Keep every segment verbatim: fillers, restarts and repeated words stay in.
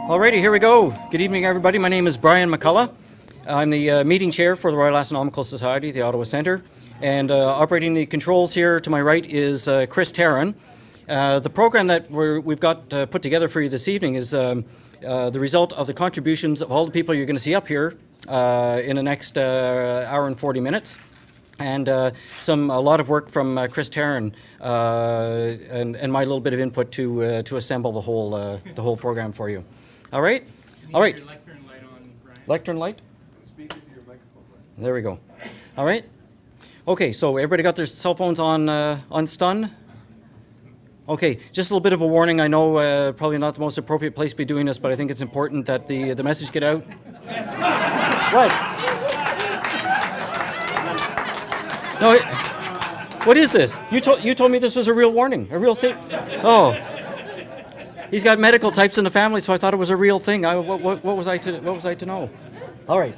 Alrighty, here we go. Good evening, everybody. My name is Brian McCullough. I'm the uh, meeting chair for the Royal Astronomical Society, the Ottawa Centre. And uh, operating the controls here to my right is uh, Chris Tarrant. Uh, the program that we're, we've got uh, put together for you this evening is um, uh, the result of the contributions of all the people you're going to see up here uh, in the next uh, hour and forty minutes. And uh, some a lot of work from uh, Chris Tarrant uh, and, and my little bit of input to uh, to assemble the whole uh, the whole program for you. All right, all right. Your lectern light on, Brian. Lectern light. Speak into your microphone, Brian. There we go. All right. Okay, so everybody got their cell phones on uh, on stun. Okay, just a little bit of a warning. I know uh, probably not the most appropriate place to be doing this, but I think it's important that the the message get out. What? No, it, what is this? You told you told me this was a real warning, a real thing. Oh, he's got medical types in the family, so I thought it was a real thing. I, what, what, what was I to what was I to know? All right.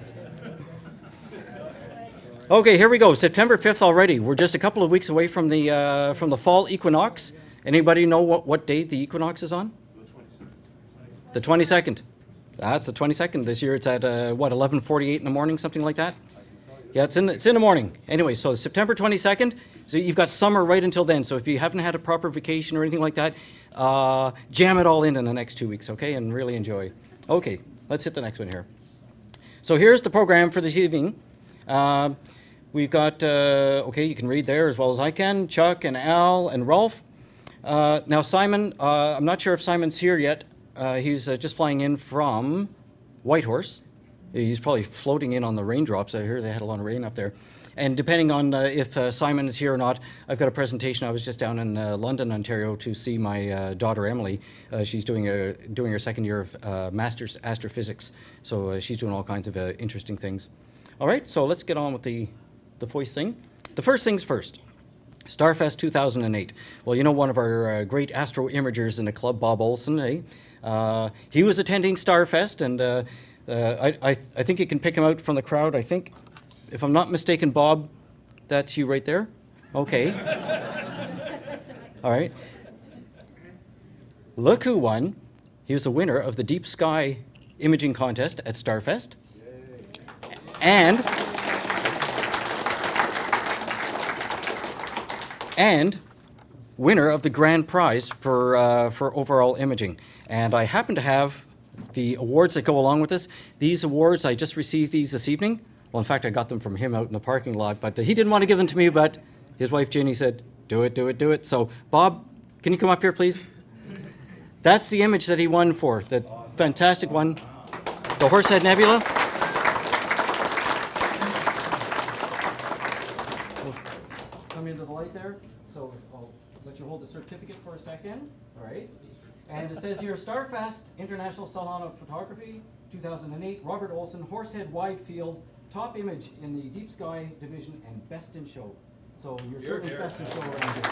Okay, here we go. September fifth already. We're just a couple of weeks away from the uh, from the fall equinox. Anybody know what what date the equinox is on? The twenty-second. That's the twenty-second. This year it's at uh, what eleven forty-eight in the morning, something like that. Yeah, it's in the, it's in the morning. Anyway, so September twenty-second. So you've got summer right until then. So if you haven't had a proper vacation or anything like that, uh, jam it all in in the next two weeks, okay, and really enjoy. Okay, let's hit the next one here. So here's the program for this evening. Uh, we've got uh, okay, you can read there as well as I can. Chuck and Al and Rolf. Uh, now Simon, uh, I'm not sure if Simon's here yet. Uh, he's uh, just flying in from Whitehorse. He's probably floating in on the raindrops. I hear they had a lot of rain up there. And depending on uh, if uh, Simon is here or not, I've got a presentation. I was just down in uh, London, Ontario to see my uh, daughter Emily. Uh, she's doing a doing her second year of uh, Master's Astrophysics. So uh, she's doing all kinds of uh, interesting things. All right, so let's get on with the, the voice thing. The first things first. Starfest two thousand eight. Well, you know one of our uh, great astro imagers in the club, Bob Olson, eh? Uh, he was attending Starfest, and uh, uh, I, I, I think you can pick him out from the crowd. I think, if I'm not mistaken, Bob, that's you right there? Okay. All right. Look who won. He was the winner of the Deep Sky Imaging Contest at Starfest. And... and winner of the grand prize for uh, for overall imaging. And I happen to have the awards that go along with this. These awards, I just received these this evening. Well, in fact, I got them from him out in the parking lot, but uh, he didn't want to give them to me, but his wife Jenny said, do it, do it, do it. So, Bob, can you come up here, please? That's the image that he won for, the awesome. Fantastic one, the Horsehead Nebula. Come into the light there. So I'll let you hold the certificate for a second. All right. And it says here, Starfest International Salon of Photography, two thousand eight, Robert Olson, Horsehead Wide Field, top image in the Deep Sky division, and best in show. So you're here, certainly here. Best in show around here.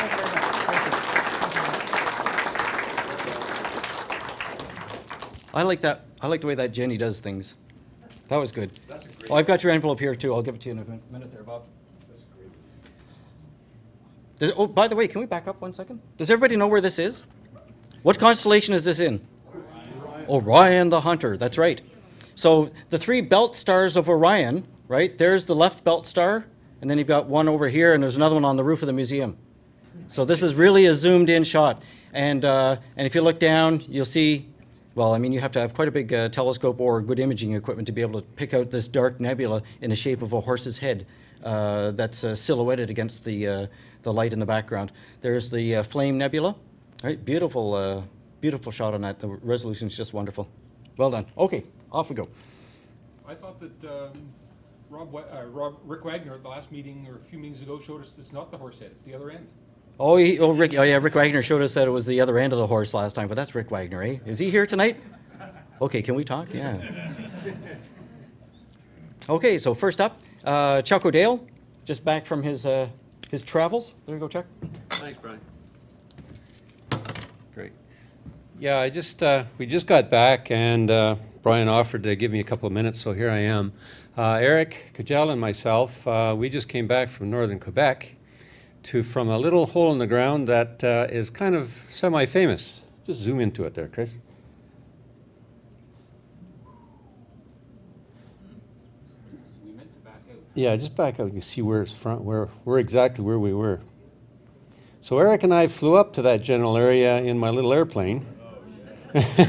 I like that. I like the way that Jenny does things. That was good. That's a great. Well, I've got your envelope here too. I'll give it to you in a minute there, Bob. Does, oh, by the way, can we back up one second? Does everybody know where this is? What constellation is this in? Orion. Orion the Hunter, that's right. So the three belt stars of Orion, right? There's the left belt star, and then you've got one over here, and there's another one on the roof of the museum. So this is really a zoomed in shot. And, uh, and if you look down, you'll see, well, I mean, you have to have quite a big uh, telescope or good imaging equipment to be able to pick out this dark nebula in the shape of a horse's head. Uh, that's uh, silhouetted against the uh, the light in the background. There's the uh, Flame Nebula, right? Beautiful, uh, beautiful shot on that. The resolution is just wonderful. Well done. Okay, off we go. I thought that um, Rob, uh, Rob, Rick Wagner at the last meeting or a few meetings ago showed us it's not the horse head; it's the other end. Oh, he, oh, Rick, oh yeah, Rick Wagner showed us that it was the other end of the horse last time, but that's Rick Wagner, eh? Is he here tonight? Okay, can we talk? Yeah. Okay, so first up. Uh, Chuck O'Dale, just back from his uh, his travels. There you go, Chuck. Thanks, Brian. Great. Yeah, I just uh, we just got back, and uh, Brian offered to give me a couple of minutes, so here I am. Uh, Eric Kajal and myself, uh, we just came back from northern Quebec to from a little hole in the ground that uh, is kind of semi-famous. Just zoom into it there, Chris. Yeah, just back out, you can see where it's front, where, we're exactly where we were. So Eric and I flew up to that general area in my little airplane. Now, what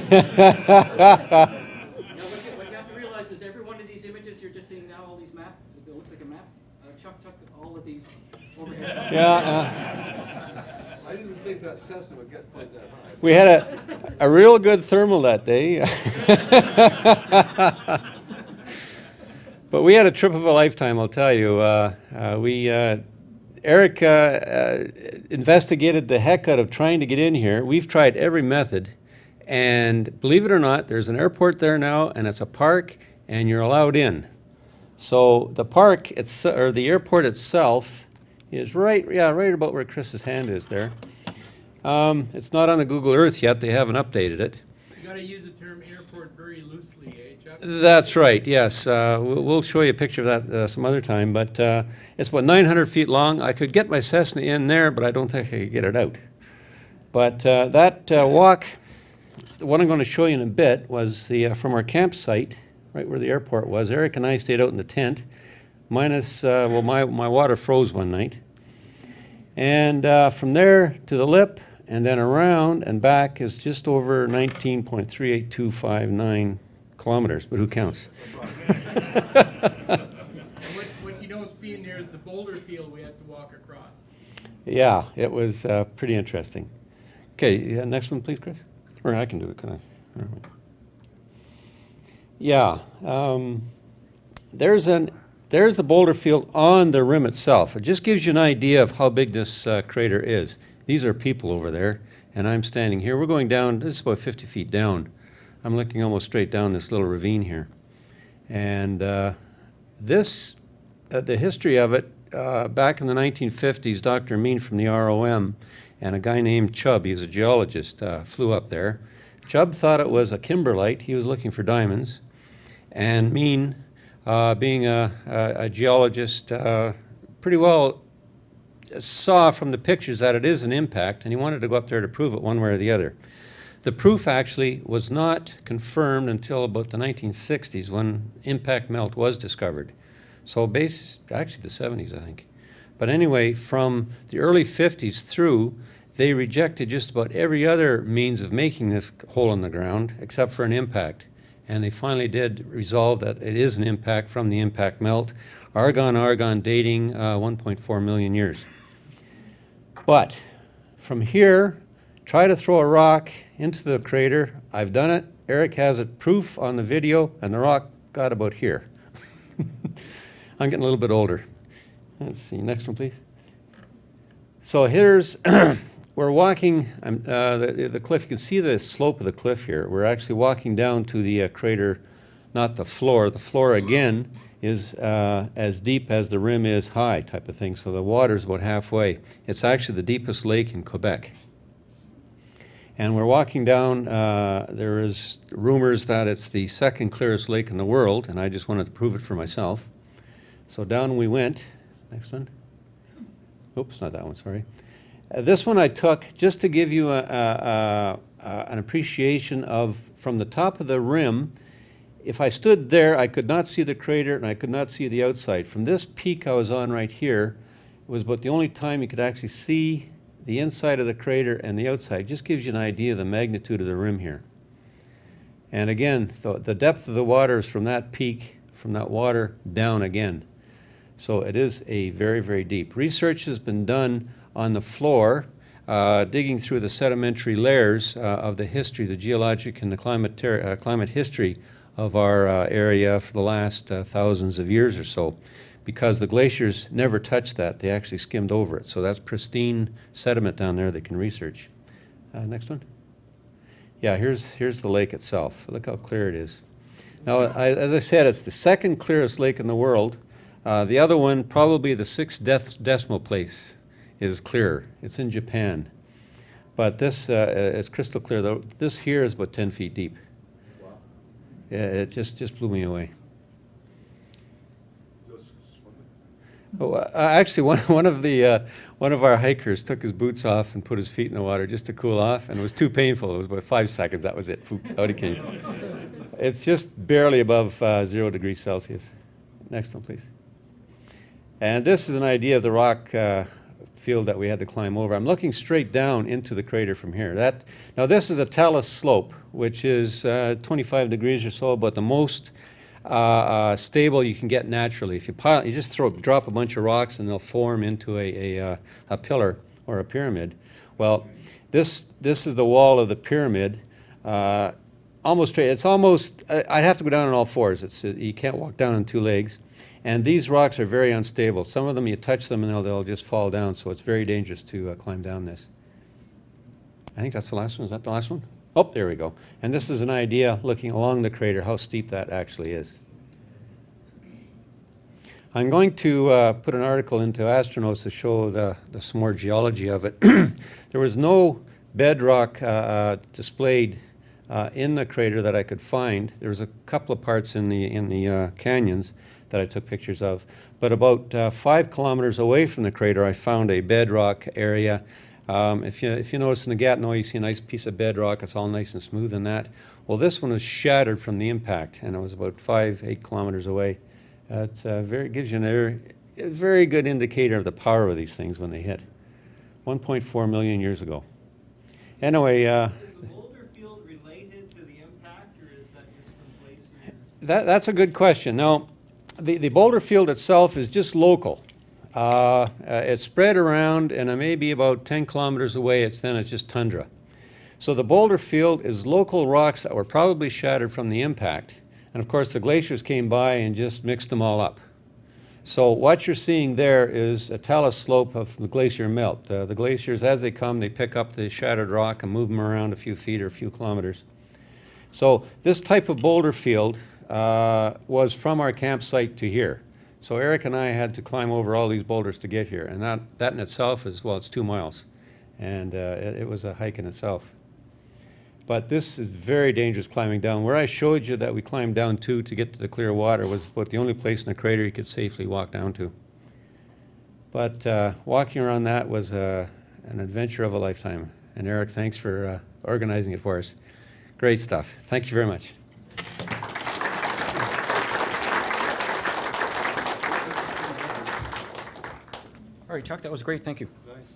you, what you have to realize is every one of these images you're just seeing now, all these maps, it looks like a map. Uh, Chuck took all of these overhead. Yeah, uh, I didn't think that Cessna would get quite that high. we had a, a real good thermal that day. But we had a trip of a lifetime, I'll tell you. Uh, uh, we, uh, Eric uh, uh, investigated the heck out of trying to get in here. We've tried every method, and believe it or not, there's an airport there now, and it's a park, and you're allowed in. So the park, it's, or the airport itself, is right, yeah, right about where Chris's hand is there. Um, it's not on the Google Earth yet. They haven't updated it. You gotta use the term airport very loosely, eh, Chuck? That's right, yes. Uh, we'll we'll show you a picture of that uh, some other time, but uh, it's about nine hundred feet long. I could get my Cessna in there, but I don't think I could get it out. But uh, that uh, walk, what I'm going to show you in a bit, was the uh, from our campsite, right where the airport was. Eric and I stayed out in the tent, minus, uh, well, my, my water froze one night. And uh, from there to the lip, and then around and back is just over nineteen point three eight two five nine kilometers, but who counts? And what, what you don't see in there is the boulder field we had to walk across. Yeah, it was uh, pretty interesting. Okay, yeah, next one, please, Chris. Or I can do it, can I? All right. Yeah, um, there's an there's the boulder field on the rim itself. It just gives you an idea of how big this uh, crater is. These are people over there, and I'm standing here. We're going down, this is about fifty feet down. I'm looking almost straight down this little ravine here. And uh, this, uh, the history of it, uh, back in the nineteen fifties, Doctor Mean from the R O M and a guy named Chubb, he was a geologist, uh, flew up there. Chubb thought it was a kimberlite. He was looking for diamonds. And Mean, uh, being a, a, a geologist, uh, pretty well saw from the pictures that it is an impact, and he wanted to go up there to prove it one way or the other. The proof actually was not confirmed until about the nineteen sixties when impact melt was discovered. So base, actually the seventies, I think. But anyway, from the early fifties through, they rejected just about every other means of making this hole in the ground except for an impact. And they finally did resolve that it is an impact from the impact melt. Argon-argon dating uh, one point four million years. But from here, try to throw a rock into the crater. I've done it. Eric has it proof on the video, and the rock got about here. I'm getting a little bit older. Let's see, next one, please. So here's, we're walking, um, uh, the, the cliff, you can see the slope of the cliff here. We're actually walking down to the uh, crater, not the floor. The floor, again, is uh, as deep as the rim is high type of thing, so the water's about halfway. It's actually the deepest lake in Quebec. And we're walking down, uh, there is rumors that it's the second clearest lake in the world, and I just wanted to prove it for myself. So down we went. Next one. Oops, not that one, sorry. Uh, this one I took just to give you a, a, a, a, an appreciation of, from the top of the rim, if I stood there, I could not see the crater and I could not see the outside. From this peak I was on right here, it was about the only time you could actually see the inside of the crater and the outside. It just gives you an idea of the magnitude of the rim here. And again, the, the depth of the water is from that peak, from that water down again. So it is a very, very deep. Research has been done on the floor, uh, digging through the sedimentary layers uh, of the history, the geologic and the climate, uh, climate history of our uh, area for the last uh, thousands of years or so, because the glaciers never touched that. They actually skimmed over it. So that's pristine sediment down there they can research. Uh, next one. Yeah, here's, here's the lake itself. Look how clear it is. Now, I, as I said, it's the second clearest lake in the world. Uh, the other one, probably the sixth dec decimal place, is clearer. It's in Japan. But this, uh, it's crystal clear. Though. This here is about ten feet deep. Wow. Yeah, it just, just blew me away. Go s- swimming. Oh, uh, actually, one, one, of the, uh, one of our hikers took his boots off and put his feet in the water just to cool off, and it was too painful. It was about five seconds. That was it. Foop, out he came. It's just barely above uh, zero degrees Celsius. Next one, please. And this is an idea of the rock uh, field that we had to climb over. I'm looking straight down into the crater from here. That, now this is a talus slope, which is uh, twenty-five degrees or so, but the most uh, uh, stable you can get naturally. If you pile, you just throw, drop a bunch of rocks and they'll form into a, a, uh, a pillar or a pyramid. Well, this, this is the wall of the pyramid. Uh, almost straight. It's almost, I- I'd have to go down on all fours. It's, uh, you can't walk down on two legs. And these rocks are very unstable. Some of them, you touch them and they'll, they'll just fall down, so it's very dangerous to uh, climb down this. I think that's the last one. Is that the last one? Oh, there we go. And this is an idea, looking along the crater, how steep that actually is. I'm going to uh, put an article into Astronauts to show the, the some more geology of it. There was no bedrock uh, uh, displayed uh, in the crater that I could find. There was a couple of parts in the, in the uh, canyons that I took pictures of. But about uh, five kilometers away from the crater, I found a bedrock area. Um, if, you, if you notice in the Gatineau, you see a nice piece of bedrock. It's all nice and smooth in that. Well, this one was shattered from the impact, and it was about five, eight kilometers away. Uh, it uh, very, gives you an, er, a very good indicator of the power of these things when they hit. one point four million years ago. Anyway, uh, Is the boulder field related to the impact, or is that just from glacier? that, that's a good question. Now, the, the boulder field itself is just local. Uh, uh, it's spread around, and it may be about ten kilometers away. It's then it's just tundra. So the boulder field is local rocks that were probably shattered from the impact. And of course, the glaciers came by and just mixed them all up. So what you're seeing there is a talus slope of the glacier melt. Uh, the glaciers, as they come, they pick up the shattered rock and move them around a few feet or a few kilometers. So this type of boulder field uh, was from our campsite to here. So Eric and I had to climb over all these boulders to get here. And that, that in itself is, well, it's two miles. And uh, it, it was a hike in itself. But this is very dangerous climbing down. Where I showed you that we climbed down to to get to the clear water was about the only place in the crater you could safely walk down to. But uh, walking around that was uh, an adventure of a lifetime. And Eric, thanks for uh, organizing it for us. Great stuff. Thank you very much. All right, Chuck, that was great. Thank you. Nice.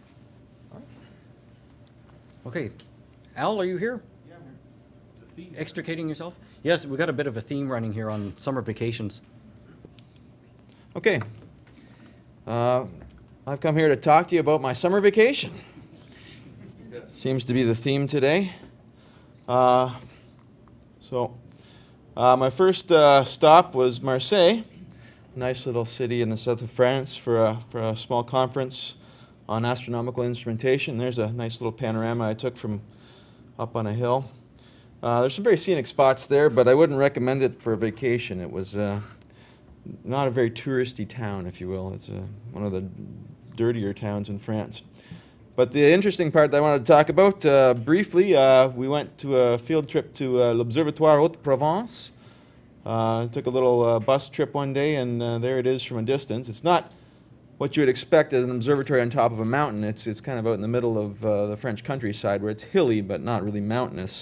Okay. Al, are you here? Yeah, it's a theme. Extricating yourself? Yes, we've got a bit of a theme running here on summer vacations. Okay. Uh, I've come here to talk to you about my summer vacation. Seems to be the theme today. Uh, so, uh, my first uh, stop was Marseille, a nice little city in the south of France, for a, for a small conference on astronomical instrumentation. There's a nice little panorama I took from up on a hill. Uh, there's some very scenic spots there, but I wouldn't recommend it for a vacation. It was uh, not a very touristy town, if you will. It's uh, one of the dirtier towns in France. But the interesting part that I wanted to talk about uh, briefly, uh, we went to a field trip to uh, l'Observatoire Haute-Provence. Uh, took a little uh, bus trip one day, and uh, there it is from a distance. It's not what you would expect as an observatory on top of a mountain. It's, it's kind of out in the middle of uh, the French countryside where it's hilly but not really mountainous.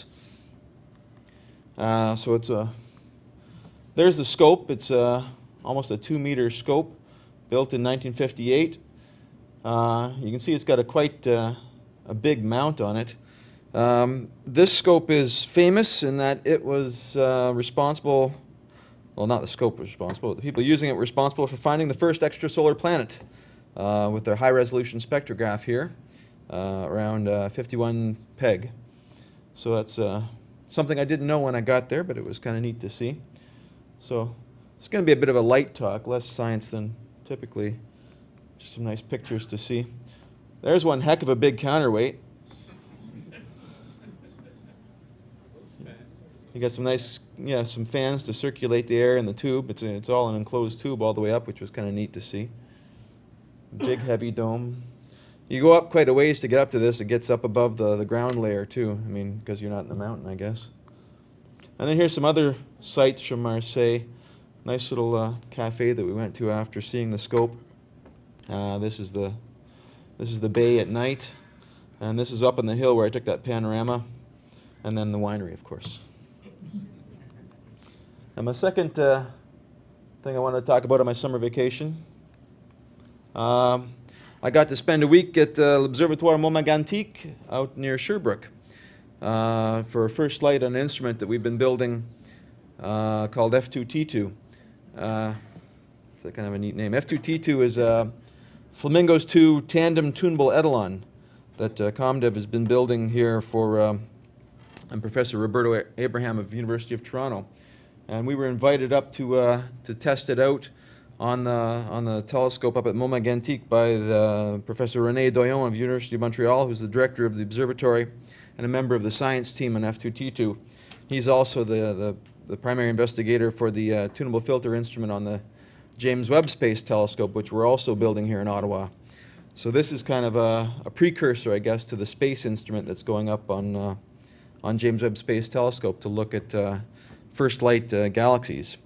Uh, so it's a, there's the scope. It's a, almost a two meter scope built in nineteen fifty-eight. Uh, you can see it's got a quite uh, a big mount on it. Um, this scope is famous in that it was uh, responsible, well, not the scope was responsible, but the people using it were responsible for finding the first extrasolar planet uh, with their high-resolution spectrograph here, uh, around uh, fifty-one peg. So that's uh, something I didn't know when I got there, but it was kind of neat to see. So it's going to be a bit of a light talk, less science than typically. Just some nice pictures to see. There's one heck of a big counterweight. You got some nice, yeah, some fans to circulate the air in the tube. It's, a, it's all an enclosed tube all the way up, which was kind of neat to see. Big, heavy dome. You go up quite a ways to get up to this. It gets up above the, the ground layer, too. I mean, because you're not in the mountain, I guess. And then here's some other sights from Marseille. Nice little uh, cafe that we went to after seeing the scope. Uh, this is the this is the bay at night, and this is up on the hill where I took that panorama, and then the winery, of course. And my second uh, thing I wanted to talk about on my summer vacation Um, I got to spend a week at uh, l'Observatoire Mont Mégantic out near Sherbrooke uh, for a first light on an instrument that we've been building uh, called F two T two. Uh, it's a kind of a neat name. F two T two is a Flamingos two tandem tunable Etalon that uh, ComDev has been building here for um, and Professor Roberto Abraham of University of Toronto. And we were invited up to, uh, to test it out on the, on the telescope up at Mont Mégantic by the Professor René Doyon of University of Montreal, who's the director of the observatory and a member of the science team on F two T two. He's also the, the, the primary investigator for the uh, tunable filter instrument on the James Webb Space Telescope, which we're also building here in Ottawa. So this is kind of a, a precursor, I guess, to the space instrument that's going up on, uh, on James Webb Space Telescope to look at uh, first light uh, galaxies.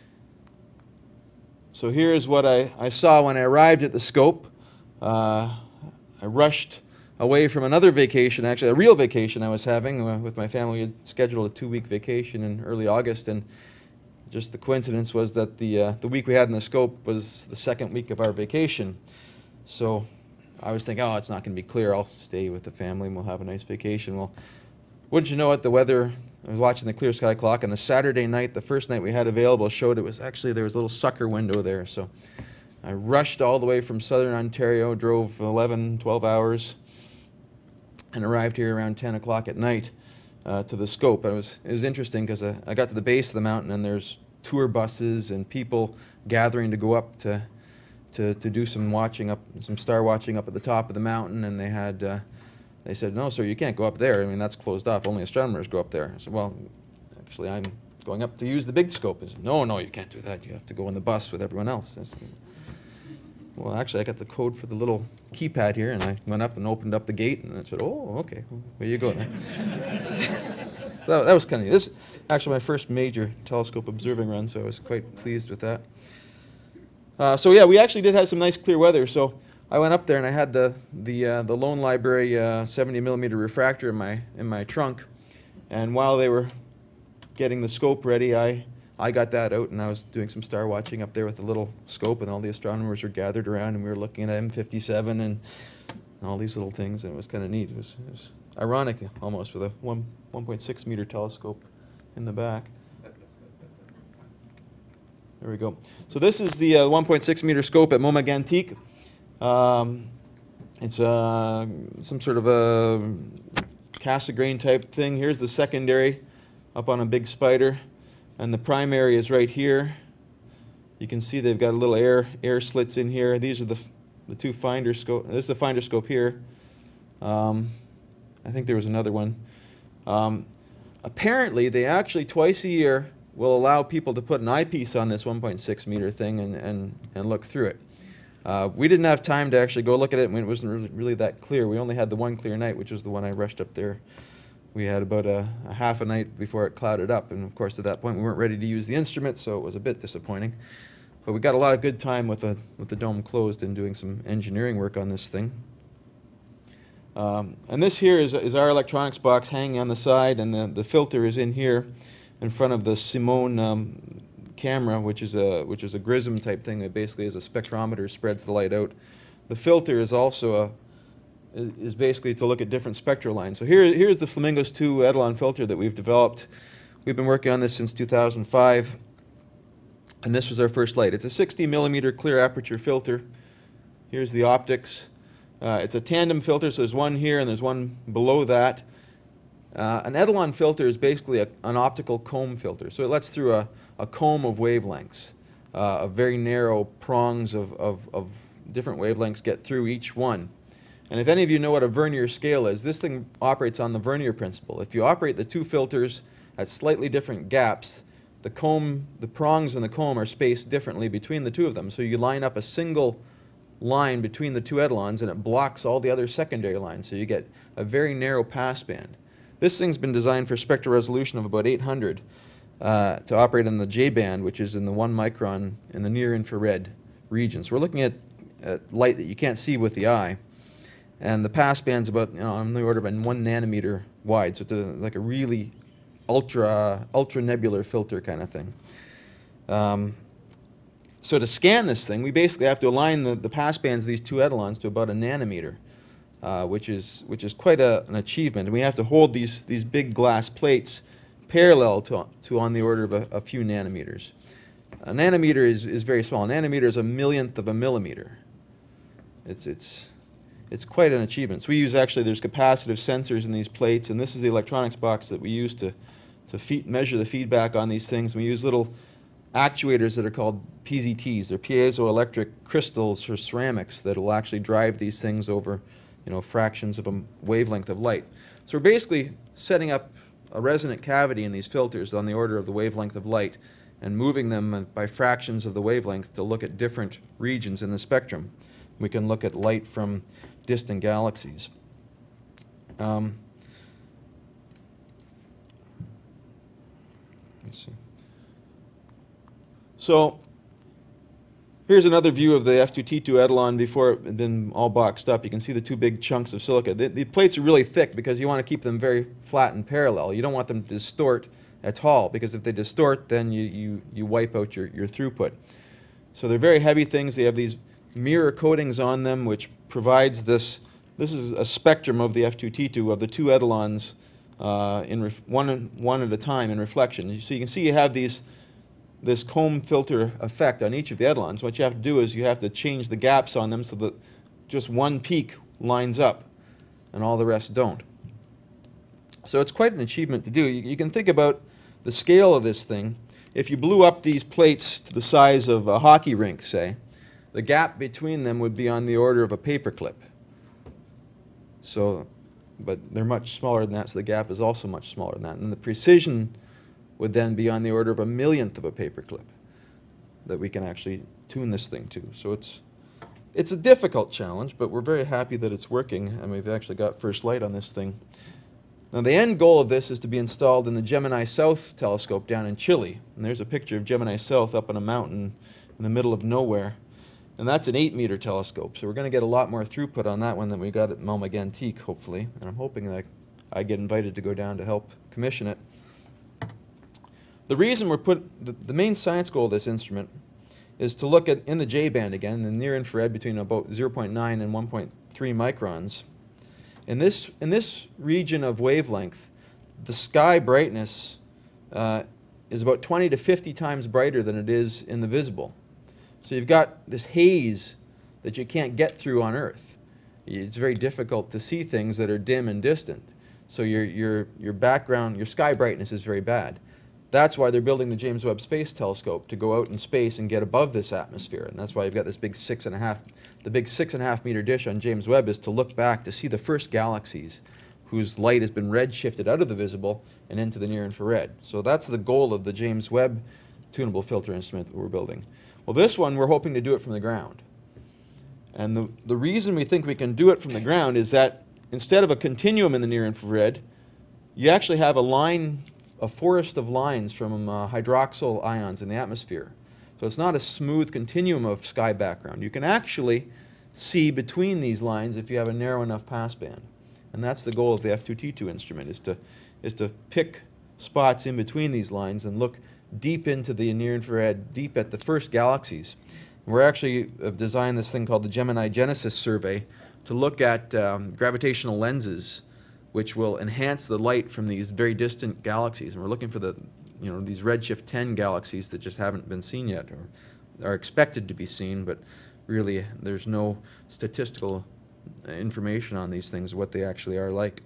So here's what I, I saw when I arrived at the scope. Uh, I rushed away from another vacation, actually a real vacation I was having uh, with my family. We had scheduled a two-week vacation in early August, and just the coincidence was that the, uh, the week we had in the scope was the second week of our vacation. So I was thinking, oh, it's not going to be clear. I'll stay with the family and we'll have a nice vacation. Well, wouldn't you know it, the weather, I was watching the clear sky clock, and the Saturday night, the first night we had available, showed it was actually, there was a little sucker window there. So I rushed all the way from southern Ontario, drove eleven, twelve hours, and arrived here around ten o'clock at night uh, to the scope. It was, it was interesting because I, I got to the base of the mountain, and there's tour buses and people gathering to go up to, to, to do some watching up, some star watching up at the top of the mountain, and they had uh, They said, no, sir, you can't go up there. I mean, that's closed off. Only astronomers go up there. I said, well, actually, I'm going up to use the big scope. He said, no, no, you can't do that. You have to go on the bus with everyone else. I said, well, actually, I got the code for the little keypad here, and I went up and opened up the gate, and I said, oh, okay, well, where you go then? that, that was kind of neat. This is actually my first major telescope observing run, so I was quite pleased with that. Uh, so, yeah, we actually did have some nice clear weather. So I went up there and I had the the uh, the Lone Library uh, seventy millimeter refractor in my in my trunk, and while they were getting the scope ready, I I got that out and I was doing some star watching up there with the little scope, and all the astronomers were gathered around and we were looking at M fifty-seven and all these little things, and it was kind of neat. It was, it was ironic almost with a one one point six meter telescope in the back. There we go. So this is the uh, one point six meter scope at Mont Mégantic. Um, it's uh, some sort of a Cassegrain type thing. Here's the secondary up on a big spider, and the primary is right here. You can see they've got a little air air slits in here. These are the the two finder scope. This is the finder scope here. Um, I think there was another one. Um, apparently, they actually twice a year will allow people to put an eyepiece on this one point six meter thing and and and look through it. Uh, we didn't have time to actually go look at it when it wasn't really, really that clear. We only had the one clear night, which was the one I rushed up there. We had about a, a half a night before it clouded up, and of course at that point we weren't ready to use the instrument, so it was a bit disappointing. But we got a lot of good time with the, with the dome closed and doing some engineering work on this thing. Um, and this here is, is our electronics box hanging on the side, and the, the filter is in here in front of the Simone um, camera, which is a which is a GRISM type thing that basically is a spectrometer, spreads the light out. The filter is also a is basically to look at different spectral lines. So here here's the Flamingos two Etalon filter that we've developed. We've been working on this since two thousand five, and this was our first light. It's a sixty millimeter clear aperture filter. Here's the optics. Uh, it's a tandem filter, so there's one here and there's one below that. Uh, an Etalon filter is basically a, an optical comb filter, so it lets through a, a comb of wavelengths. Uh, of very narrow prongs of, of, of different wavelengths get through each one. And if any of you know what a vernier scale is, this thing operates on the vernier principle. If you operate the two filters at slightly different gaps, the comb, the prongs in the comb are spaced differently between the two of them. So you line up a single line between the two Etalons and it blocks all the other secondary lines. So you get a very narrow passband. This thing's been designed for spectral resolution of about eight hundred uh, to operate in the J band, which is in the one micron in the near infrared region. So we're looking at, at light that you can't see with the eye. And the passband's about, you know, on the order of one nanometer wide. So it's a, like a really ultra, ultra nebular filter kind of thing. Um, So to scan this thing, we basically have to align the, the passbands of these two etalons to about a nanometer, uh, which is which is quite a, an achievement. And we have to hold these these big glass plates parallel to, to on the order of a, a few nanometers. A nanometer is, is very small. A nanometer is a millionth of a millimeter. It's, it's, it's quite an achievement. So we use actually, there's capacitive sensors in these plates, and this is the electronics box that we use to, to feed, measure the feedback on these things. We use little actuators that are called P Z Ts. They're piezoelectric crystals or ceramics that will actually drive these things over, you know, fractions of a wavelength of light. So we're basically setting up a resonant cavity in these filters on the order of the wavelength of light and moving them by fractions of the wavelength to look at different regions in the spectrum. We can look at light from distant galaxies. Um, let me see. So here's another view of the F two T two etalon before it had been all boxed up. You can see the two big chunks of silica. The, the plates are really thick because you want to keep them very flat and parallel. You don't want them to distort at all, because if they distort, then you, you, you wipe out your, your throughput. So they're very heavy things. They have these mirror coatings on them, which provides this. This is a spectrum of the F two T two of the two etalons uh, in ref one, one at a time in reflection. So you can see you have these this comb filter effect on each of the etalons. What you have to do is you have to change the gaps on them so that just one peak lines up and all the rest don't. So it's quite an achievement to do. You, you can think about the scale of this thing. If you blew up these plates to the size of a hockey rink, say, the gap between them would be on the order of a paperclip. So, but they're much smaller than that, so the gap is also much smaller than that. And the precision would then be on the order of a millionth of a paperclip that we can actually tune this thing to. So it's, it's a difficult challenge, but we're very happy that it's working, and we've actually got first light on this thing. Now the end goal of this is to be installed in the Gemini South telescope down in Chile. And there's a picture of Gemini South up on a mountain in the middle of nowhere. And that's an eight meter telescope, so we're going to get a lot more throughput on that one than we got at Malmagantique, hopefully. And I'm hoping that I get invited to go down to help commission it. The reason we're put, the, the main science goal of this instrument is to look at, in the J band again, the near infrared between about zero point nine and one point three microns. In this, in this region of wavelength, the sky brightness uh, is about twenty to fifty times brighter than it is in the visible. So you've got this haze that you can't get through on Earth. It's very difficult to see things that are dim and distant. So your, your, your background, your sky brightness is very bad. That's why they're building the James Webb Space Telescope, to go out in space and get above this atmosphere. And that's why you've got this big six and a half, the big six and a half meter dish on James Webb is to look back to see the first galaxies whose light has been redshifted out of the visible and into the near infrared. So that's the goal of the James Webb tunable filter instrument that we're building. Well, this one, we're hoping to do it from the ground. And the, the reason we think we can do it from the ground is that instead of a continuum in the near infrared, you actually have a line, a forest of lines from uh, hydroxyl ions in the atmosphere. So it's not a smooth continuum of sky background. You can actually see between these lines if you have a narrow enough passband. And that's the goal of the F two T two instrument, is to, is to pick spots in between these lines and look deep into the near infrared, deep at the first galaxies. And we're actually have designed this thing called the Gemini Genesis Survey to look at um, gravitational lenses which will enhance the light from these very distant galaxies. And we're looking for the, you know, these redshift ten galaxies that just haven't been seen yet, or are expected to be seen, but really there's no statistical information on these things, what they actually are like.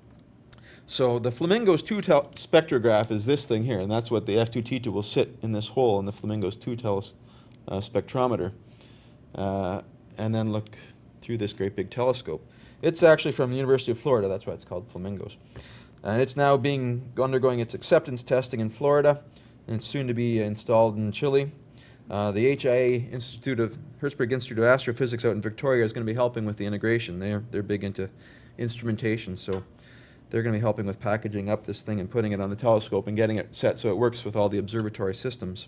So the Flamingos two spectrograph is this thing here, and that's what the F two T two will sit in this hole in the Flamingos two teles uh, spectrometer, uh, and then look through this great big telescope. It's actually from the University of Florida, that's why it's called Flamingos. And it's now being undergoing its acceptance testing in Florida, and it's soon to be installed in Chile. Uh, the H I A Institute of Herzberg Institute of Astrophysics out in Victoria is going to be helping with the integration. They're, they're big into instrumentation, so they're going to be helping with packaging up this thing and putting it on the telescope and getting it set so it works with all the observatory systems.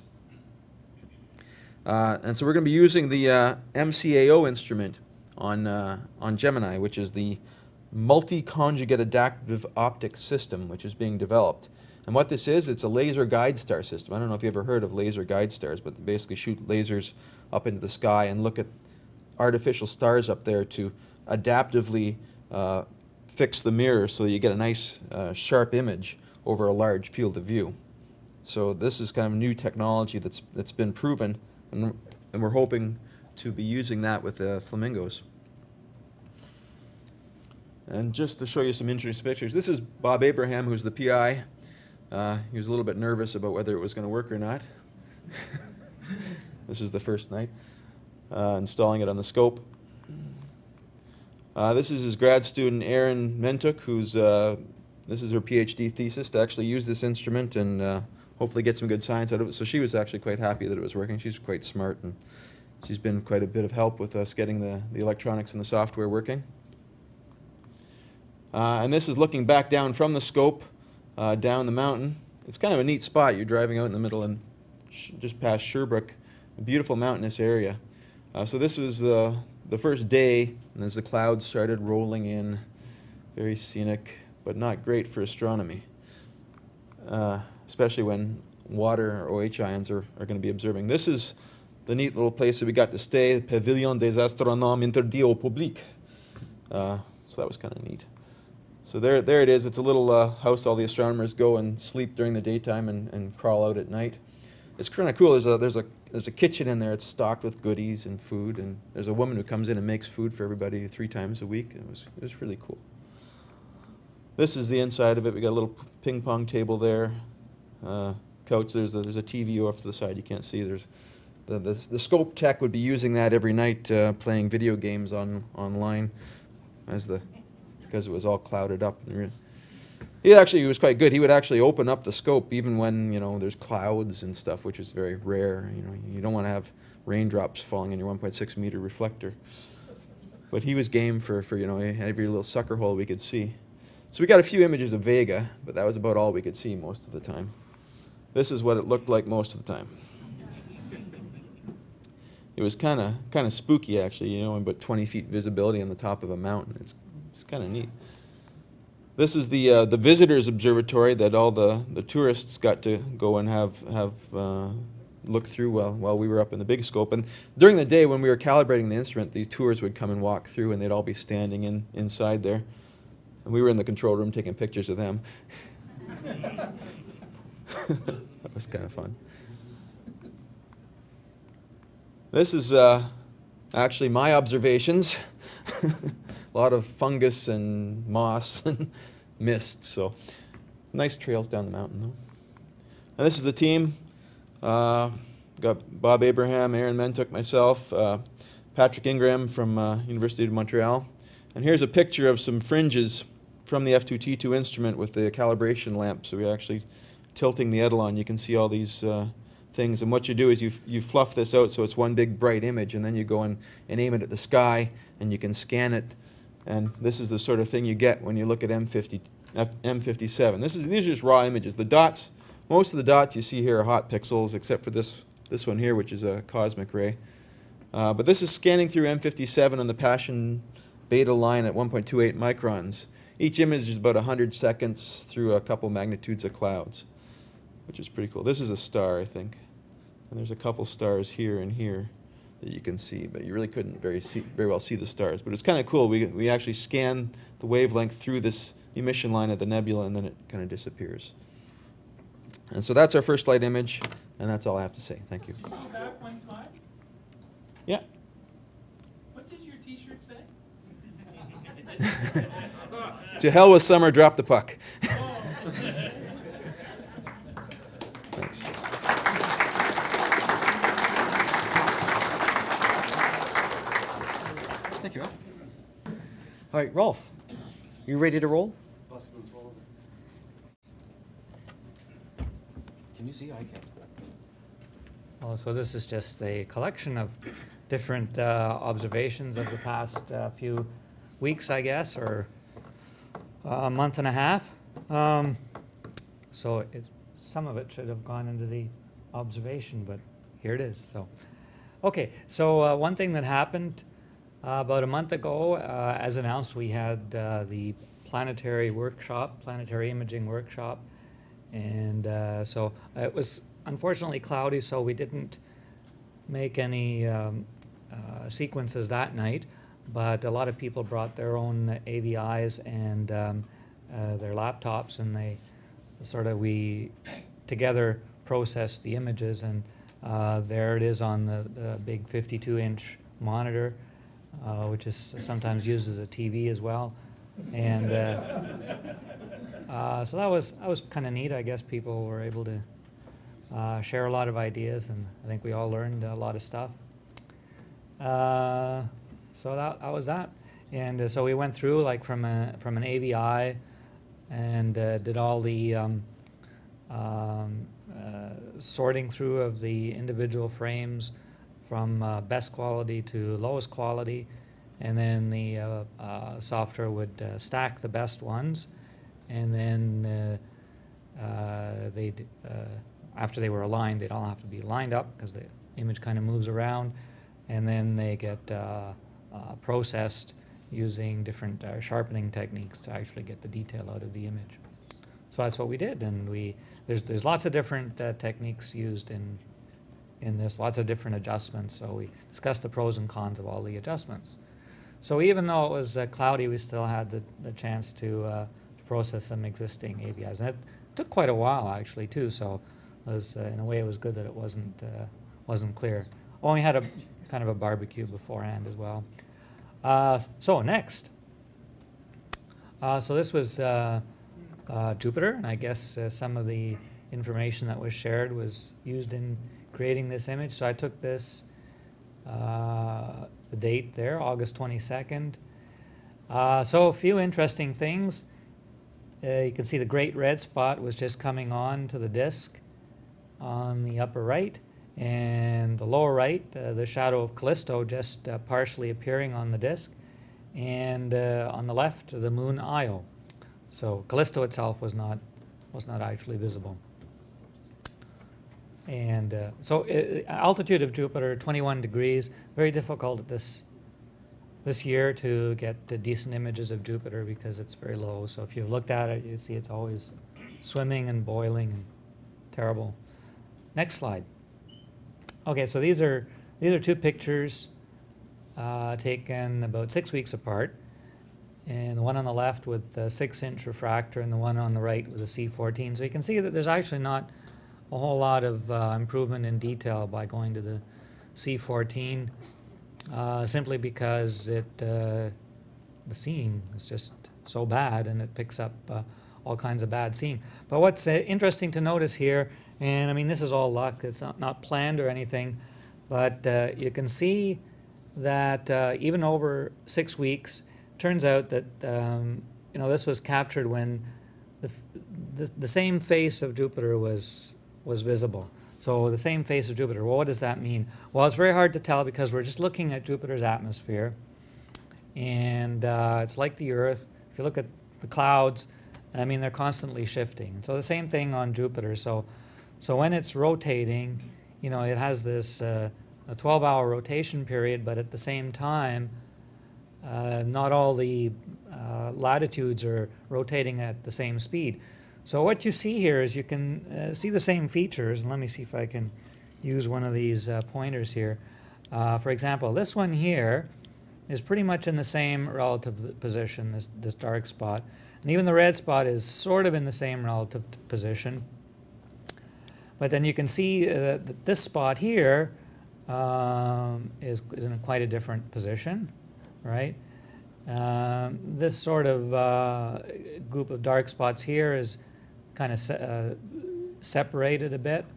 Uh, and so we're going to be using the uh, M C A O instrument on, uh, on Gemini, which is the multi-conjugate adaptive optics system which is being developed. And what this is, it's a laser guide star system. I don't know if you ever heard of laser guide stars, but they basically shoot lasers up into the sky and look at artificial stars up there to adaptively uh, fix the mirror so you get a nice uh, sharp image over a large field of view. So this is kind of new technology that's that's been proven, and, and we're hoping to be using that with the flamingos. And just to show you some interesting pictures, this is Bob Abraham, who's the P I. Uh, he was a little bit nervous about whether it was going to work or not. This is the first night, uh, installing it on the scope. Uh, this is his grad student, Erin Mentuk, who's, uh, this is her PhD thesis, to actually use this instrument and uh, hopefully get some good science out of it. So she was actually quite happy that it was working. She's quite smart, and she's been quite a bit of help with us getting the, the electronics and the software working. Uh, and this is looking back down from the scope, uh, down the mountain. It's kind of a neat spot. You're driving out in the middle and sh just past Sherbrooke, a beautiful mountainous area. Uh, so this was uh, the first day, and as the clouds started rolling in, very scenic, but not great for astronomy, uh, especially when water or OH ions are, are going to be observing. This is the neat little place that we got to stay, Pavillon des Astronomes Interdits au Public. Uh, so that was kind of neat. So there, there it is. It's a little uh, house all the astronomers go and sleep during the daytime and, and crawl out at night. It's kind of cool. There's a, there's, a, there's a kitchen in there. It's stocked with goodies and food. And there's a woman who comes in and makes food for everybody three times a week. It was, it was really cool. This is the inside of it. We got a little ping pong table there. Uh, couch. There's a, there's a T V off to the side. You can't see. There's the, the, the scope tech would be using that every night, uh, playing video games on online as the... because it was all clouded up. He actually was quite good. He would actually open up the scope even when, you know, there's clouds and stuff, which is very rare. You know, you don't want to have raindrops falling in your one point six meter reflector. But he was game for, for, you know, every little sucker hole we could see. So we got a few images of Vega, but that was about all we could see most of the time. This is what it looked like most of the time. It was kind of kind of spooky, actually, you know, about twenty feet visibility on the top of a mountain. It's It's kind of neat. This is the uh, the visitors observatory that all the the tourists got to go and have have uh, look through while while we were up in the big scope. And during the day when we were calibrating the instrument, these tours would come and walk through, and they'd all be standing in inside there, and we were in the control room taking pictures of them. That was kind of fun. This is uh, actually my observations. A lot of fungus and moss and mist, so nice trails down the mountain, though. And this is the team. Uh, got Bob Abraham, Erin Mentuk, myself, uh, Patrick Ingram from uh, University of Montreal. And here's a picture of some fringes from the F two T two instrument with the calibration lamp. So we're actually tilting the Etalon. You can see all these uh, things. And what you do is you, you fluff this out so it's one big bright image, and then you go and, and aim it at the sky, and you can scan it. And this is the sort of thing you get when you look at M fifty, M fifty-seven. This is, these are just raw images. The dots, most of the dots you see here are hot pixels, except for this, this one here, which is a cosmic ray. Uh, but this is scanning through M fifty-seven on the Passion beta line at one point two eight microns. Each image is about one hundred seconds through a couple magnitudes of clouds, which is pretty cool. This is a star, I think. And there's a couple stars here and here that you can see, but you really couldn't very see, very well see the stars. But it's kind of cool. We, we actually scan the wavelength through this emission line of the nebula, and then it kind of disappears. And so that's our first light image, and that's all I have to say. Thank you. Can you go back one slide? Yeah. What does your T-shirt say? To hell with summer, drop the puck. Thanks. Thank you, Al. All right, Rolf, you ready to roll? Can you see? I can't. Oh, so this is just a collection of different uh, observations of the past uh, few weeks, I guess, or a month and a half. Um, so it, some of it should have gone into the observation, but here it is. So, okay. So uh, one thing that happened uh, about a month ago, uh, as announced, we had uh, the planetary workshop, planetary imaging workshop, And uh, so it was unfortunately cloudy, so we didn't make any um, uh, sequences that night. But a lot of people brought their own A V Is and um, uh, their laptops, and they sort of, we together processed the images, and uh, there it is on the, the big fifty-two inch monitor, uh, which is sometimes used as a T V as well. And uh, uh, so that was, that was kind of neat. I guess people were able to uh, share a lot of ideas, and I think we all learned a lot of stuff. Uh, so that, that was that. And uh, so we went through like from a, from an A V I, and uh, did all the um, um, uh, sorting through of the individual frames from uh, best quality to lowest quality, and then the uh, uh, software would uh, stack the best ones, and then uh, uh, they'd, uh, after they were aligned, they'd all have to be lined up because the image kind of moves around, and then they get uh, uh, processed using different uh, sharpening techniques to actually get the detail out of the image. So that's what we did, and we there's there's lots of different uh, techniques used in in this, lots of different adjustments. So we discussed the pros and cons of all the adjustments. So even though it was uh, cloudy, we still had the, the chance to uh, process some existing A V Is, and it took quite a while actually too. So it was uh, in a way it was good that it wasn't uh, wasn't clear. Oh, we had a kind of a barbecue beforehand as well. Uh, so next, uh, so this was uh, uh, Jupiter, and I guess uh, some of the information that was shared was used in creating this image. So I took this, uh, the date there, August twenty-second. Uh, so a few interesting things. Uh, you can see the great red spot was just coming on to the disk on the upper right. And the lower right, uh, the shadow of Callisto just uh, partially appearing on the disk. And uh, on the left, the moon Io. So Callisto itself was not, was not actually visible. And uh, so uh, altitude of Jupiter, twenty-one degrees. Very difficult at this, this year to get uh, decent images of Jupiter because it's very low. So if you've looked at it, you see it's always swimming and boiling and terrible. Next slide. Okay, so these are these are two pictures uh, taken about six weeks apart, and the one on the left with a six-inch refractor, and the one on the right with a C fourteen. So you can see that there's actually not a whole lot of uh, improvement in detail by going to the C fourteen, uh, simply because it uh, the seeing is just so bad, and it picks up uh, all kinds of bad seeing. But what's uh, interesting to notice here. And I mean, this is all luck, it's not, not planned or anything, but uh, you can see that uh, even over six weeks, turns out that, um, you know, this was captured when the, the, the same face of Jupiter was, was visible. So the same face of Jupiter, well, what does that mean? Well, it's very hard to tell because we're just looking at Jupiter's atmosphere. And uh, it's like the Earth. If you look at the clouds, I mean, they're constantly shifting. And so the same thing on Jupiter. So So when it's rotating, you know, it has this uh, a twelve hour rotation period, but at the same time, uh, not all the uh, latitudes are rotating at the same speed. So what you see here is you can uh, see the same features. And let me see if I can use one of these uh, pointers here. Uh, for example, this one here is pretty much in the same relative position, this, this dark spot. And even the red spot is sort of in the same relative position. But then you can see uh, that this spot here um, is in quite a different position, right? Um, this sort of uh, group of dark spots here is kind of se uh, separated a bit.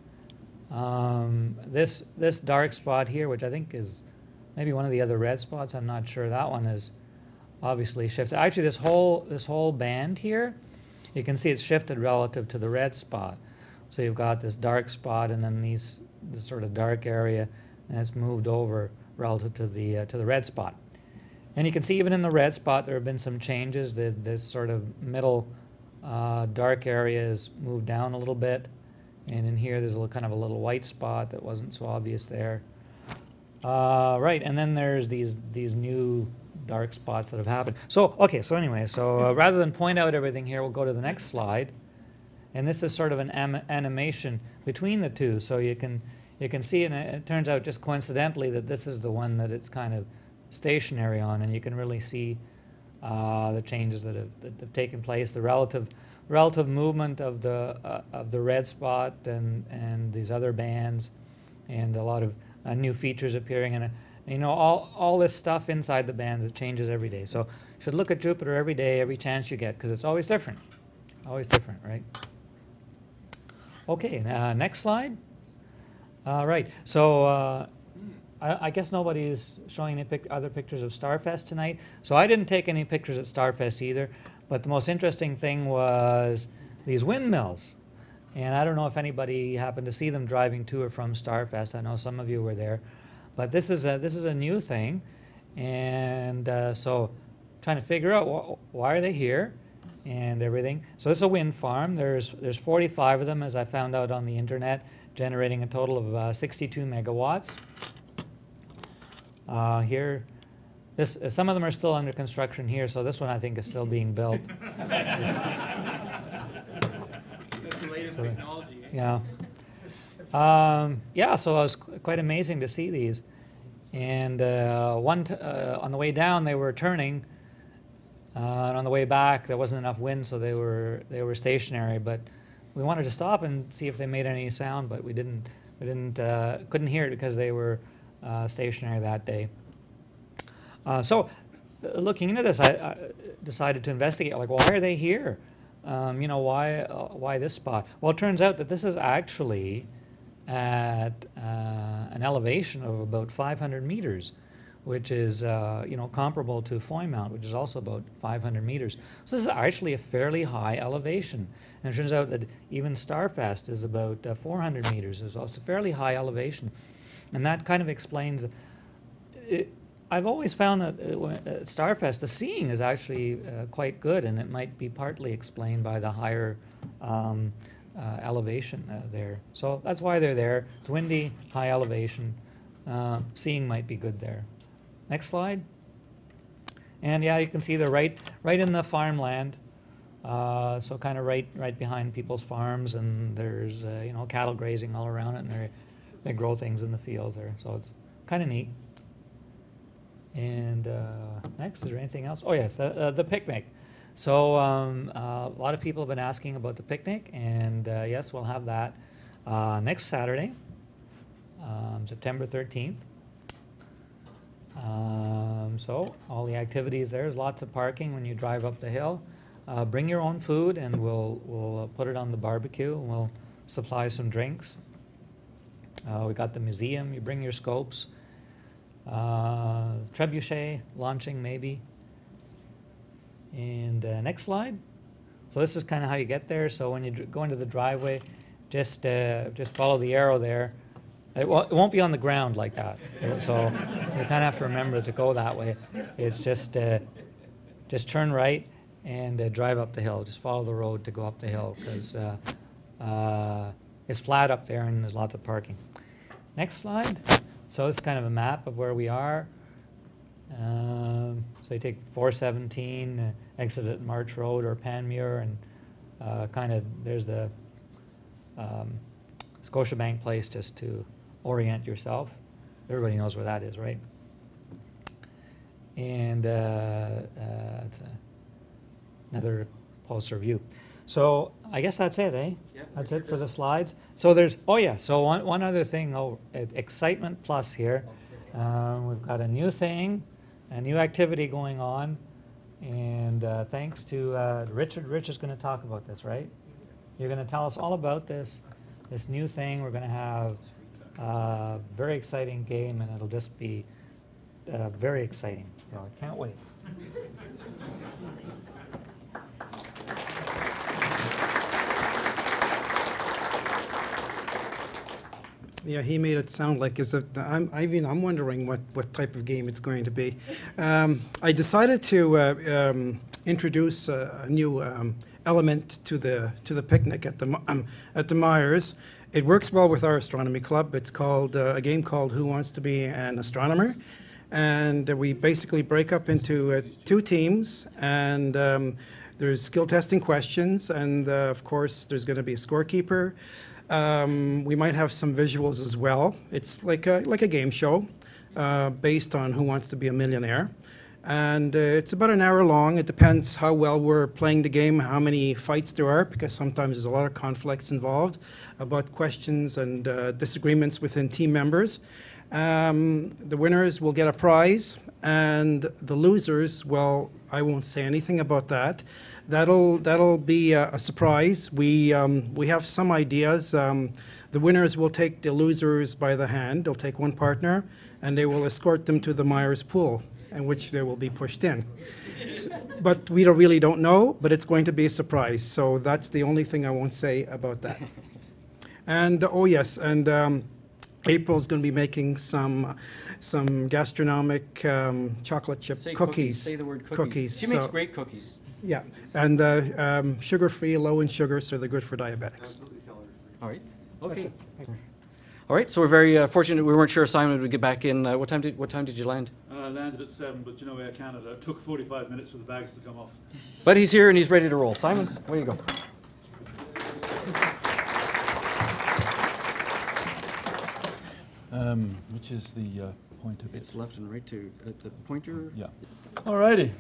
Um, this this dark spot here, which I think is maybe one of the other red spots, I'm not sure. That one is obviously shifted. Actually, this whole this whole band here, you can see it's shifted relative to the red spot. So you've got this dark spot, and then these this sort of dark area, and it's moved over relative to the uh, to the red spot. And you can see even in the red spot there have been some changes. The this sort of middle uh, dark area is moved down a little bit, and in here there's a little, kind of a little white spot that wasn't so obvious there. Uh, right, and then there's these these new dark spots that have happened. So okay, so anyway, so uh, rather than point out everything here, we'll go to the next slide. and this is sort of an am- animation between the two, so you can you can see, and it, it turns out just coincidentally that this is the one that it's kind of stationary on, and you can really see uh, the changes that have, that have taken place, the relative relative movement of the uh, of the red spot and and these other bands, and a lot of uh, new features appearing, and uh, you know all all this stuff inside the bands, it changes every day. So you should look at Jupiter every day, every chance you get, because it's always different, always different, right? Okay, uh, next slide. All right, so uh, I, I guess nobody is showing any pic- other pictures of Starfest tonight. So I didn't take any pictures at Starfest either. But the most interesting thing was these windmills. And I don't know if anybody happened to see them driving to or from Starfest. I know some of you were there. But this is a, this is a new thing. And uh, so trying to figure out wh- why are they here and everything. So it's a wind farm. There's, there's forty-five of them, as I found out on the internet, generating a total of uh, sixty-two megawatts. Uh, here, this, uh, some of them are still under construction here, so this one I think is still being built. That's the latest technology. Eh? Yeah. Um, yeah, so it was qu- quite amazing to see these. And uh, one t- uh, on the way down, they were turning, uh, and on the way back, there wasn't enough wind, so they were they were stationary. But we wanted to stop and see if they made any sound, but we didn't. We didn't. Uh, couldn't hear it because they were uh, stationary that day. Uh, so, uh, looking into this, I, I decided to investigate. Like, why are they here? Um, you know, why uh, why this spot? Well, it turns out that this is actually at uh, an elevation of about five hundred meters, which is uh, you know comparable to Foy Mount, which is also about five hundred meters. So this is actually a fairly high elevation. And it turns out that even Starfest is about uh, four hundred meters. It's also a fairly high elevation, and that kind of explains. It, I've always found that uh, at Starfest, the seeing is actually uh, quite good, and it might be partly explained by the higher um, uh, elevation uh, there. So that's why they're there. It's windy, high elevation. Uh, seeing might be good there. Next slide. And yeah, you can see they're right, right in the farmland. Uh, so kind of right, right behind people's farms, and there's uh, you know cattle grazing all around it, and they they grow things in the fields there. So it's kind of neat. And uh, next, is there anything else? Oh yes, the, uh, the picnic. So um, uh, a lot of people have been asking about the picnic, and uh, yes, we'll have that uh, next Saturday, um, September thirteenth. Um, so all the activities there. There's lots of parking when you drive up the hill. Uh, bring your own food, and we'll we'll uh, put it on the barbecue, and we'll supply some drinks. Uh, we got the museum. You bring your scopes. Uh, trebuchet launching maybe. And uh, next slide. So this is kind of how you get there. So when you dr- go into the driveway, just uh, just follow the arrow there. It, w- it won't be on the ground like that. So you kind of have to remember to go that way. It's just uh, just turn right and uh, drive up the hill. Just follow the road to go up the hill, because uh, uh, it's flat up there and there's lots of parking. Next slide. So it's kind of a map of where we are. Um, so you take four seventeen, uh, exit at March Road or Panmure, and uh, kind of there's the um, Scotiabank Place, just to orient yourself. Everybody knows where that is, right? And uh, uh, it's a, another closer view. So I guess that's it, eh? Yeah, That's it for the slides. So there's, oh yeah, so one, one other thing, oh, e- Excitement Plus here. Um, we've got a new thing, a new activity going on, and uh, thanks to uh, Richard. Richard's going to talk about this, right? You're going to tell us all about this, this new thing. We're going to have a very exciting game, and it'll just be uh, very exciting. So I can't wait. Yeah, he made it sound like as if I'm. I mean, I'm wondering what, what type of game it's going to be. Um, I decided to uh, um, introduce a, a new um, element to the to the picnic at the um, at the Myers. It works well with our astronomy club. It's called uh, a game called Who Wants to Be an Astronomer, and uh, we basically break up into uh, two teams, and um, there's skill testing questions, and uh, of course, there's going to be a scorekeeper. Um, we might have some visuals as well. It's like a, like a game show uh, based on Who Wants to Be a Millionaire. And uh, it's about an hour long. It depends how well we're playing the game, how many fights there are, because sometimes there's a lot of conflicts involved about questions and uh, disagreements within team members. Um, the winners will get a prize, and the losers, well, I won't say anything about that. That'll that'll be a, a surprise. We um, we have some ideas. Um, the winners will take the losers by the hand. They'll take one partner, and they will escort them to the Myers pool, in which they will be pushed in. So, but we don't, really don't know, but it's going to be a surprise. So that's the only thing I won't say about that. And, oh yes, and um, April's going to be making some some gastronomic um, chocolate chip Say cookies. Say the word cookies. Cookies, She makes so- great cookies. Yeah, and uh, um, sugar-free, low in sugar, so they're good for diabetics. Absolutely calorie-free. All right. Okay. it. Thank you. All right. So we're very uh, fortunate. We weren't sure Simon would get back in. Uh, what time did What time did you land? I uh, landed at seven, but you know Air Canada, it took forty-five minutes for the bags to come off. But he's here and he's ready to roll. Simon, where you go? Um, which is the uh, pointer bit? It's left and right to uh, the pointer. Yeah. Alrighty.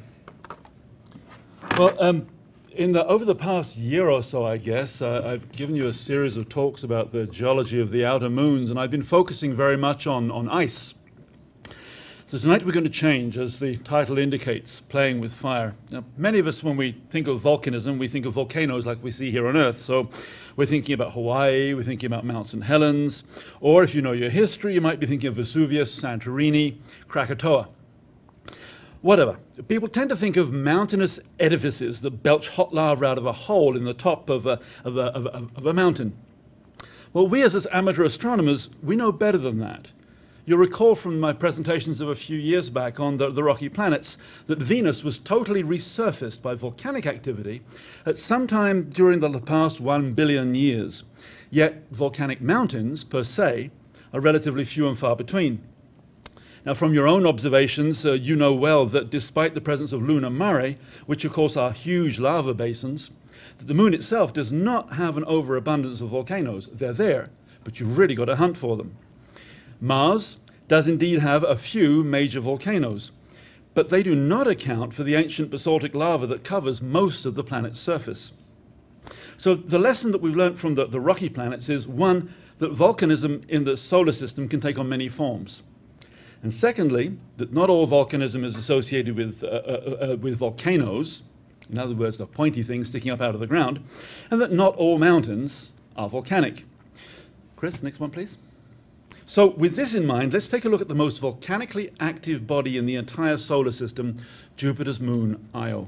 Well, um, in the over the past year or so, I guess, uh, I've given you a series of talks about the geology of the outer moons, and I've been focusing very much on, on ice. So tonight we're going to change, as the title indicates, playing with fire. Now, many of us, when we think of volcanism, we think of volcanoes like we see here on Earth. So we're thinking about Hawaii, we're thinking about Mount Saint Helens, or if you know your history, you might be thinking of Vesuvius, Santorini, Krakatoa. Whatever. People tend to think of mountainous edifices that belch hot lava out of a hole in the top of a, of a, of a, of a mountain. Well, we as amateur astronomers, we know better than that. You'll recall from my presentations of a few years back on the, the rocky planets that Venus was totally resurfaced by volcanic activity at some time during the past one billion years. Yet volcanic mountains, per se, are relatively few and far between. Now, from your own observations, uh, you know well that despite the presence of lunar mare, which of course are huge lava basins, that the moon itself does not have an overabundance of volcanoes. They're there, but you've really got to hunt for them. Mars does indeed have a few major volcanoes, but they do not account for the ancient basaltic lava that covers most of the planet's surface. So the lesson that we've learned from the, the rocky planets is, one, that volcanism in the solar system can take on many forms. And secondly, that not all volcanism is associated with, uh, uh, uh, with volcanoes, in other words, the pointy things sticking up out of the ground, and that not all mountains are volcanic. Chris, next one, please. So with this in mind, let's take a look at the most volcanically active body in the entire solar system, Jupiter's moon, Io.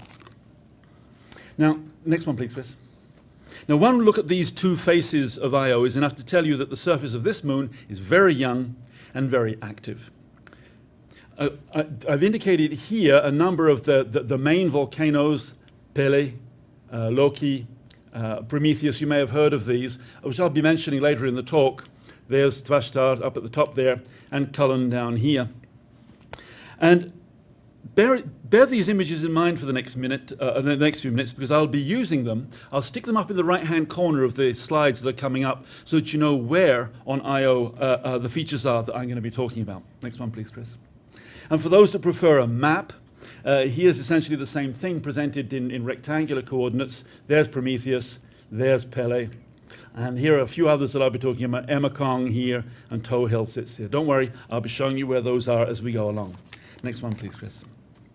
Now, next one, please, Chris. Now, one look at these two faces of Io is enough to tell you that the surface of this moon is very young and very active. Uh, I, I've indicated here a number of the, the, the main volcanoes, Pele, uh, Loki, uh, Prometheus. You may have heard of these, which I'll be mentioning later in the talk. There's Tvastar up at the top there, and Cullen down here. And bear, bear these images in mind for the next minute, uh, the next few minutes, because I'll be using them. I'll stick them up in the right-hand corner of the slides that are coming up, so that you know where on Io uh, uh, the features are that I'm going to be talking about. Next one, please, Chris. And for those that prefer a map, uh, here's essentially the same thing presented in, in rectangular coordinates. There's Prometheus, there's Pele. And here are a few others that I'll be talking about. Emakong here, and Toe Hill sits here. Don't worry, I'll be showing you where those are as we go along. Next one, please, Chris.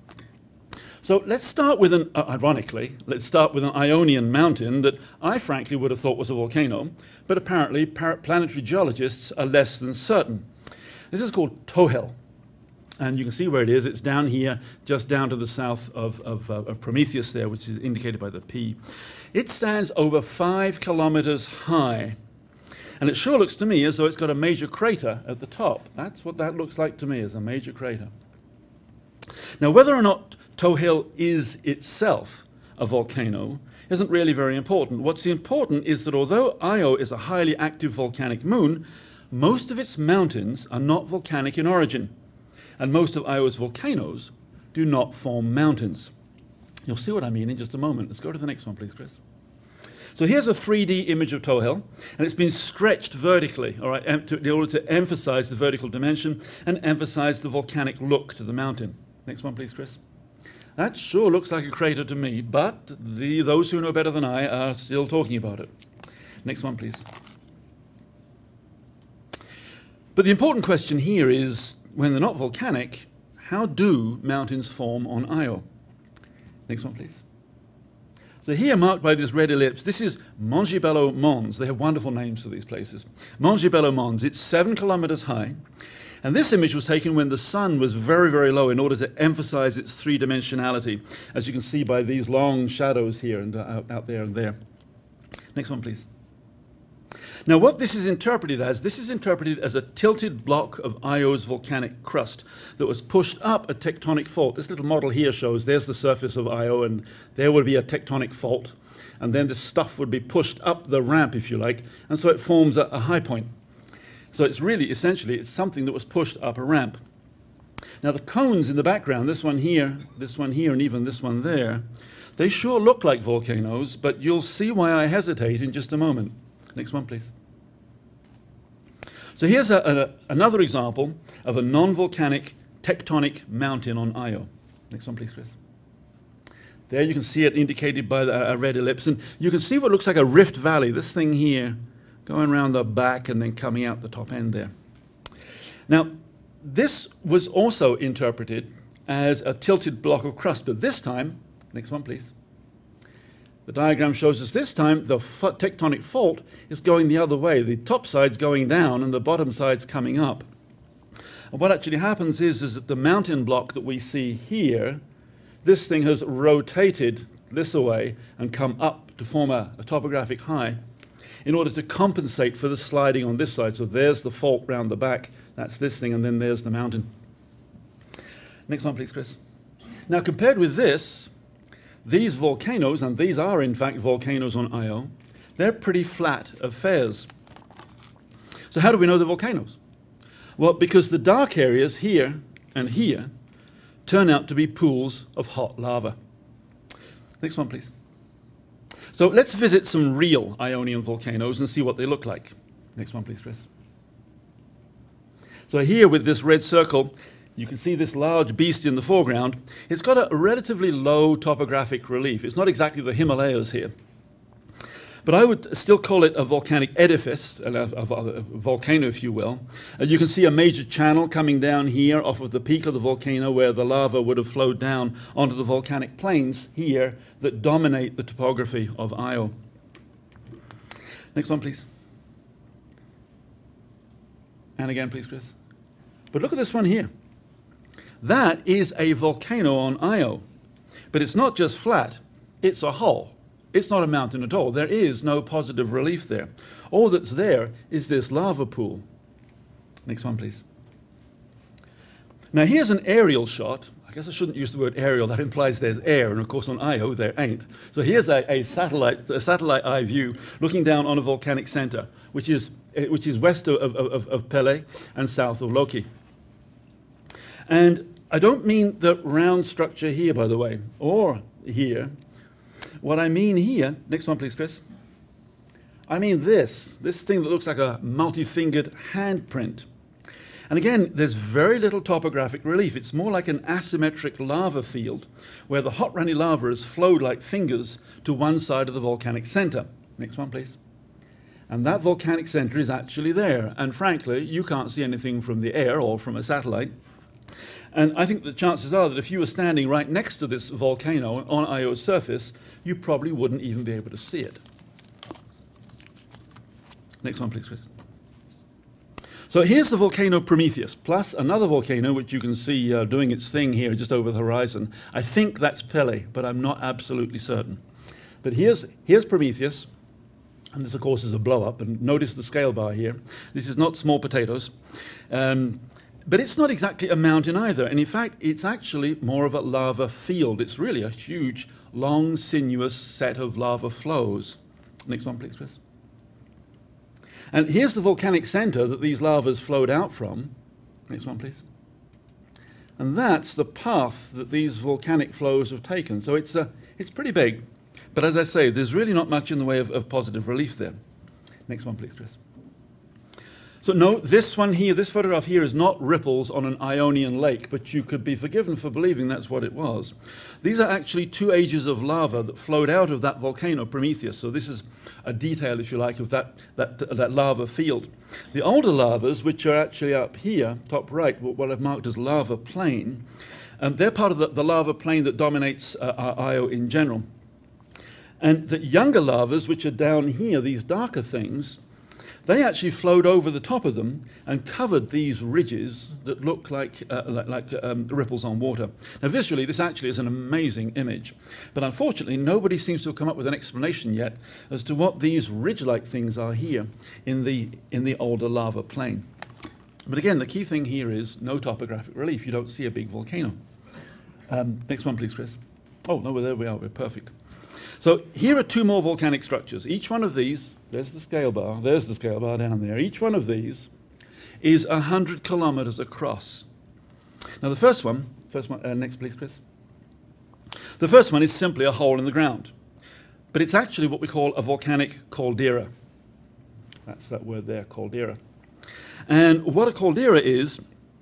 So let's start with an, uh, ironically, let's start with an Ionian mountain that I frankly would have thought was a volcano, but apparently planetary geologists are less than certain. This is called Toe Hill. And you can see where it is. It's down here, just down to the south of, of, uh, of Prometheus there, which is indicated by the P. It stands over five kilometers high. And it sure looks to me as though it's got a major crater at the top. That's what that looks like to me, as a major crater. Now, whether or not Toe Hill is itself a volcano isn't really very important. What's important is that although Io is a highly active volcanic moon, most of its mountains are not volcanic in origin. And most of Io's volcanoes do not form mountains. You'll see what I mean in just a moment. Let's go to the next one, please, Chris. So here's a three D image of Tow Hill, and it's been stretched vertically, all right, em- to, in order to emphasize the vertical dimension and emphasize the volcanic look to the mountain. Next one, please, Chris. That sure looks like a crater to me, but the, those who know better than I are still talking about it. Next one, please. But the important question here is, when they're not volcanic, how do mountains form on Io? Next one, please. So here, marked by this red ellipse, this is Mongibello Mons. They have wonderful names for these places. Mongibello Mons, it's seven kilometers high. And this image was taken when the sun was very, very low in order to emphasize its three-dimensionality, as you can see by these long shadows here and uh, out, out there and there. Next one, please. Now, what this is interpreted as, this is interpreted as a tilted block of Io's volcanic crust that was pushed up a tectonic fault. This little model here shows there's the surface of Io, and there would be a tectonic fault. And then this stuff would be pushed up the ramp, if you like, and so it forms a, a high point. So it's really, essentially, it's something that was pushed up a ramp. Now, the cones in the background, this one here, this one here, and even this one there, they sure look like volcanoes, but you'll see why I hesitate in just a moment. Next one, please. So here's a, a, another example of a non-volcanic tectonic mountain on Io. Next one, please, Chris. There you can see it indicated by the, a red ellipse, and you can see what looks like a rift valley, this thing here, going around the back and then coming out the top end there. Now, this was also interpreted as a tilted block of crust, but this time, next one, please. The diagram shows us this time the tectonic fault is going the other way. The top side's going down and the bottom side's coming up. And what actually happens is, is that the mountain block that we see here, this thing has rotated this away and come up to form a, a topographic high in order to compensate for the sliding on this side. So there's the fault round the back, that's this thing, and then there's the mountain. Next one, please, Chris. Now, compared with this, these volcanoes, and these are in fact volcanoes on Io, they're pretty flat affairs. So how do we know they're volcanoes? Well, because the dark areas here and here turn out to be pools of hot lava. Next one, please. So let's visit some real Ionian volcanoes and see what they look like. Next one, please, Chris. So here with this red circle, you can see this large beast in the foreground. It's got a relatively low topographic relief. It's not exactly the Himalayas here. But I would still call it a volcanic edifice, a, a, a volcano, if you will. Uh, you can see a major channel coming down here off of the peak of the volcano where the lava would have flowed down onto the volcanic plains here that dominate the topography of Io. Next one, please. And again, please, Chris. But look at this one here. That is a volcano on Io. But it's not just flat, it's a hole. It's not a mountain at all. There is no positive relief there. All that's there is this lava pool. Next one, please. Now here's an aerial shot. I guess I shouldn't use the word aerial. That implies there's air, and of course on Io there ain't. So here's a, a satellite, a satellite eye view looking down on a volcanic center, which is which is west of, of, of Pele and south of Loki. And I don't mean the round structure here, by the way, or here. What I mean here, next one please, Chris. I mean this, this thing that looks like a multi-fingered handprint. And again, there's very little topographic relief. It's more like an asymmetric lava field where the hot runny lava has flowed like fingers to one side of the volcanic center. Next one, please. And that volcanic center is actually there. And frankly, you can't see anything from the air or from a satellite. And I think the chances are that if you were standing right next to this volcano on Io's surface, you probably wouldn't even be able to see it. Next one, please, Chris. So here's the volcano Prometheus, plus another volcano which you can see uh, doing its thing here just over the horizon. I think that's Pele, but I'm not absolutely certain. But here's, here's Prometheus, and this, of course, is a blow-up. And notice the scale bar here. This is not small potatoes. Um, but it's not exactly a mountain either. And in fact, it's actually more of a lava field. It's really a huge, long, sinuous set of lava flows. Next one, please, Chris. And here's the volcanic center that these lavas flowed out from. Next one, please. And that's the path that these volcanic flows have taken. So it's, uh, it's pretty big. But as I say, there's really not much in the way of, of positive relief there. Next one, please, Chris. So no, this one here, this photograph here is not ripples on an Ionian lake, but you could be forgiven for believing that's what it was. These are actually two ages of lava that flowed out of that volcano, Prometheus. So this is a detail, if you like, of that, that, that lava field. The older lavas, which are actually up here, top right, what I've marked as lava plain, um, they're part of the, the lava plain that dominates uh, our Io in general. And the younger lavas, which are down here, these darker things, they actually flowed over the top of them and covered these ridges that look like, uh, like, like um, ripples on water. Now visually, this actually is an amazing image. But unfortunately, nobody seems to have come up with an explanation yet as to what these ridge-like things are here in the, in the older lava plain. But again, the key thing here is no topographic relief. You don't see a big volcano. Um, next one, please, Chris. Oh, no, well, there we are. We're perfect. So here are two more volcanic structures. Each one of these, there's the scale bar, there's the scale bar down there. Each one of these is one hundred kilometers across. Now the first one, first one uh, next please, Chris. The first one is simply a hole in the ground. But it's actually what we call a volcanic caldera. That's that word there, caldera. And what a caldera is,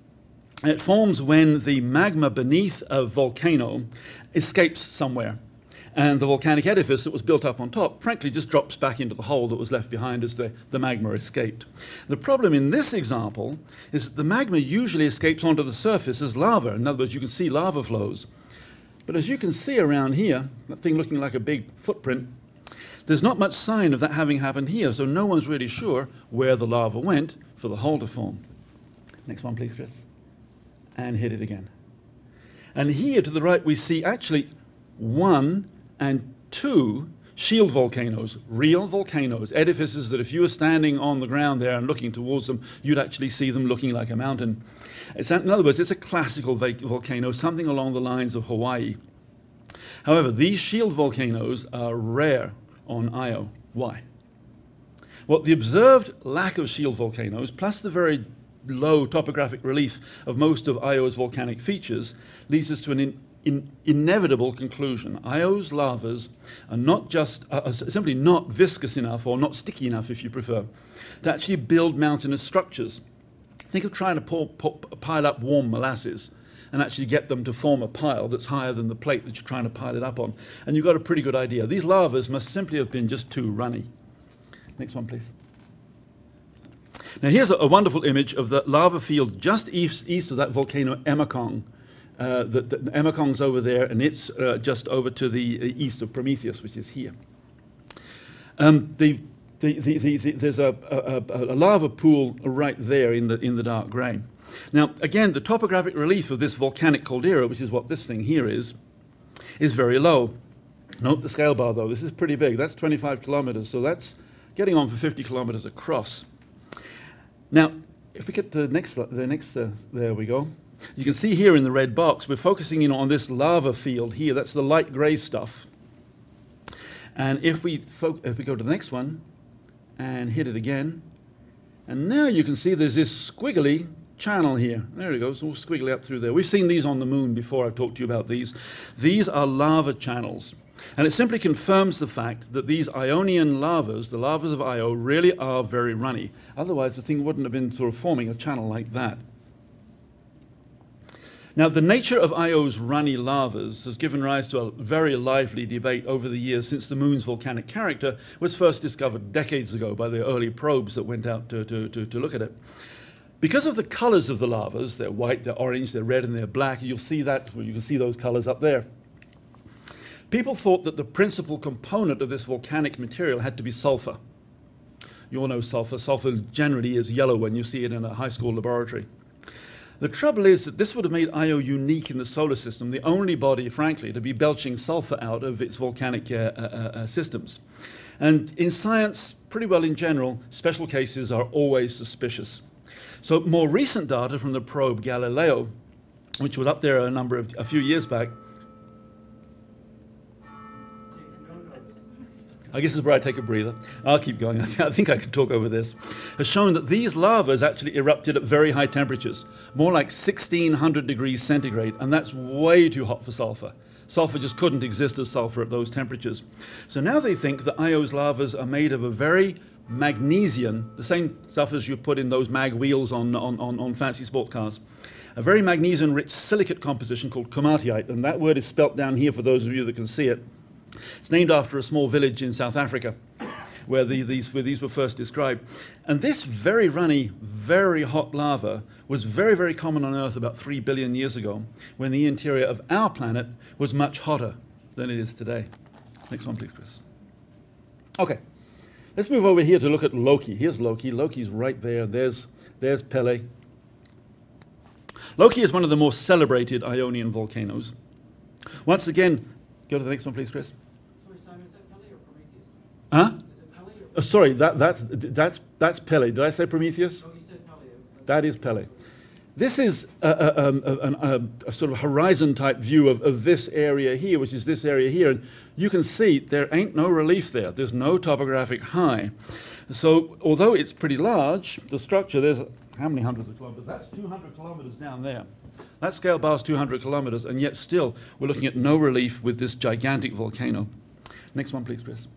it forms when the magma beneath a volcano escapes somewhere. And the volcanic edifice that was built up on top, frankly, just drops back into the hole that was left behind as the, the magma escaped. The problem in this example is that the magma usually escapes onto the surface as lava. In other words, you can see lava flows. But as you can see around here, that thing looking like a big footprint, there's not much sign of that having happened here, so no one's really sure where the lava went for the hole to form. Next one, please, Chris. And hit it again. And here to the right, we see actually one and two shield volcanoes, real volcanoes, edifices that if you were standing on the ground there and looking towards them, you'd actually see them looking like a mountain. It's, in other words, it's a classical volcano, something along the lines of Hawaii. However, these shield volcanoes are rare on Io. Why? Well, the observed lack of shield volcanoes, plus the very low topographic relief of most of Io's volcanic features, leads us to an in In inevitable conclusion. Io's lavas are not just, uh, are simply not viscous enough, or not sticky enough if you prefer, to actually build mountainous structures. Think of trying to pour, pour, pile up warm molasses and actually get them to form a pile that's higher than the plate that you're trying to pile it up on. And you've got a pretty good idea. These lavas must simply have been just too runny. Next one, please. Now here's a, a wonderful image of the lava field just east, east of that volcano Emakong. Uh, the, the, the Emakong's over there, and it's uh, just over to the uh, east of Prometheus, which is here. Um, the, the, the, the, the, there's a, a, a lava pool right there in the, in the dark grey. Now, again, the topographic relief of this volcanic caldera, which is what this thing here is, is very low. Note the scale bar, though. This is pretty big. That's twenty-five kilometers, so that's getting on for fifty kilometers across. Now, if we get to the next, the next uh, there we go. You can see here in the red box, we're focusing in on this lava field here. That's the light gray stuff. And if we, if we go to the next one and hit it again, and now you can see there's this squiggly channel here. There it goes, all squiggly up through there. We've seen these on the moon before. I've talked to you about these. These are lava channels. And it simply confirms the fact that these Ionian lavas, the lavas of Io, really are very runny. Otherwise, the thing wouldn't have been sort of forming a channel like that. Now, the nature of Io's runny lavas has given rise to a very lively debate over the years since the moon's volcanic character was first discovered decades ago by the early probes that went out to, to, to, to look at it. Because of the colors of the lavas, they're white, they're orange, they're red, and they're black, you'll see that, well, you can see those colors up there. People thought that the principal component of this volcanic material had to be sulfur. You all know sulfur. Sulfur generally is yellow when you see it in a high school laboratory. The trouble is that this would have made Io unique in the solar system, the only body, frankly, to be belching sulfur out of its volcanic uh, uh, uh, systems. And in science, pretty well in general, special cases are always suspicious. So more recent data from the probe Galileo, which was up there a number of, a few years back, I guess this is where I take a breather. I'll keep going. I, th- I think I can talk over this. Has shown that these lavas actually erupted at very high temperatures, more like sixteen hundred degrees centigrade, and that's way too hot for sulfur. Sulfur just couldn't exist as sulfur at those temperatures. So now they think that Io's lavas are made of a very magnesian, the same stuff as you put in those mag wheels on, on, on, on fancy sports cars, a very magnesium-rich silicate composition called komatiite, and that word is spelt down here for those of you that can see it. It's named after a small village in South Africa where, the, these, where these were first described. And this very runny, very hot lava was very, very common on Earth about three billion years ago, when the interior of our planet was much hotter than it is today. Next one, please, Chris. Okay, let's move over here to look at Loki. Here's Loki. Loki's right there. There's, there's Pele. Loki is one of the more celebrated Ionian volcanoes. Once again, go to the next one, please, Chris. Sorry, Simon, is that Pele or Prometheus? Huh? Is it Pele or Uh, sorry, that, that's, that's, that's Pele. Did I say Prometheus? Oh, you said Pele. That is Pele. This is a, a, um, a, a, a sort of horizon-type view of, of this area here, which is this area here. And you can see there ain't no relief there. There's no topographic high. So although it's pretty large, the structure, there's how many hundreds of kilometers? That's two hundred kilometers down there. That scale bar is two hundred kilometers, and yet still we're looking at no relief with this gigantic volcano. Next one, please, Chris.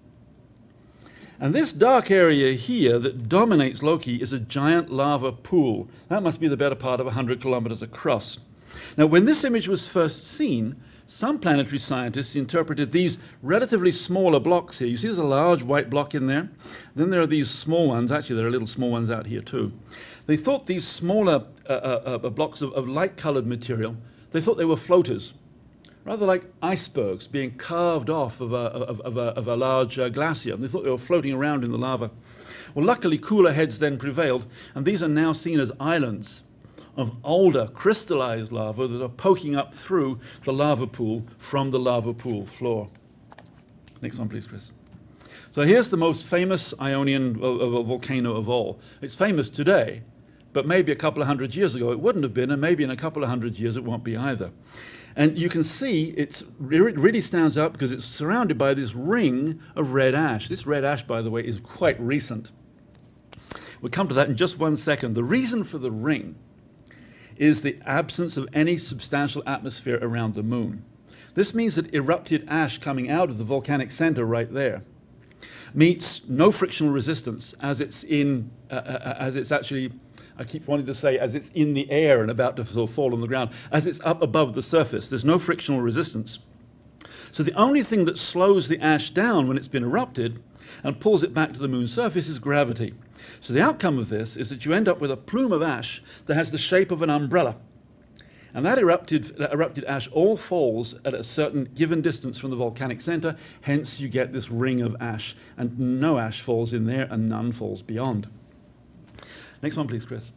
And this dark area here that dominates Loki is a giant lava pool. That must be the better part of one hundred kilometers across. Now, when this image was first seen, some planetary scientists interpreted these relatively smaller blocks here. You see there's a large white block in there. Then there are these small ones. Actually, there are little small ones out here too. They thought these smaller uh, uh, uh, blocks of, of light-colored material, they thought they were floaters, rather like icebergs being carved off of a, of, of a, of a large uh, glacier. And they thought they were floating around in the lava. Well, luckily, cooler heads then prevailed, and these are now seen as islands of older crystallized lava that are poking up through the lava pool from the lava pool floor. Next one, please, Chris. So here's the most famous Ionian uh, uh, volcano of all. It's famous today, but maybe a couple of hundred years ago it wouldn't have been, and maybe in a couple of hundred years it won't be either. And you can see it really stands out because it's surrounded by this ring of red ash. This red ash, by the way, is quite recent. We'll come to that in just one second. The reason for the ring is the absence of any substantial atmosphere around the moon. This means that erupted ash coming out of the volcanic center right there meets no frictional resistance as it's in, uh, uh, as it's actually, I keep wanting to say, as it's in the air and about to sort of fall on the ground, as it's up above the surface. There's no frictional resistance. So the only thing that slows the ash down when it's been erupted and pulls it back to the moon's surface is gravity. So the outcome of this is that you end up with a plume of ash that has the shape of an umbrella. And that erupted, that erupted ash all falls at a certain given distance from the volcanic center, hence you get this ring of ash, and no ash falls in there and none falls beyond. Next one, please, Chris.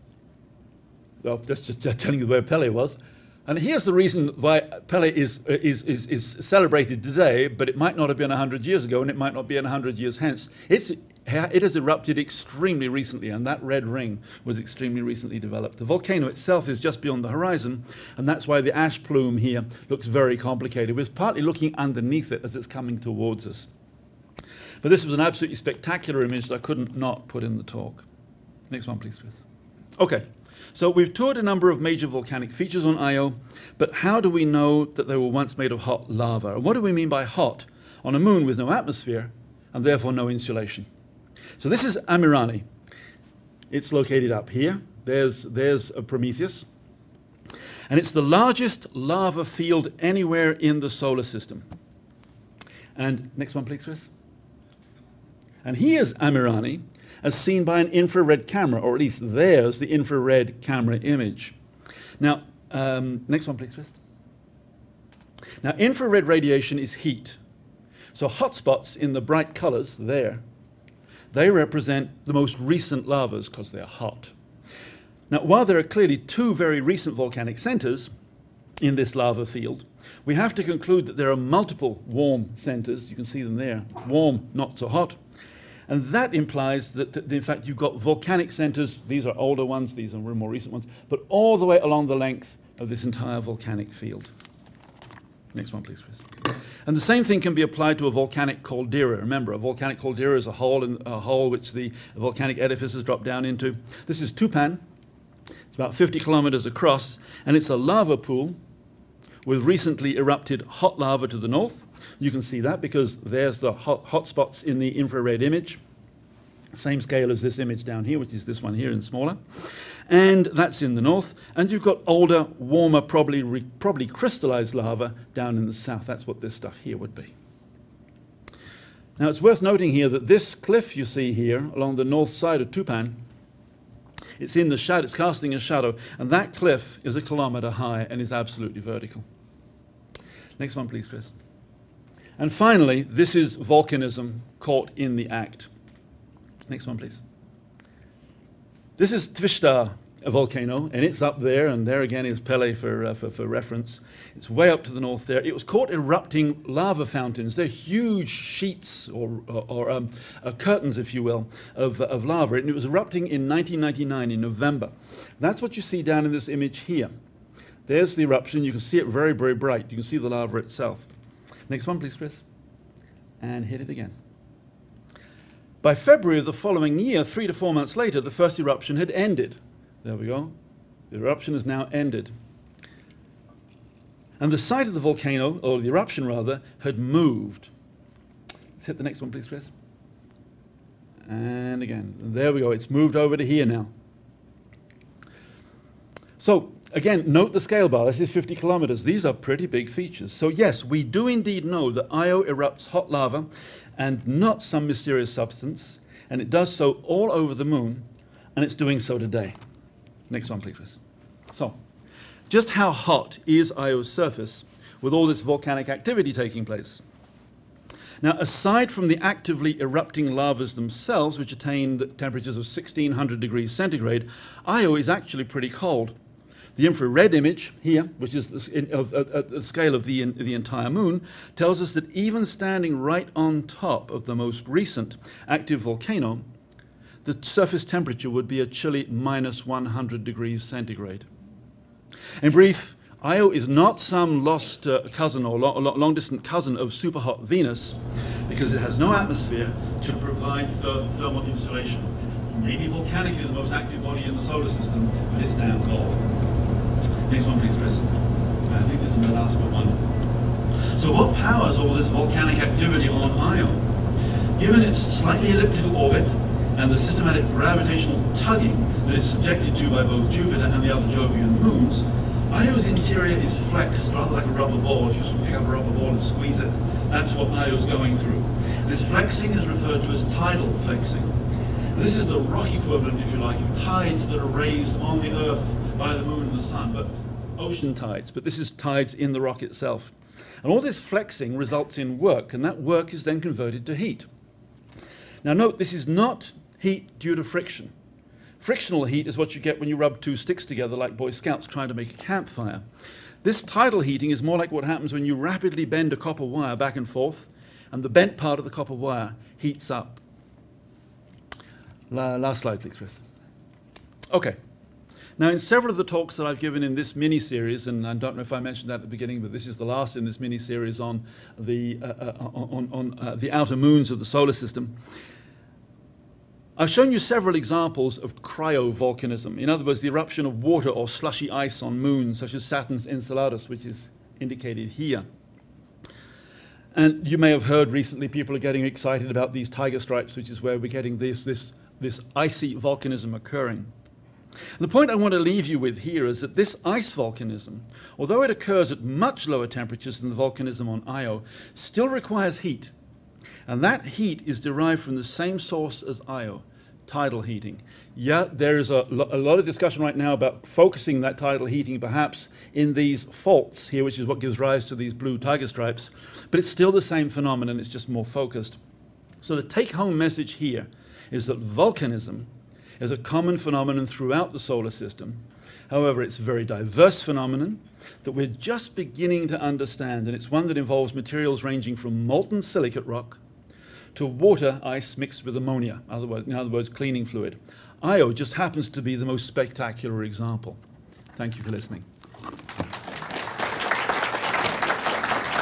Well, that's just telling you where Pele was. And here's the reason why Pele is, is, is, is celebrated today, but it might not have been one hundred years ago, and it might not be in one hundred years hence. It's, it has erupted extremely recently, and that red ring was extremely recently developed. The volcano itself is just beyond the horizon, and that's why the ash plume here looks very complicated. We're partly looking underneath it as it's coming towards us. But this was an absolutely spectacular image that I couldn't not put in the talk. Next one, please, Chris. Okay. So we've toured a number of major volcanic features on Io, but how do we know that they were once made of hot lava? And what do we mean by hot on a moon with no atmosphere and therefore no insulation? So this is Amirani. It's located up here. There's, there's a Prometheus. And it's the largest lava field anywhere in the solar system. And next one, please, Chris. And here's Amirani, as seen by an infrared camera, or at least there's the infrared camera image. Now, um, next one, please, Chris. Now, infrared radiation is heat. So hotspots in the bright colors there, they represent the most recent lavas because they're hot. Now, while there are clearly two very recent volcanic centers in this lava field, we have to conclude that there are multiple warm centers. You can see them there. Warm, not so hot. And that implies that, that, in fact, you've got volcanic centers. These are older ones. These are more recent ones. But all the way along the length of this entire volcanic field. Next one, please, Chris. And the same thing can be applied to a volcanic caldera. Remember, a volcanic caldera is a hole, in, a hole which the volcanic edifices drop down into. This is Tupan. It's about fifty kilometers across, and it's a lava pool with recently erupted hot lava to the north. You can see that because there's the hot, hot spots in the infrared image. Same scale as this image down here, which is this one here and smaller. And that's in the north. And you've got older, warmer, probably, re, probably crystallized lava down in the south. That's what this stuff here would be. Now it's worth noting here that this cliff you see here along the north side of Tupan, it's in the shadow, it's casting a shadow, and that cliff is a kilometer high and is absolutely vertical. Next one, please, Chris. And finally, this is volcanism caught in the act. Next one, please. This is Tvista, a volcano, and it's up there, and there again is Pele for, uh, for, for reference. It's way up to the north there. It was caught erupting lava fountains. They're huge sheets, or, or, or um, uh, curtains, if you will, of, uh, of lava, and it was erupting in nineteen ninety-nine in November. That's what you see down in this image here. There's the eruption. You can see it very, very bright. You can see the lava itself. Next one, please, Chris. And hit it again. By February of the following year, three to four months later, the first eruption had ended. There we go. The eruption has now ended. And the site of the volcano, or the eruption rather, had moved. Let's hit the next one, please, Chris. And again, there we go. It's moved over to here now. So, again, note the scale bar. This is fifty kilometers. These are pretty big features. So yes, we do indeed know that Io erupts hot lava and not some mysterious substance, and it does so all over the moon, and it's doing so today. Next one, please, Chris. So, just how hot is Io's surface with all this volcanic activity taking place? Now, aside from the actively erupting lavas themselves, which attained temperatures of sixteen hundred degrees centigrade, Io is actually pretty cold. The infrared image here, which is the, of, of, of the scale of the, the entire moon, tells us that even standing right on top of the most recent active volcano, the surface temperature would be a chilly minus one hundred degrees centigrade. In brief, Io is not some lost uh, cousin or lo lo long-distant cousin of superhot Venus, because it has no atmosphere to provide th thermal insulation. Maybe volcanically the most active body in the solar system, but it's damn cold. Next one, please, Chris. I think this is the last one. So what powers all this volcanic activity on Io? Given its slightly elliptical orbit and the systematic gravitational tugging that it's subjected to by both Jupiter and the other Jovian moons, Io's interior is flexed, rather like a rubber ball. If you just pick up a rubber ball and squeeze it, that's what Io's going through. This flexing is referred to as tidal flexing. This is the rock equivalent, if you like, of tides that are raised on the Earth by the moon and the sun, but ocean tides, but this is tides in the rock itself. And all this flexing results in work, and that work is then converted to heat. Now note, this is not heat due to friction. Frictional heat is what you get when you rub two sticks together like Boy Scouts trying to make a campfire. This tidal heating is more like what happens when you rapidly bend a copper wire back and forth, and the bent part of the copper wire heats up. La last slide, please, Chris. Okay. Now, in several of the talks that I've given in this mini-series, and I don't know if I mentioned that at the beginning, but this is the last in this mini-series on the, uh, uh, on, on, uh, the outer moons of the solar system, I've shown you several examples of cryovolcanism. In other words, the eruption of water or slushy ice on moons, such as Saturn's Enceladus, which is indicated here. And you may have heard recently people are getting excited about these tiger stripes, which is where we're getting this, this, this icy volcanism occurring. And the point I want to leave you with here is that this ice volcanism, although it occurs at much lower temperatures than the volcanism on Io, still requires heat. And that heat is derived from the same source as Io, tidal heating. Yeah, there is a, lo a lot of discussion right now about focusing that tidal heating perhaps in these faults here, which is what gives rise to these blue tiger stripes, but it's still the same phenomenon, it's just more focused. So the take-home message here is that volcanism is a common phenomenon throughout the solar system. However, it's a very diverse phenomenon that we're just beginning to understand, and it's one that involves materials ranging from molten silicate rock to water ice mixed with ammonia, otherwise, in other words, cleaning fluid. Io just happens to be the most spectacular example. Thank you for listening.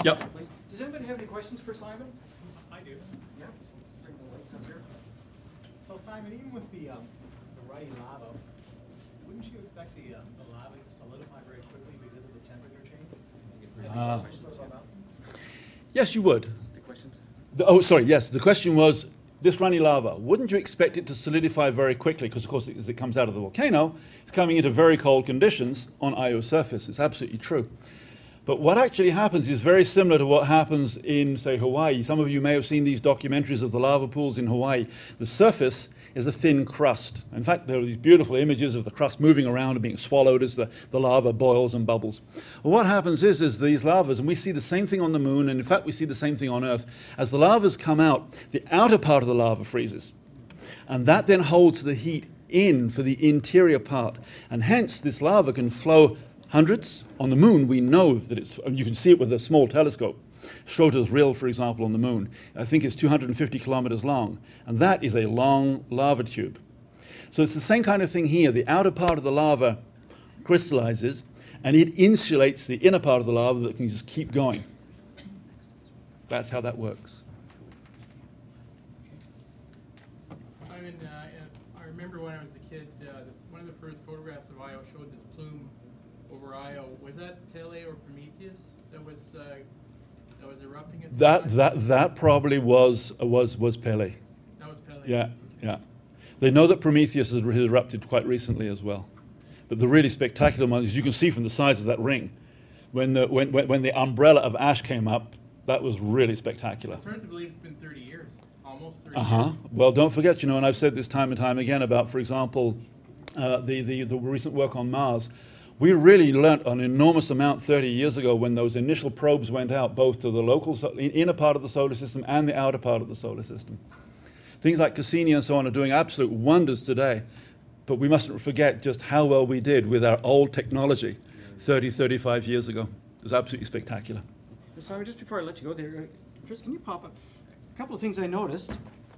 Yep. please. Does anybody have any questions for Simon? I do. Yeah. Let's bring the lights up here. So Simon, even with the, um, the runny lava, wouldn't you expect the, um, the lava to solidify very quickly because of the temperature change? Uh, yes, you would. The questions? The, oh, sorry, yes. The question was, this runny lava, wouldn't you expect it to solidify very quickly? Because, of course, as it comes out of the volcano, it's coming into very cold conditions on Io's surface. It's absolutely true. But what actually happens is very similar to what happens in, say, Hawaii. Some of you may have seen these documentaries of the lava pools in Hawaii. The surface is a thin crust. In fact, there are these beautiful images of the crust moving around and being swallowed as the, the lava boils and bubbles. Well, what happens is, is these lavas, and we see the same thing on the moon, and in fact we see the same thing on Earth, as the lavas come out, the outer part of the lava freezes. And that then holds the heat in for the interior part. And hence, this lava can flow hundreds. On the moon, we know that it's, you can see it with a small telescope. Schroter's rill, for example, on the moon, I think is two hundred fifty kilometers long, and that is a long lava tube. So it's the same kind of thing here. The outer part of the lava crystallizes, and it insulates the inner part of the lava that can just keep going. That's how that works. Simon, uh, I remember when I was a kid, uh, one of the first photographs of Io showed this plume over Io. Was that Pele or Prometheus that was uh, that was erupting at the That time? that that probably was was was Pele. That was Pele. Yeah, yeah. They know that Prometheus has erupted quite recently as well. But the really spectacular one, as you can see from the size of that ring, when the when when, when the umbrella of ash came up, that was really spectacular. It's hard to believe it's been thirty years, almost thirty Uh-huh. years. Well, don't forget, you know, and I've said this time and time again about, for example, uh, the, the, the recent work on Mars. We really learnt an enormous amount thirty years ago when those initial probes went out, both to the local so inner part of the solar system and the outer part of the solar system. Things like Cassini and so on are doing absolute wonders today, but we mustn't forget just how well we did with our old technology thirty, thirty-five years ago. It was absolutely spectacular. Sorry, just before I let you go there, uh, Chris, can you pop up a couple of things I noticed?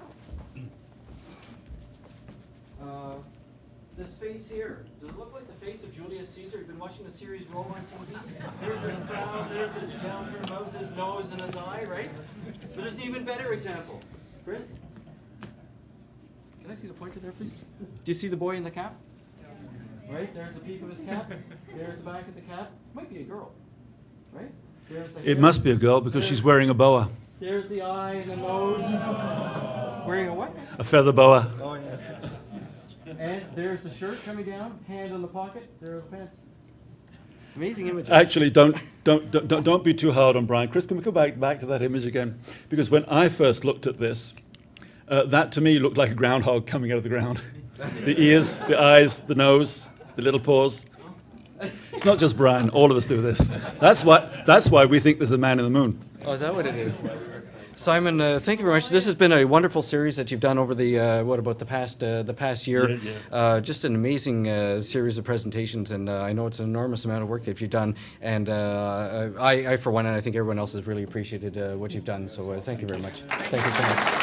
Uh, this face here, does it look like the face of Julius Caesar? You've been watching the series Rome on T V? There's his crown, there's his downturned mouth, his nose, and his eye, right? But there's an even better example. Chris? Can I see the pointer there, please? Do you see the boy in the cap? Right, there's the peak of his cap. There's the back of the cap. Might be a girl, right? There's the It hair. must be a girl because she's wearing a boa, There's the eye and the nose. Wearing a what? a feather boa. Oh, yeah. And there's the shirt coming down, hand in the pocket, there are the pants. Amazing images. Actually, don't, don't, don't, don't be too hard on Brian. Chris, can we go back, back to that image again? Because when I first looked at this, uh, that to me looked like a groundhog coming out of the ground. The ears, the eyes, the nose, the little paws. It's not just Brian, all of us do this. That's why, that's why we think there's a man in the moon. Oh, is that what it is? Simon, uh, thank you very much. This has been a wonderful series that you've done over the, uh, what about the past uh, the past year. Yeah, yeah. Uh, just an amazing uh, series of presentations, and uh, I know it's an enormous amount of work that you've done. And uh, I, I, for one, and I think everyone else has really appreciated uh, what you've done. So uh, thank you very much. Thank you so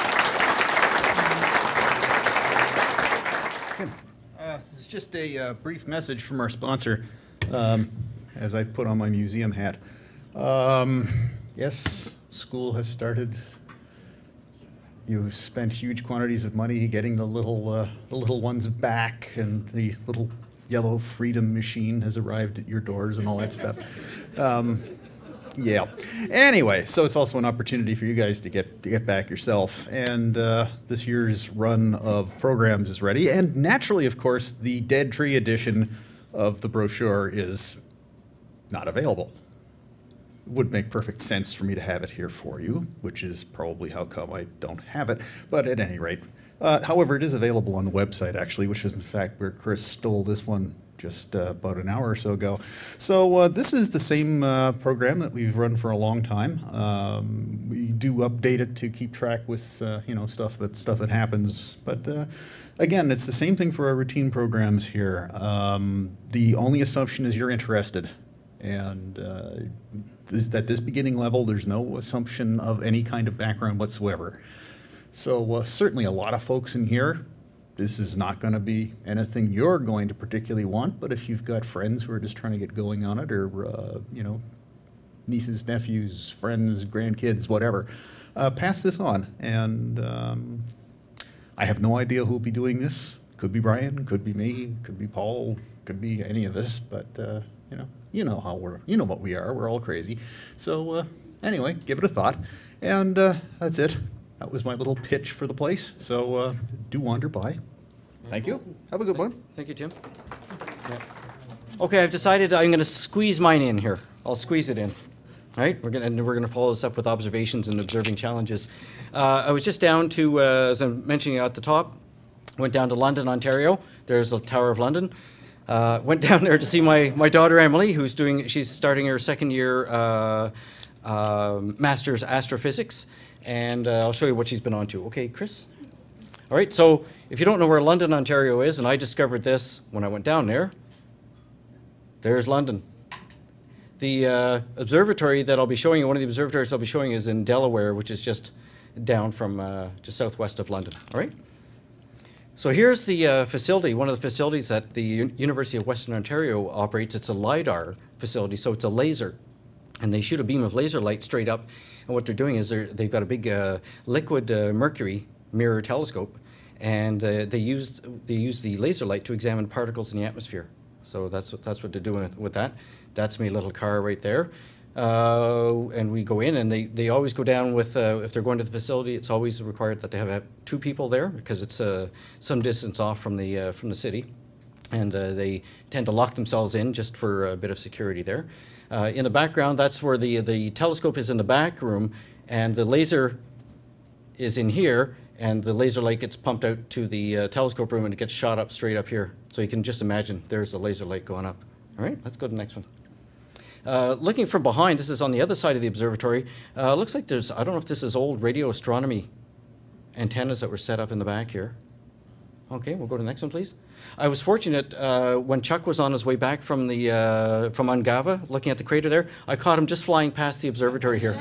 much. Uh, this is just a uh, brief message from our sponsor, um, as I put on my museum hat. Um, yes, school has started. You spent huge quantities of money getting the little, uh, the little ones back, and the little yellow freedom machine has arrived at your doors and all that stuff. Um, Yeah. Anyway, so it's also an opportunity for you guys to get to get back yourself. And uh, this year's run of programs is ready. And naturally, of course, the Dead Tree edition of the brochure is not available. It would make perfect sense for me to have it here for you, which is probably how come I don't have it. But at any rate, uh, however, it is available on the website, actually, which is in fact where Chris stole this one just uh, about an hour or so ago. So uh, this is the same uh, program that we've run for a long time. Um, we do update it to keep track with uh, you know stuff that stuff that happens. But uh, again, it's the same thing for our routine programs here. Um, the only assumption is you're interested, and uh, this, at this beginning level, there's no assumption of any kind of background whatsoever. So uh, certainly a lot of folks in here, this is not going to be anything you're going to particularly want, but if you've got friends who are just trying to get going on it, or uh, you know, nieces, nephews, friends, grandkids, whatever, uh, pass this on. And um, I have no idea who'll be doing this. Could be Brian, could be me, could be Paul, could be any of us, but uh, you know, you know how we're, you know what we are. We're all crazy. So uh, anyway, give it a thought, and uh, that's it. That was my little pitch for the place. So uh, do wander by. Thank you. Have a good one. Thank you, Jim. Yeah. Okay, I've decided I'm going to squeeze mine in here. I'll squeeze it in. All right, we're going and we're going to follow this up with observations and observing challenges. Uh, I was just down to, uh, as I'm mentioning at the top, went down to London, Ontario. There's the Tower of London. Uh, went down there to see my my daughter Emily, who's doing. She's starting her second year uh, uh, master's astrophysics, and uh, I'll show you what she's been on to. Okay, Chris. All right. So if you don't know where London, Ontario is, and I discovered this when I went down there. There's London. The uh, observatory that I'll be showing you, one of the observatories I'll be showing you is in Delaware, which is just down from uh, just southwest of London. All right. So here's the uh, facility, one of the facilities that the U University of Western Ontario operates. It's a LiDAR facility, so it's a laser. And they shoot a beam of laser light straight up. And what they're doing is they're, they've got a big uh, liquid uh, mercury mirror telescope, and uh, they use they use the laser light to examine particles in the atmosphere. So that's what, that's what they're doing with, with that. That's my little car right there. Uh, and we go in, and they, they always go down with, uh, if they're going to the facility, it's always required that they have, have two people there because it's uh, some distance off from the, uh, from the city. And uh, they tend to lock themselves in just for a bit of security there. Uh, in the background, that's where the, the telescope is in the back room, and the laser is in here, and the laser light gets pumped out to the uh, telescope room, and it gets shot up straight up here. So you can just imagine there's the laser light going up. All right, let's go to the next one. Uh, looking from behind, this is on the other side of the observatory. Uh, looks like there's, I don't know if this is old radio astronomy antennas that were set up in the back here. Okay, we'll go to the next one, please. I was fortunate uh, when Chuck was on his way back from the uh, from Ungava, looking at the crater there. I caught him just flying past the observatory here.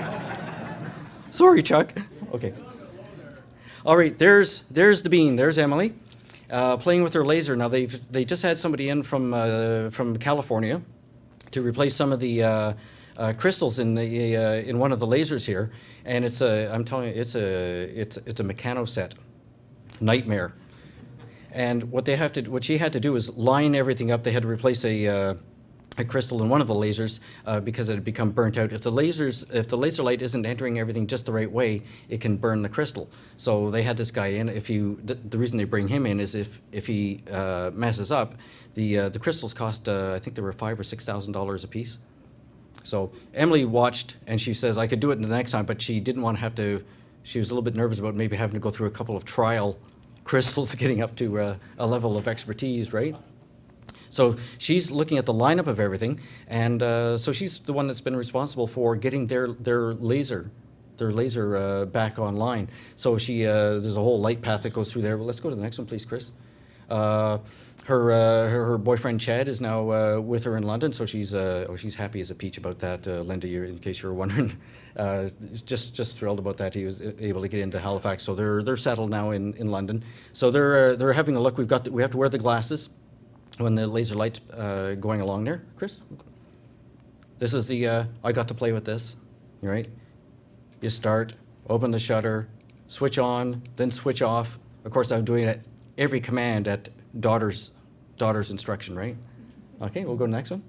Sorry, Chuck. Okay. All right, there's there's the beam. There's Emily uh, playing with her laser. Now they've they just had somebody in from uh, from California to replace some of the uh, uh, crystals in the uh, in one of the lasers here, and it's a I'm telling you it's a it's it's a mechano set nightmare. And what they have to what she had to do is line everything up. They had to replace a uh, a crystal in one of the lasers uh, because it had become burnt out. If the lasers if the laser light isn't entering everything just the right way, it can burn the crystal. So they had this guy in. If you the, the reason they bring him in is if if he uh, messes up, the uh, the crystals cost uh, I think they were five or six thousand dollars a piece. So Emily watched, and she says I could do it the next time, but she didn't want to have to. She was a little bit nervous about maybe having to go through a couple of trial crystals getting up to uh, a level of expertise, right? So she's looking at the lineup of everything, and uh, so she's the one that's been responsible for getting their their laser, their laser uh, back online. So she uh, there's a whole light path that goes through there. Well, let's go to the next one, please, Chris. Uh, her, uh, her her boyfriend Chad is now uh, with her in London, so she's uh, oh she's happy as a peach about that. Uh, Linda, you're, in case you were wondering, uh, just just thrilled about that. He was able to get into Halifax, so they're they're settled now in, in London. So they're uh, they're having a look. We've got the, we have to wear the glasses when the laser light's uh, going along there. Chris, this is the uh, I got to play with this. You right? You start, open the shutter, switch on, then switch off. Of course, I'm doing it every command at daughter's daughter's instruction, right? Okay, we'll go to the next one.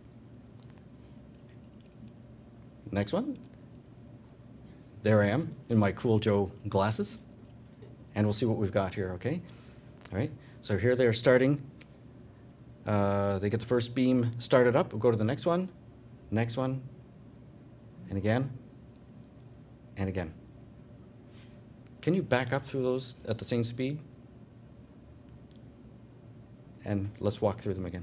Next one. There I am in my Cool Joe glasses. And we'll see what we've got here, okay? All right, so here they're starting. Uh, they get the first beam started up. We'll go to the next one, next one, and again, and again. Can you back up through those at the same speed? And let's walk through them again.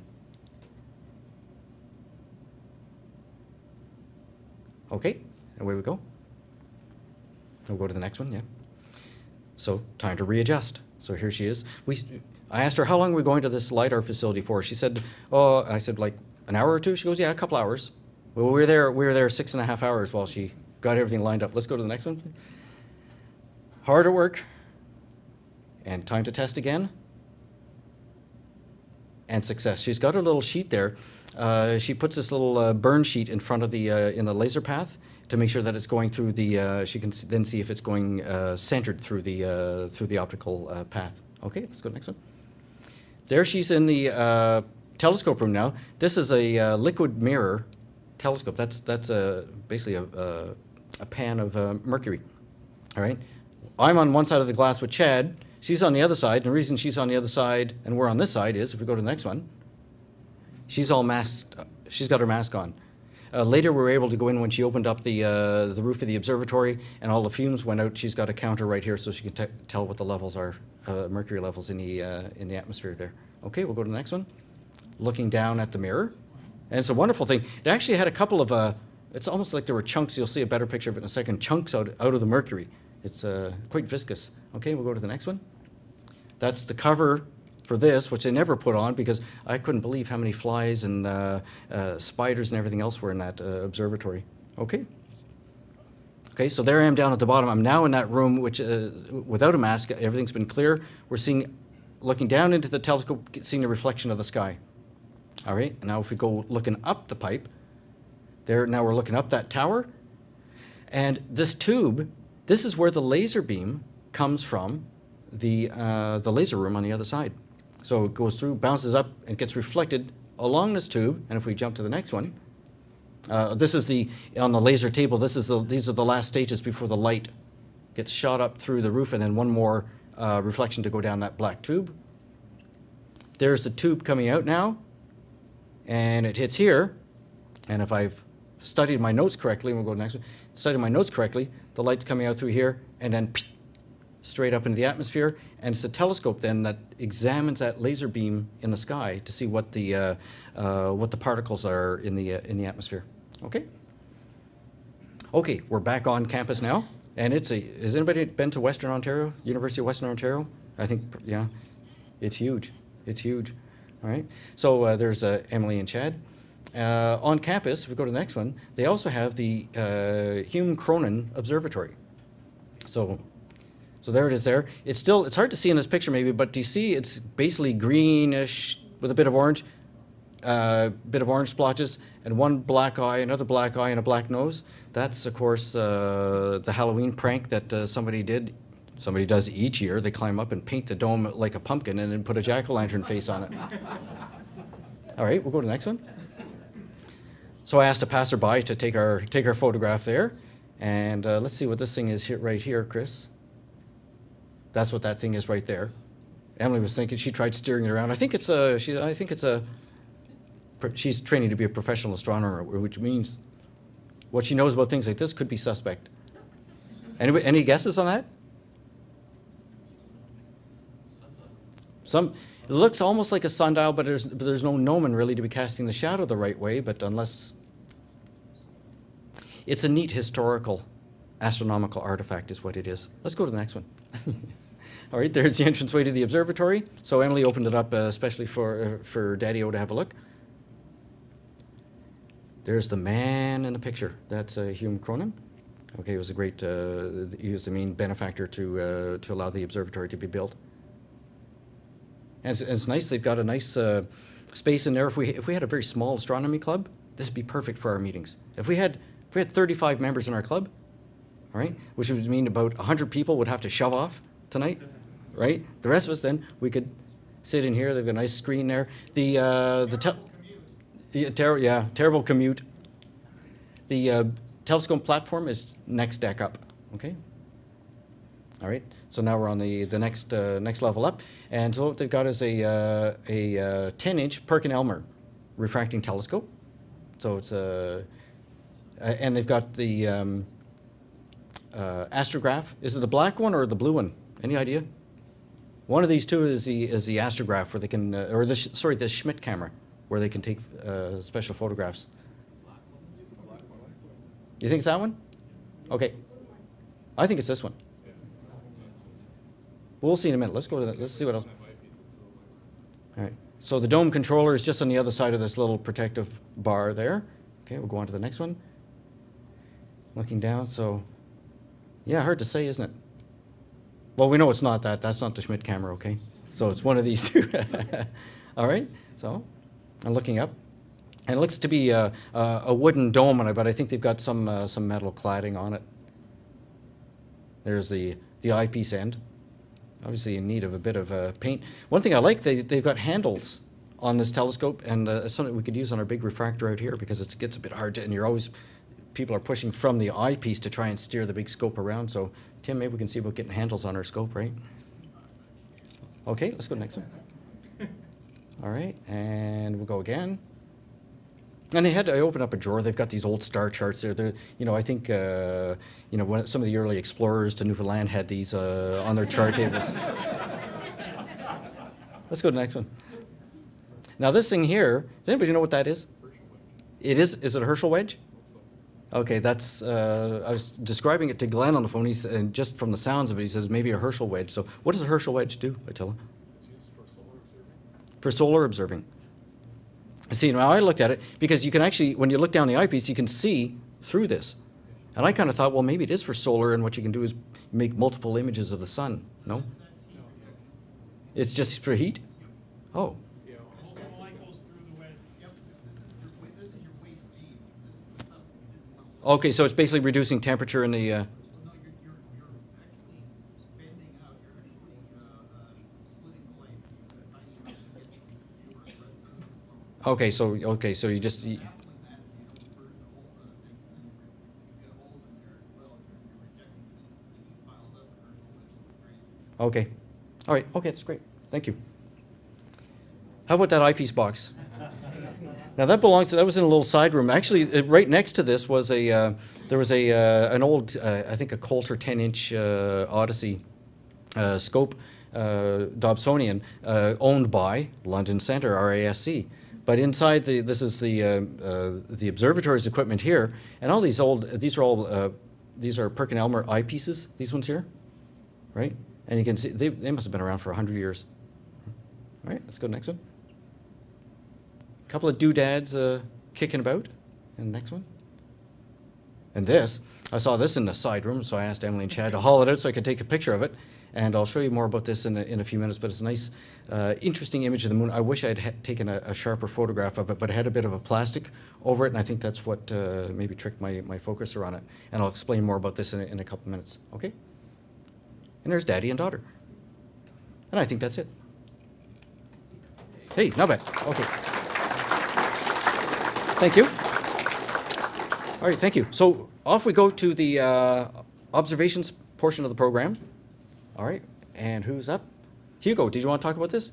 Okay, away we go. We'll go to the next one, yeah. So time to readjust. So here she is. We, I asked her, how long are we going to this LiDAR facility for? She said, oh, I said, like an hour or two? She goes, yeah, a couple hours. Well, we were there, we were there six and a half hours while she got everything lined up. Let's go to the next one. Hard at work. And time to test again. And success. She's got her little sheet there, uh, she puts this little uh, burn sheet in front of the, uh, in the laser path to make sure that it's going through the, uh, she can s- then see if it's going uh, centered through the, uh, through the optical uh, path. Okay, let's go to the next one. There she's in the uh, telescope room now. This is a uh, liquid mirror telescope. That's, that's a, basically a, a, a pan of uh, mercury. All right? I'm on one side of the glass with Chad. She's on the other side. And the reason she's on the other side and we're on this side is, if we go to the next one, she's all masked. uh, She's got her mask on. Uh, later, we were able to go in when she opened up the, uh, the roof of the observatory and all the fumes went out. She's got a counter right here so she can te- tell what the levels are, uh, mercury levels in the, uh, in the atmosphere there. Okay, we'll go to the next one. Looking down at the mirror. And it's a wonderful thing. It actually had a couple of, uh, it's almost like there were chunks. You'll see a better picture of it in a second. Chunks out, out of the mercury. It's uh, quite viscous. Okay, we'll go to the next one. That's the cover for this, which they never put on because I couldn't believe how many flies and uh, uh, spiders and everything else were in that uh, observatory. Okay. Okay, so there I am down at the bottom. I'm now in that room, which uh, without a mask, everything's been clear. We're seeing, looking down into the telescope, seeing the reflection of the sky. All right, and now if we go looking up the pipe, there, now we're looking up that tower. And this tube, this is where the laser beam comes from the, uh, the laser room on the other side. So it goes through, bounces up, and gets reflected along this tube. And if we jump to the next one, uh, this is the, on the laser table, this is the, these are the last stages before the light gets shot up through the roof, and then one more uh, reflection to go down that black tube. There's the tube coming out now, and it hits here. And if I've studied my notes correctly, and we'll go to the next one, studied my notes correctly, the light's coming out through here, and then straight up into the atmosphere, and it's a telescope then that examines that laser beam in the sky to see what the uh, uh, what the particles are in the uh, in the atmosphere. Okay. Okay, we're back on campus now, and it's a. Has anybody been to Western Ontario, University of Western Ontario? I think yeah, it's huge. It's huge. All right. So uh, there's uh, Emily and Chad. Uh, on campus, if we go to the next one, they also have the uh, Hume Cronin Observatory. So. So there it is there. It's still, it's hard to see in this picture maybe, but do you see it's basically greenish with a bit of orange, uh, bit of orange splotches, and one black eye, another black eye, and a black nose. That's, of course, uh, the Halloween prank that uh, somebody did, somebody does each year. They climb up and paint the dome like a pumpkin and then put a jack-o'-lantern face on it. All right, we'll go to the next one. So I asked a passerby to take our, take our photograph there. And uh, let's see what this thing is here, right here, Chris. That's what that thing is right there. Emily was thinking, she tried steering it around. I think it's a, she, I think it's a, she's training to be a professional astronomer, which means what she knows about things like this could be suspect. Any, any guesses on that? Some, it looks almost like a sundial, but there's, but there's no gnomon really to be casting the shadow the right way, but unless, it's a neat historical astronomical artifact is what it is. Let's go to the next one. All right, there's the entranceway to the observatory. So Emily opened it up uh, especially for, uh, for Daddy-O to have a look. There's the man in the picture. That's uh, Hume Cronin. Okay, he was a great, uh, he was the main benefactor to, uh, to allow the observatory to be built. And it's, it's nice, they've got a nice uh, space in there. If we, if we had a very small astronomy club, this would be perfect for our meetings. If we had, if we had thirty-five members in our club, all right, which would mean about one hundred people would have to shove off tonight, right? The rest of us then, we could sit in here. They've got a nice screen there. The, uh, the te yeah, ter yeah, terrible commute. The uh, telescope platform is next deck up, okay? All right, so now we're on the, the next, uh, next level up. And so what they've got is a, uh, a uh, ten inch Perkin-Elmer refracting telescope. So it's a, uh, and they've got the, um, Uh, astrograph. Is it the black one or the blue one? Any idea? One of these two is the is the astrograph where they can, uh, or the sh sorry, the Schmidt camera where they can take uh, special photographs. You think it's that one? Okay. I think it's this one. We'll see in a minute. Let's go to that. Let's see what else. All right. So the dome controller is just on the other side of this little protective bar there. Okay, we'll go on to the next one. Looking down, so. Yeah, hard to say, isn't it? Well, we know it's not that. That's not the Schmidt camera, okay? So it's one of these two. All right, so I'm looking up. And it looks to be a, a, a wooden dome on it, but I think they've got some uh, some metal cladding on it. There's the, the eyepiece end. Obviously in need of a bit of uh, paint. One thing I like, they, they've got handles on this telescope, and uh, it's something we could use on our big refractor out here because it gets a bit hard to, and you're always, people are pushing from the eyepiece to try and steer the big scope around. So Tim, maybe we can see about getting handles on our scope, right? Okay, let's go to the next one. All right, and we'll go again. And they had to open up a drawer. They've got these old star charts there. They're, you know, I think, uh, you know, when some of the early explorers to Newfoundland had these uh, on their chart tables. Let's go to the next one. Now this thing here, does anybody know what that is? It is, is it a Herschel wedge? Okay, that's, uh, I was describing it to Glenn on the phone, he's, and just from the sounds of it, he says maybe a Herschel wedge. So what does a Herschel wedge do, Attila? It's used for solar observing. For solar observing. See, now I looked at it because you can actually, when you look down the eyepiece, you can see through this. And I kind of thought, well, maybe it is for solar, and what you can do is make multiple images of the sun. No? It's just for heat? Oh. Okay, so it's basically reducing temperature in the... Uh, Okay, so okay, so you just you, okay, all right, okay, that's great. Thank you. How about that eyepiece box? Now that belongs to, that was in a little side room. Actually, it, right next to this was a uh, there was a uh, an old uh, I think a Coulter ten inch uh, Odyssey uh, scope, uh, Dobsonian, uh, owned by London Centre R A S C. But inside the, this is the uh, uh, the observatory's equipment here, and all these old, these are all, uh, these are Perkin-Elmer eyepieces, these ones here, right? And you can see, they, they must have been around for a hundred years. All right, let's go to the next one. A couple of doodads uh, kicking about, and the next one. And this, I saw this in the side room, so I asked Emily and Chad to haul it out so I could take a picture of it. And I'll show you more about this in a, in a few minutes, but it's a nice, uh, interesting image of the moon. I wish I'd ha taken a, a sharper photograph of it, but it had a bit of a plastic over it, and I think that's what uh, maybe tricked my, my focuser on it. And I'll explain more about this in a, in a couple minutes, okay? And there's Daddy and daughter. And I think that's it. Hey, not bad, okay. Thank you. All right, thank you. So off we go to the uh, observations portion of the program. All right, and who's up? Hugo, did you want to talk about this?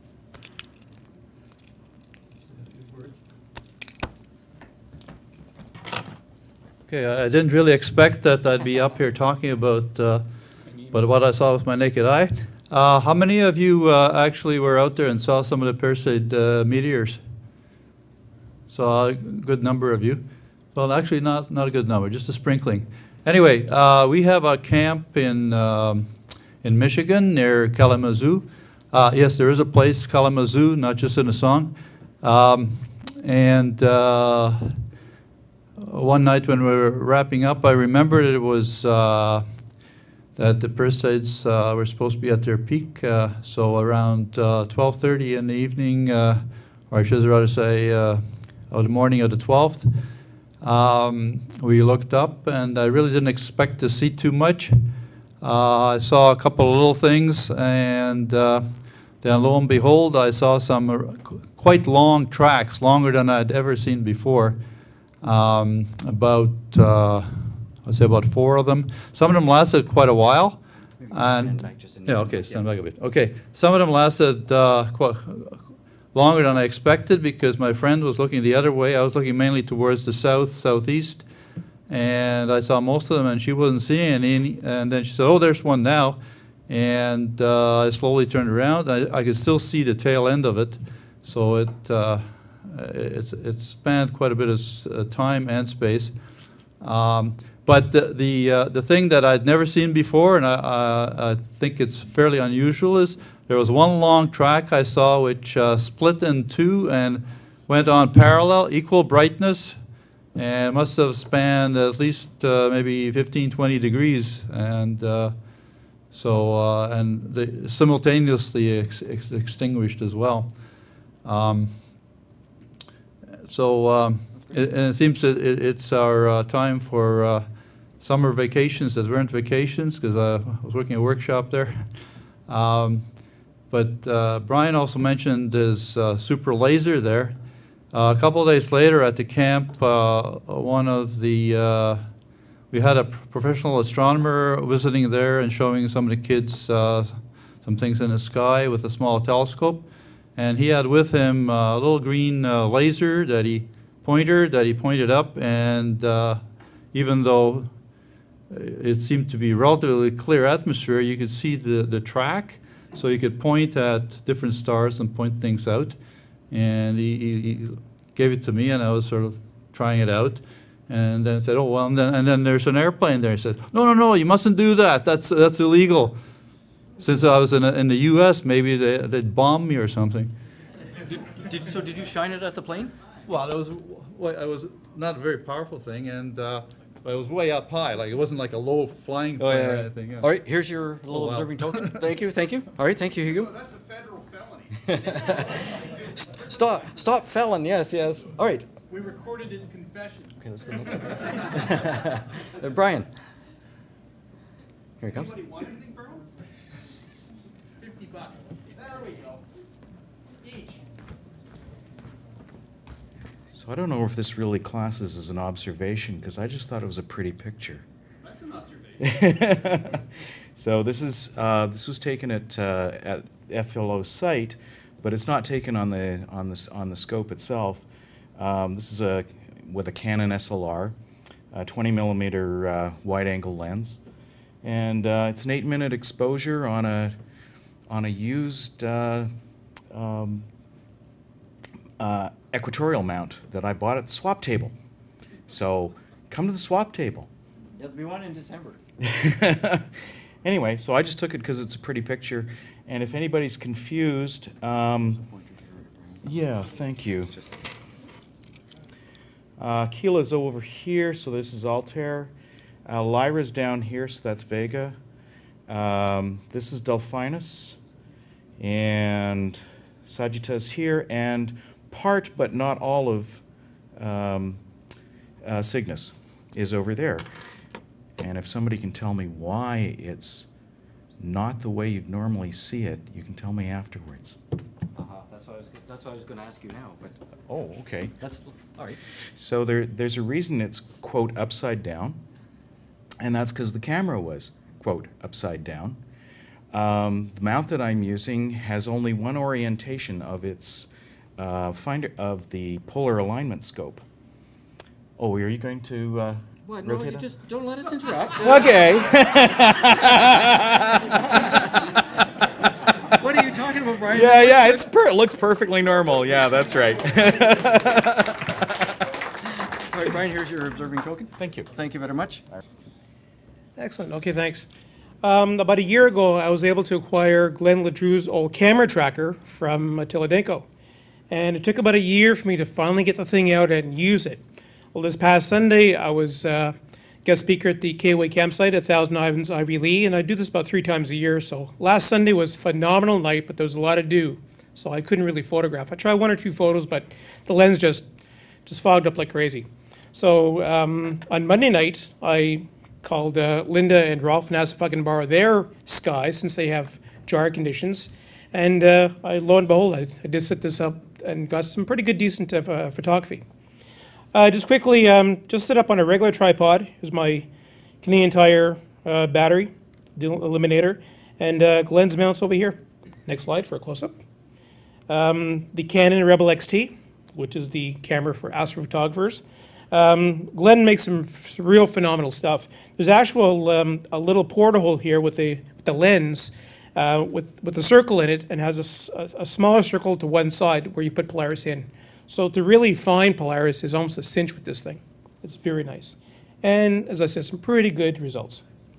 Okay, I didn't really expect that I'd be up here talking about uh, but what I saw with my naked eye. Uh, how many of you uh, actually were out there and saw some of the Perseid uh, meteors? Saw a good number of you. Well, actually not, not a good number, just a sprinkling. Anyway, uh, we have a camp in um, in Michigan near Kalamazoo. Uh, yes, there is a place, Kalamazoo, not just in a song. Um, and uh, one night when we were wrapping up, I remembered it was uh, that the Perseids uh, were supposed to be at their peak. Uh, so around uh, twelve thirty in the evening, uh, or I should rather say uh, of the morning of the twelfth, um, we looked up, and I really didn't expect to see too much. Uh, I saw a couple of little things, and uh, then lo and behold, I saw some uh, quite long tracks, longer than I'd ever seen before. Um, about, uh, I'd say about four of them. Some of them lasted quite a while. And, yeah, okay, stand back a bit. Okay, some of them lasted uh, quite longer than I expected because my friend was looking the other way. I was looking mainly towards the south, southeast. And I saw most of them, and she wasn't seeing any. And then she said, "Oh, there's one now." And uh, I slowly turned around. I, I could still see the tail end of it, so it uh, it's it spanned quite a bit of uh, time and space. Um, but the the, uh, the thing that I'd never seen before, and I, uh, I think it's fairly unusual, is there was one long track I saw which uh, split in two and went on parallel, equal brightness. And must have spanned at least uh, maybe fifteen, twenty degrees, and uh, so uh, and they simultaneously ex ex extinguished as well. Um, so um, it, and it seems that it, it's our uh, time for uh, summer vacations as rent vacations, because uh, I was working a workshop there. Um, but uh, Brian also mentioned his uh, super laser there. Uh, a couple of days later at the camp, uh, one of the uh, we had a professional astronomer visiting there and showing some of the kids uh, some things in the sky with a small telescope. And he had with him a little green uh, laser that he pointer that he pointed up, and uh, even though it seemed to be relatively clear atmosphere, you could see the, the track, so you could point at different stars and point things out. And he, he, he gave it to me, and I was sort of trying it out. And then said, oh, well, and then, and then there's an airplane there. He said, no, no, no, you mustn't do that. That's, that's illegal. Since I was in, a, in the U S, maybe they, they'd bomb me or something. Did, did, so did you shine it at the plane? Well, it was, well, it was not a very powerful thing, and uh, it was way up high. Like, it wasn't like a low flying Oh, plane yeah. or anything. Yeah. All right, here's your little Oh, wow. observing token. Thank you, thank you. All right, thank you, Hugo. That's a federal felony. Stop, stop, felon. Yes, yes. All right. We recorded his confession. Okay, let's go. Let's go. uh, Brian. Here he comes. Anybody want anything from him? Fifty bucks. There we go. Each. So I don't know if this really classes as an observation, because I just thought it was a pretty picture. That's an observation. So this is uh, this was taken at uh, at F L O site, but it's not taken on the on the on the scope itself. Um, this is a with a Canon S L R, a twenty millimeter uh, wide-angle lens, and uh, it's an eight-minute exposure on a on a used uh, um, uh, equatorial mount that I bought at the swap table. So come to the swap table. Yeah, there'll be one in December. Anyway, so I just took it because it's a pretty picture, and if anybody's confused, um, yeah, thank you. Uh, Keela's over here, so this is Altair. Uh, Lyra's down here, so that's Vega. Um, this is Delphinus, and Sagitta's here, and part but not all of um, uh, Cygnus is over there. And if somebody can tell me why it's not the way you'd normally see it, you can tell me afterwards. Uh-huh. That's what I was. That's what I was going to ask you now. But Oh, okay. that's all right. So there, there's a reason it's, quote, upside down, and that's because the camera was, quote, upside down. Um, the mount that I'm using has only one orientation of its uh, finder of the polar alignment scope. Oh, are you going to uh, What? No, rotate you on? just don't let us interrupt. Okay. What are you talking about, Brian? Yeah, yeah, it's per it looks perfectly normal. Yeah, that's right. All right, Brian, here's your observing token. Thank you. Thank you very much. Excellent. Okay, thanks. Um, about a year ago, I was able to acquire Glenn Ledrue's old camera tracker from Attila Denko. And it took about a year for me to finally get the thing out and use it. Well, this past Sunday, I was uh, guest speaker at the K O A campsite at Thousand Islands Ivy Lee, and I do this about three times a year. So last Sunday was a phenomenal night, but there was a lot to do, so I couldn't really photograph. I tried one or two photos, but the lens just just fogged up like crazy. So um, on Monday night, I called uh, Linda and Rolf and asked if I can borrow their Sky since they have jar conditions. And uh, I, lo and behold, I, I did set this up and got some pretty good, decent uh, photography. Uh, just quickly, um, just set up on a regular tripod. Here's my Canadian Tire uh, battery, the eliminator, and uh, Glenn's mounts over here. Next slide for a close-up. Um, the Canon Rebel X T, which is the camera for astrophotographers. Um, Glenn makes some f real phenomenal stuff. There's actual um, a little porthole here with the, with the lens uh, with, with a circle in it, and has a, a, a smaller circle to one side where you put Polaris in. So to really find Polaris is almost a cinch with this thing. It's very nice. And as I said, some pretty good results.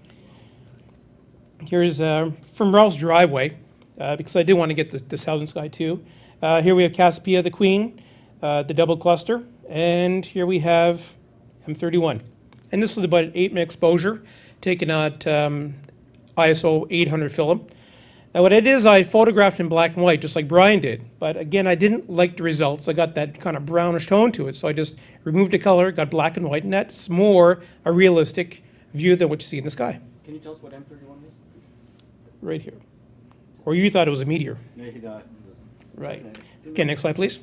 Here's uh, from Ralph's driveway, uh, because I did want to get the, the Southern Sky too. Uh, here we have Cassiopeia the Queen, uh, the double cluster, and here we have M thirty-one. And this was about an eight minute exposure taken at um, I S O eight hundred film. Now what I did is I photographed in black and white, just like Brian did. But again, I didn't like the results. I got that kind of brownish tone to it. So I just removed the color, got black and white, and that's more a realistic view than what you see in the sky. Can you tell us what M thirty-one is? Right here. Or you thought it was a meteor. No, you don't. Right. Okay, next slide, please.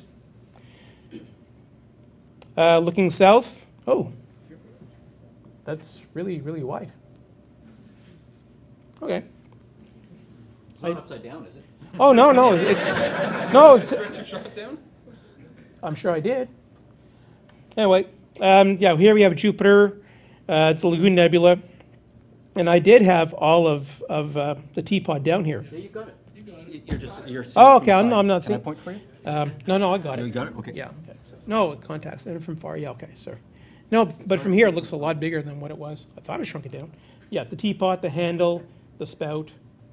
Uh, looking south. Oh, that's really, really wide. Okay. It's not upside down, is it? Oh, no, no, it's, no, it's, Stretch your shot down? I'm sure I did. Anyway, um, yeah, here we have Jupiter, uh, the Lagoon Nebula, and I did have all of, of uh, the teapot down here. Yeah, you've got it. You got it. You're just, you're seeing Oh, it from okay, the I'm, side. I'm not Can seeing. I point for you? Um, no, no, I got it. You got it? Okay. Yeah. No, contacts, and from far, yeah, okay, sorry. No, but from here, it looks a lot bigger than what it was. I thought I shrunk it down. Yeah, the teapot, the handle, the spout.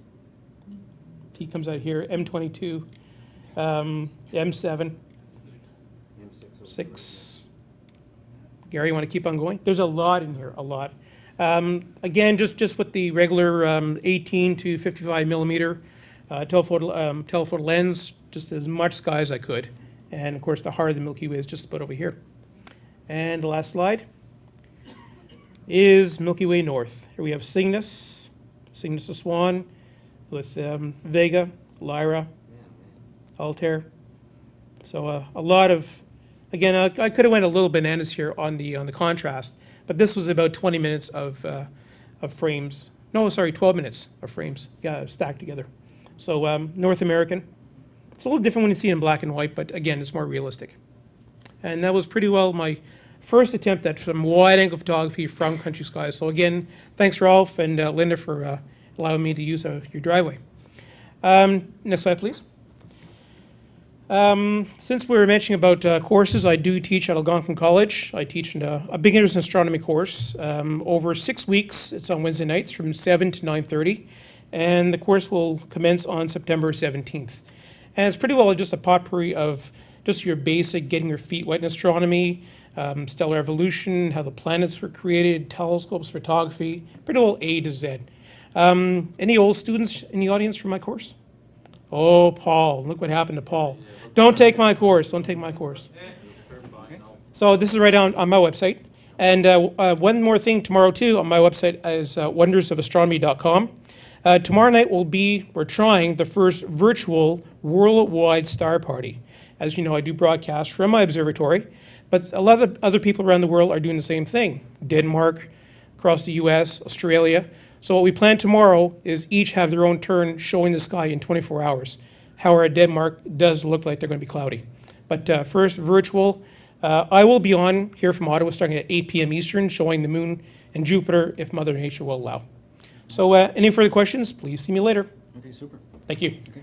P comes out here, M twenty-two, um, M seven. Six. Gary, you want to keep on going? There's a lot in here, a lot. Um, again, just, just with the regular um, eighteen to fifty-five millimeter uh, telephoto, um, telephoto lens, just as much sky as I could. And of course, the heart of the Milky Way is just about over here. And the last slide is Milky Way North. Here we have Cygnus, Cygnus the Swan, with um, Vega, Lyra, Altair. So uh, a lot of, again, uh, I could have went a little bananas here on the on the contrast, but this was about twenty minutes of uh, of frames. No, sorry, twelve minutes of frames, yeah, stacked together. So um, North American. It's a little different when you see it in black and white, but again, it's more realistic. And that was pretty well my first attempt at some wide-angle photography from country skies. So again, thanks Ralph and uh, Linda for uh, allowing me to use uh, your driveway. Um, next slide, please. Um, since we were mentioning about uh, courses, I do teach at Algonquin College. I teach in a, a beginner's astronomy course um, over six weeks. It's on Wednesday nights from seven to nine thirty, and the course will commence on September seventeenth. And it's pretty well just a potpourri of just your basic getting your feet wet in astronomy, um, stellar evolution, how the planets were created, telescopes, photography, pretty well A to Z. Um, any old students in the audience from my course? Oh, Paul, look what happened to Paul. Don't take my course, don't take my course. So this is right on, on my website. And uh, uh, one more thing tomorrow too on my website is uh, wonders of astronomy dot com. Uh, tomorrow night will be, we're trying, the first virtual worldwide star party. As you know, I do broadcast from my observatory, but a lot of other people around the world are doing the same thing. Denmark, across the U S, Australia. So what we plan tomorrow is each have their own turn showing the sky in twenty-four hours. However, Denmark does look like they're going to be cloudy. But uh, first, virtual. Uh, I will be on here from Ottawa starting at eight p m Eastern, showing the moon and Jupiter if Mother Nature will allow. So uh, any further questions, please see me later. Okay, super. Thank you. Okay.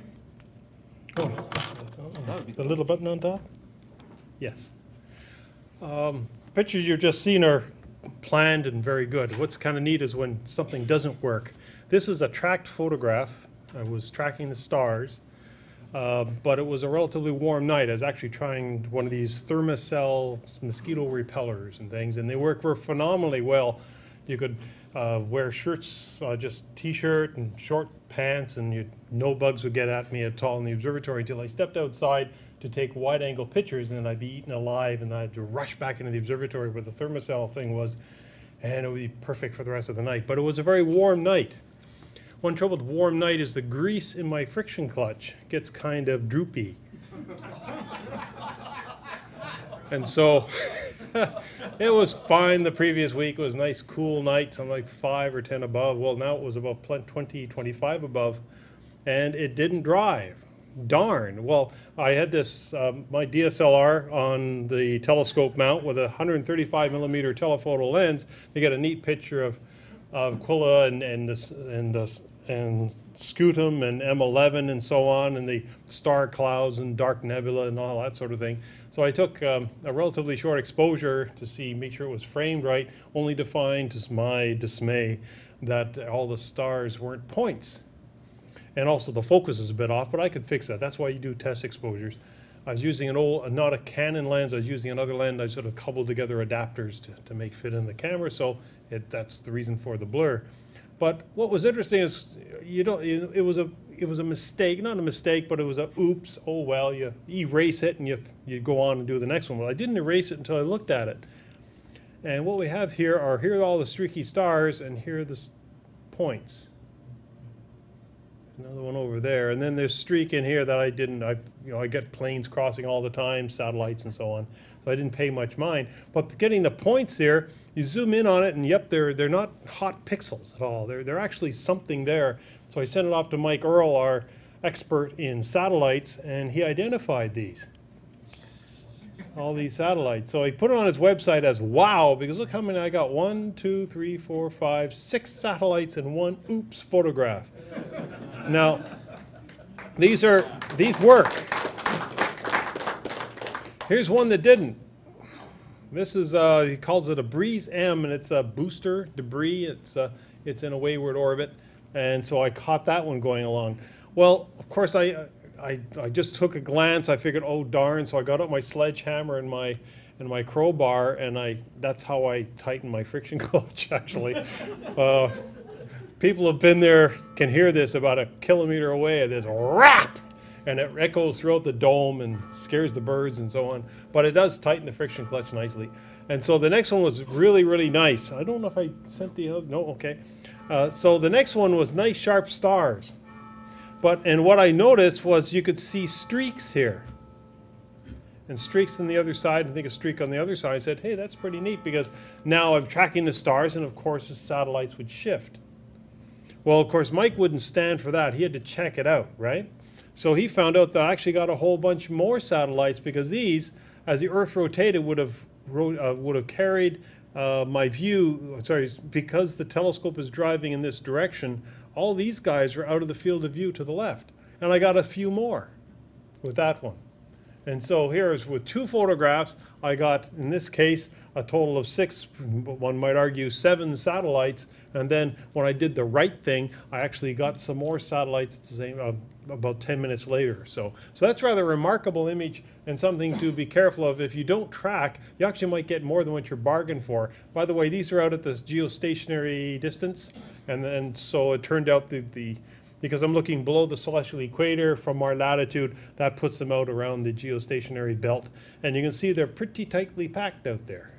Oh, the little button on top? Yes. Um, pictures you've just seen are planned and very good. What's kind of neat is when something doesn't work. This is a tracked photograph. I was tracking the stars, uh, but it was a relatively warm night. I was actually trying one of these Thermacell mosquito repellers and things, and they work very phenomenally well. You could uh, wear shirts, uh, just t-shirt and short pants, and you, no bugs would get at me at all in the observatory until I stepped outside to take wide-angle pictures, and then I'd be eaten alive, and I'd have to rush back into the observatory where the Thermacell thing was, and it would be perfect for the rest of the night. But it was a very warm night. One trouble with warm night is the grease in my friction clutch gets kind of droopy. And so it was fine the previous week. It was a nice cool night, something like five or ten above. Well, now it was about twenty, twenty-five above, and it didn't drive. Darn. Well, I had this, um, my D S L R on the telescope mount with a one hundred thirty-five millimeter telephoto lens to get a neat picture of, of Aquila and, and, this, and, this, and Scutum and M eleven and so on, and the star clouds and dark nebula and all that sort of thing. So I took um, a relatively short exposure to see, make sure it was framed right, only to find, to my dismay, that all the stars weren't points. And also the focus is a bit off, but I could fix that. That's why you do test exposures. I was using an old, not a Canon lens, I was using another lens. I sort of coupled together adapters to, to make fit in the camera, so it, that's the reason for the blur. But what was interesting is, you don't, it was a it was a mistake, not a mistake, but it was a oops, oh well, you erase it and you, you go on and do the next one. Well, I didn't erase it until I looked at it. And what we have here are, here are all the streaky stars, and here are the s- points. Another one over there, and then there's streak in here that I didn't, I, you know, I get planes crossing all the time, satellites and so on, so I didn't pay much mind. But getting the points here, you zoom in on it, and yep, they're, they're not hot pixels at all. They're, they're actually something there. So I sent it off to Mike Earl, our expert in satellites, and he identified these. All these satellites. So he put it on his website as wow, because look how many I got. One, two, three, four, five, six satellites in one oops photograph. Now, these are, these work. Here's one that didn't. This is, uh, he calls it a Breeze M, and it's a booster debris. It's, uh, it's in a wayward orbit. And so I caught that one going along. Well, of course, I, I, I just took a glance. I figured, oh darn! So I got out my sledgehammer and my and my crowbar, and I that's how I tighten my friction clutch. Actually, uh, people have been there, can hear this about a kilometer away. There's a rap, and it echoes throughout the dome and scares the birds and so on. But it does tighten the friction clutch nicely. And so the next one was really really nice. I don't know if I sent the other. No, okay. Uh, so the next one was nice sharp stars. But, and what I noticed was you could see streaks here. And streaks on the other side, and I think a streak on the other side. I said, hey, that's pretty neat, because now I'm tracking the stars, and of course the satellites would shift. Well, of course, Mike wouldn't stand for that. He had to check it out, right? So he found out that I actually got a whole bunch more satellites, because these, as the Earth rotated, would have, uh, would have carried uh, my view, sorry, because the telescope is driving in this direction, all these guys are out of the field of view to the left. And I got a few more with that one. And so here's with two photographs, I got, in this case, a total of six, one might argue seven satellites. And then when I did the right thing, I actually got some more satellites at the same, uh, about ten minutes later. So, so that's rather a remarkable image, and something to be careful of. If you don't track, you actually might get more than what you're bargained for. By the way, these are out at this geostationary distance. And then so it turned out that the, because I'm looking below the celestial equator from our latitude, that puts them out around the geostationary belt. And you can see they're pretty tightly packed out there.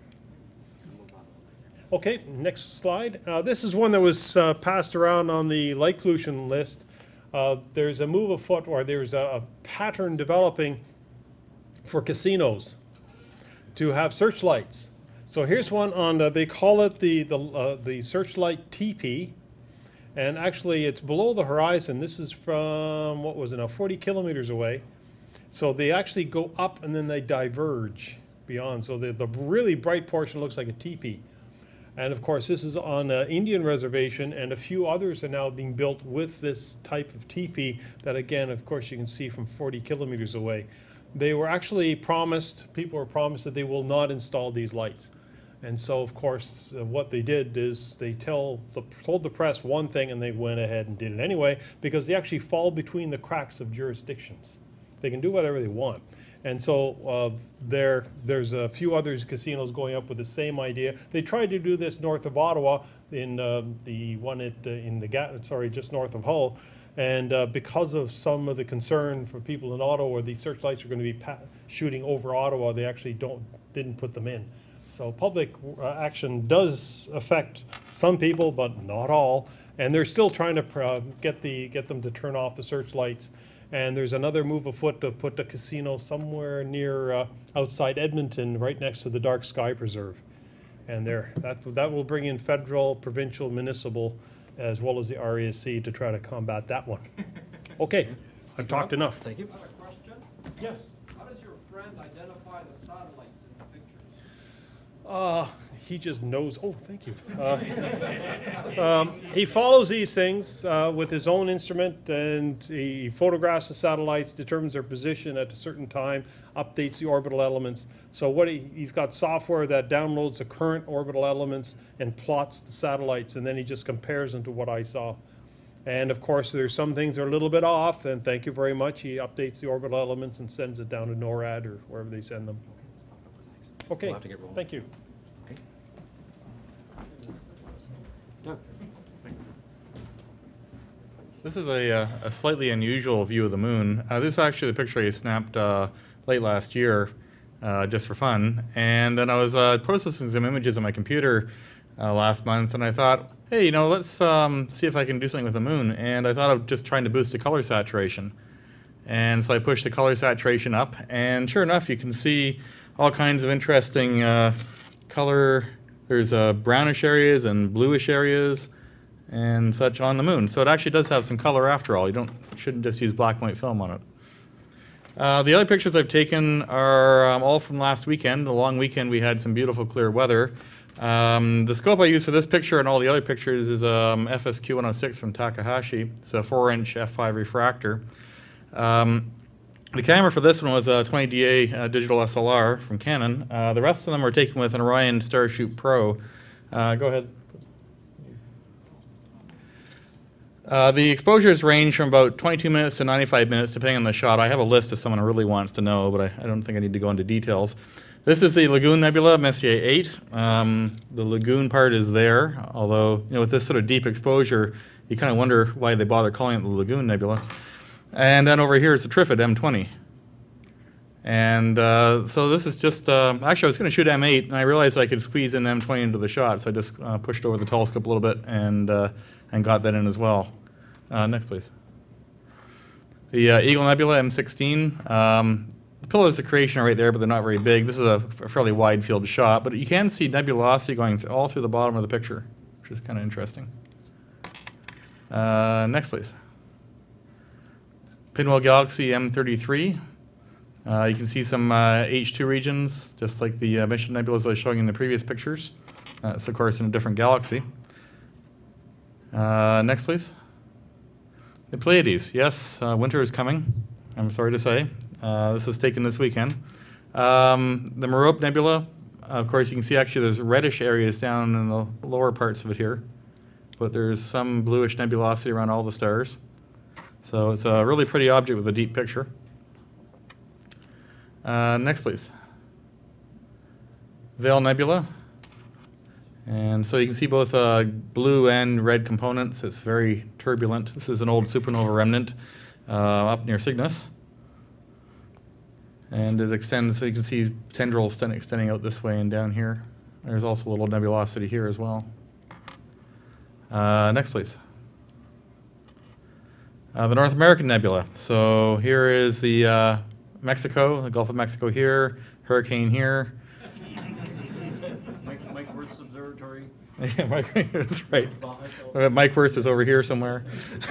Okay, next slide. Uh, this is one that was uh, passed around on the light pollution list. Uh, there's a move afoot, or there's a, a pattern developing for casinos to have searchlights. So here's one on, uh, they call it the, the, uh, the Searchlight T P. And actually, it's below the horizon. This is from, what was it now, forty kilometers away. So they actually go up and then they diverge beyond. So the, the really bright portion looks like a teepee. And of course, this is on an Indian reservation, and a few others are now being built with this type of teepee that, again, of course, you can see from forty kilometers away. They were actually promised, people were promised that they will not install these lights. And so, of course, uh, what they did is they tell the, told the press one thing, and they went ahead and did it anyway, because they actually fall between the cracks of jurisdictions. They can do whatever they want. And so uh, there, there's a few other casinos going up with the same idea. They tried to do this north of Ottawa, in uh, the one at uh, in the Gat, sorry, just north of Hull. And uh, because of some of the concern for people in Ottawa, where these searchlights are going to be pa shooting over Ottawa, they actually don't didn't put them in. So public uh, action does affect some people, but not all. And they're still trying to uh, get the get them to turn off the searchlights. And there's another move afoot to put the casino somewhere near uh, outside Edmonton, right next to the Dark Sky Preserve. And there, that that will bring in federal, provincial, municipal, as well as the R E S C to try to combat that one. Okay, I've talked enough. Thank you. I have a question. Yes. How does your friend identify the satellites in the pictures? Uh, he just knows. Oh, thank you. Uh, um, he follows these things uh, with his own instrument, and he photographs the satellites, determines their position at a certain time, updates the orbital elements. So what he, he's got software that downloads the current orbital elements and plots the satellites, and then he just compares them to what I saw. And of course, there's some things that are a little bit off, and thank you very much. He updates the orbital elements and sends it down to NORAD or wherever they send them. Okay, We'll have to get rolling. thank you. Okay. Doug. This is a, uh, a slightly unusual view of the moon. Uh, this is actually the picture I snapped uh, late last year, uh, just for fun. And then I was uh, processing some images on my computer uh, last month, and I thought, hey, you know, let's um, see if I can do something with the moon. And I thought of just trying to boost the color saturation. And so I pushed the color saturation up, and sure enough, you can see all kinds of interesting uh, color. There's uh, brownish areas and bluish areas and such on the moon. So it actually does have some color after all. You don't shouldn't just use black and white film on it. Uh, the other pictures I've taken are um, all from last weekend. The long weekend we had some beautiful clear weather. Um, the scope I used for this picture and all the other pictures is um, F S Q one oh six from Takahashi. It's a four inch f five refractor. Um, the camera for this one was a twenty D A uh, digital S L R from Canon. Uh, the rest of them were taken with an Orion Starshoot Pro. Uh, go ahead. Uh, the exposures range from about twenty-two minutes to ninety-five minutes, depending on the shot. I have a list if someone really wants to know, but I, I don't think I need to go into details. This is the Lagoon Nebula, Messier eight. Um, the lagoon part is there, although you know with this sort of deep exposure, you kind of wonder why they bother calling it the Lagoon Nebula. And then over here is the Trifid M twenty. And uh, so this is just, uh, actually I was going to shoot M eight, and I realized I could squeeze in M twenty into the shot, so I just uh, pushed over the telescope a little bit and, uh, and got that in as well. Uh, next, please. The uh, Eagle Nebula M sixteen. Um, the pillars of creation are right there, but they're not very big. This is a, a fairly wide field shot, but you can see nebulosity going th all through the bottom of the picture, which is kind of interesting. Uh, next, please. Pinwheel Galaxy M thirty-three. Uh, you can see some uh, H two regions, just like the uh, Mission Nebulas I was showing in the previous pictures. Uh, it's, of course, in a different galaxy. Uh, next, please. The Pleiades. Yes, uh, winter is coming, I'm sorry to say. Uh, this was taken this weekend. Um, the Merope Nebula, of course, you can see actually there's reddish areas down in the lower parts of it here, but there's some bluish nebulosity around all the stars. So it's a really pretty object with a deep picture. Uh, next, please. Veil Nebula. And so you can see both uh, blue and red components. It's very turbulent. This is an old supernova remnant uh, up near Cygnus. And it extends, so you can see tendrils extending out this way and down here. There's also a little nebulosity here as well. Uh, next, please. Uh, the North American Nebula. So here is the uh, Mexico, the Gulf of Mexico here, hurricane here. Mike, Mike Worth's observatory. Yeah, Mike, that's right. Uh, Mike Worth is over here somewhere.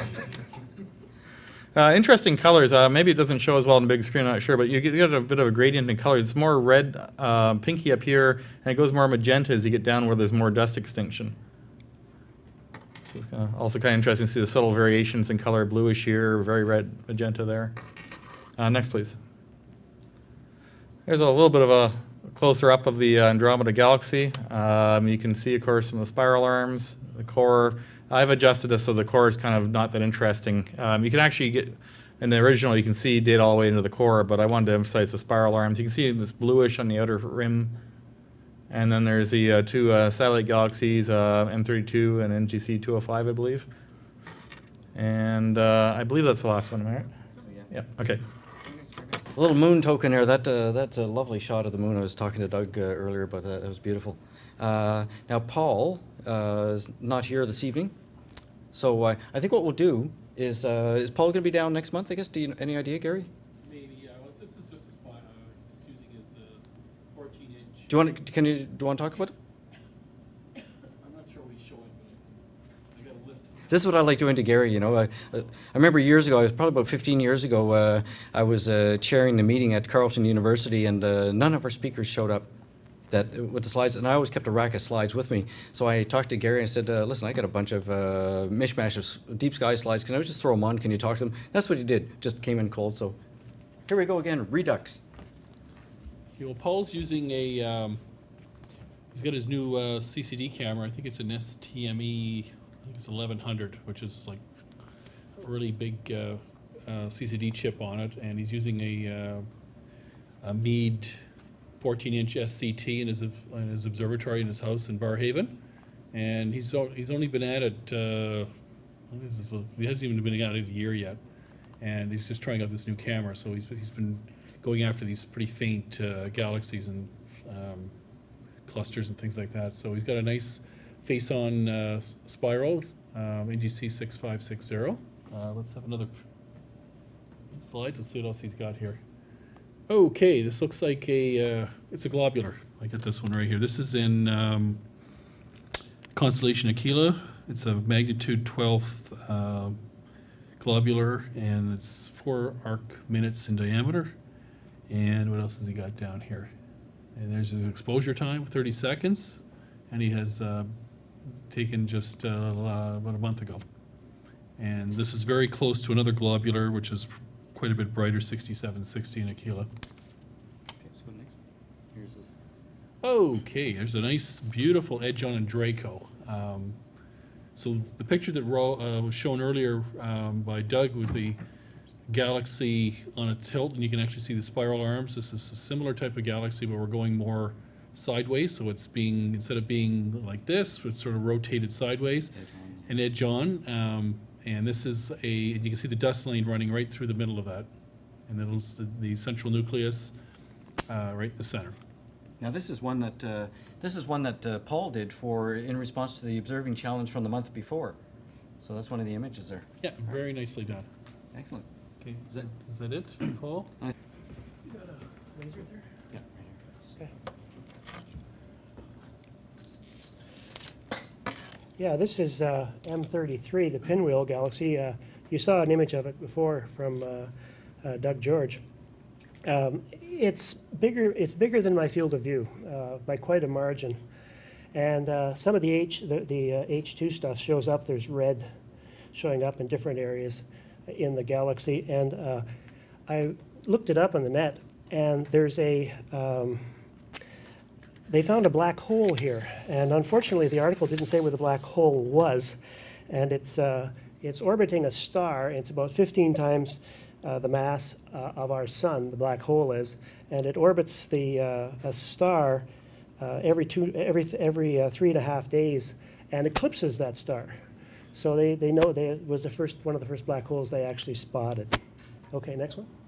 uh, interesting colors. Uh, maybe it doesn't show as well on the big screen, I'm not sure, but you get, you get a bit of a gradient in colors. It's more red, uh, pinky up here, and it goes more magenta as you get down where there's more dust extinction. So it's kinda, also kind of interesting to see the subtle variations in color, bluish here, very red magenta there. Uh, next, please. There's a little bit of a closer up of the uh, Andromeda Galaxy. Um, you can see, of course, some of the spiral arms, the core. I've adjusted this so the core is kind of not that interesting. Um, you can actually get, in the original, you can see data all the way into the core, but I wanted to emphasize the spiral arms. You can see this bluish on the outer rim. And then there's the uh, two uh, satellite galaxies, uh, M thirty-two and N G C two oh five, I believe. And uh, I believe that's the last one, am I right? Yeah, okay. A little moon token there. That uh, that's a lovely shot of the moon. I was talking to Doug uh, earlier, but uh, it was beautiful. Uh, now Paul uh, is not here this evening, so uh, I think what we'll do is uh, is Paul going to be down next month? I guess. Do you any idea, Gary? Maybe. Yeah. Well, this is just a slide. Uh, just using his uh, fourteen inch. Do you want? To, can you? Do you want to talk about it? I'm not sure what he's showing, but I got a list. This is what I like doing to Gary, you know. I, I remember years ago, it was probably about fifteen years ago, uh, I was uh, chairing the meeting at Carleton University, and uh, none of our speakers showed up that with the slides, and I always kept a rack of slides with me. So I talked to Gary and I said, uh, listen, I got a bunch of uh, mishmash of deep sky slides. Can I just throw them on? Can you talk to them? That's what he did. Just came in cold. So here we go again, Redux. Okay, well, Paul's using a, um, he's got his new uh, C C D camera. I think it's an S T M E, I think it's eleven hundred, which is like a really big uh, uh, C C D chip on it. And he's using a, uh, a Meade fourteen inch S C T in his, in his observatory in his house in Barrhaven. And he's, o he's only been at it uh, This is, he hasn't even been out of a year yet, and he's just trying out this new camera. So he's he's been going after these pretty faint uh, galaxies and um, clusters and things like that. So he's got a nice face-on uh, spiral, um, N G C six five six zero. Uh, let's have another slide. Let's see what else he's got here. Okay, this looks like a, uh, it's a globular. I got this one right here. This is in um, constellation Aquila. It's a magnitude twelve uh, globular, and it's four arc minutes in diameter. And what else has he got down here? And there's his exposure time, thirty seconds, and he has uh, taken just uh, uh, about a month ago. And this is very close to another globular, which is quite a bit brighter, sixty-seven sixty in Aquila. Okay, so next. Here's this. Okay, there's a nice, beautiful Edge-on and Draco. Um, so the picture that Ro, uh, was shown earlier um, by Doug with the galaxy on a tilt, and you can actually see the spiral arms. This is a similar type of galaxy, but we're going more sideways. So it's being, instead of being like this, it's sort of rotated sideways and edge-on. Um, and this is a, and you can see the dust lane running right through the middle of that. And then it's the, the central nucleus uh, right in the center. Now this is one that uh, this is one that uh, Paul did for in response to the observing challenge from the month before. So that's one of the images there. Yeah, very nicely done. Excellent. Okay, is that is that it, Paul? I You got a laser there? Yeah, Okay. Yeah, this is uh, M thirty-three, the Pinwheel Galaxy. Uh, you saw an image of it before from uh, uh, Doug George. Um, it's bigger. It's bigger than my field of view uh, by quite a margin. And uh, some of the H the, the uh, H two stuff shows up. There's red showing up in different areas in the galaxy. And uh, I looked it up on the net, and there's a um, they found a black hole here, and unfortunately the article didn't say where the black hole was, and it's uh, it's orbiting a star. It's about fifteen times uh, the mass uh, of our sun, the black hole is, and it orbits the uh, a star uh, every two every every uh, three and a half days, and eclipses that star. So they they know they it was the first one of the first black holes they actually spotted. Okay, next one.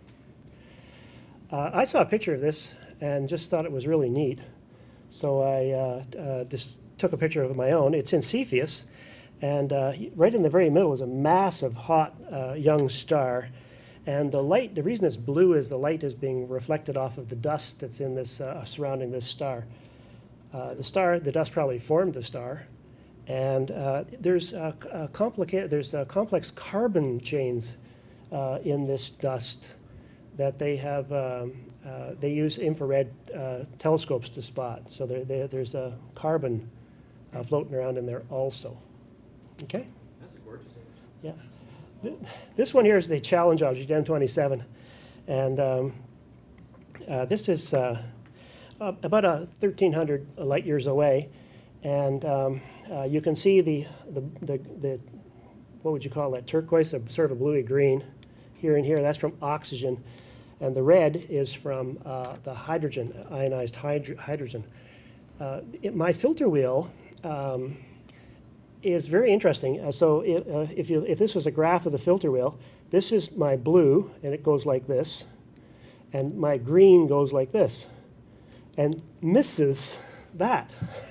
Uh, I saw a picture of this and just thought it was really neat. So I uh, uh, just took a picture of my own. It's in Cepheus, and uh, right in the very middle is a massive, hot, uh, young star. And the light, the reason it's blue is the light is being reflected off of the dust that's in this, uh, surrounding this star. Uh, the star, the dust probably formed the star. And uh, there's uh, uh, complicated, there's uh, complex carbon chains uh, in this dust that they have, um, uh, they use infrared uh, telescopes to spot. So there, there, there's a carbon uh, floating around in there also. Okay? That's a gorgeous image. Yeah. Th this one here is the challenge object, M twenty-seven. And um, uh, this is uh, uh, about a thirteen hundred light years away. And um, uh, you can see the, the, the, the, what would you call that, turquoise, a sort of a bluey green here and here. That's from oxygen. And the red is from uh, the hydrogen, ionized hydro hydrogen. Uh, it, my filter wheel um, is very interesting. Uh, so it, uh, if, you, if this was a graph of the filter wheel, this is my blue, and it goes like this. And my green goes like this, and misses that.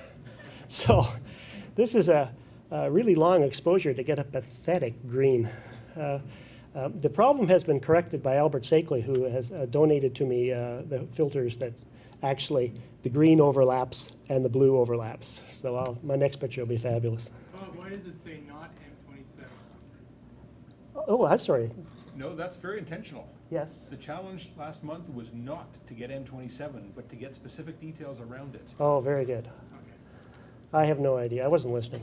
So this is a, a really long exposure to get a pathetic green. Uh, Uh, the problem has been corrected by Albert Sakeley, who has uh, donated to me uh, the filters that actually the green overlaps and the blue overlaps. So I'll, my next picture will be fabulous. Oh, why does it say not M twenty-seven? Oh, I'm sorry. No, that's very intentional. Yes. The challenge last month was not to get M twenty-seven, but to get specific details around it. Oh, very good. I have no idea. I wasn't listening.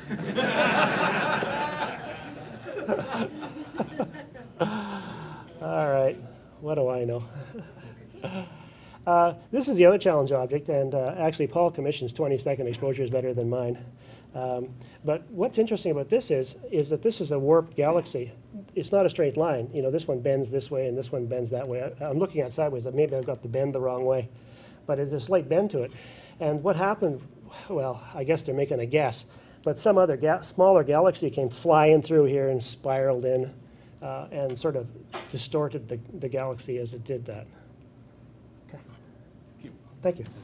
All right, what do I know? uh, this is the other challenge object, and uh, actually Paul Commission's twenty second exposure is better than mine. Um, but what's interesting about this is, is that this is a warped galaxy. It's not a straight line. You know, this one bends this way and this one bends that way. I, I'm looking at it sideways. Maybe I've got the bend the wrong way, but there's a slight bend to it. And what happened, well, I guess they're making a guess, but some other ga smaller galaxy came flying through here and spiraled in uh, and sort of distorted the, the galaxy as it did that. Okay. Thank you.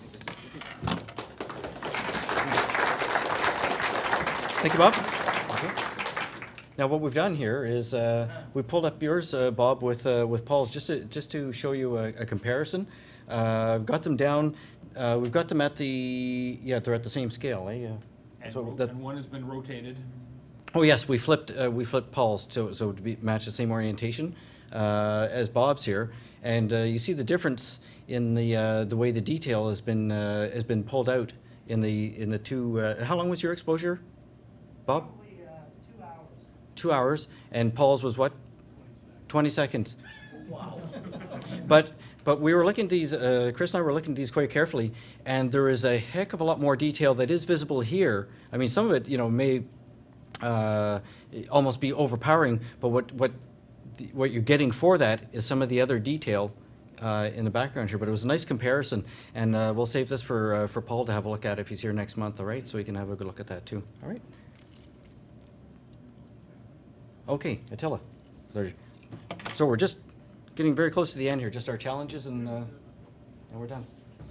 Thank you, Bob. Now, what we've done here is uh, we pulled up yours, uh, Bob, with uh, with Paul's, just to just to show you a, a comparison. Uh, I've got them down. Uh, we've got them at the yeah, they're at the same scale. Eh? Uh, And, so ro- that- and one has been rotated. Oh yes, we flipped uh, we flipped Paul's so so to be, match the same orientation uh, as Bob's here, and uh, you see the difference in the uh, the way the detail has been uh, has been pulled out in the in the two. Uh, how long was your exposure, Bob? Probably uh, two hours. Two hours, and Paul's was what? Twenty seconds. Wow. But but we were looking at these. Uh, Chris and I were looking at these quite carefully, and there is a heck of a lot more detail that is visible here. I mean, some of it, you know, may uh, almost be overpowering, but what what the, what you're getting for that is some of the other detail uh, in the background here. But it was a nice comparison, and uh, we'll save this for uh, for Paul to have a look at if he's here next month. All right, so he can have a good look at that too. All right. Okay, Attila. So- So we're just getting very close to the end here, just our challenges, and, uh, and we're done.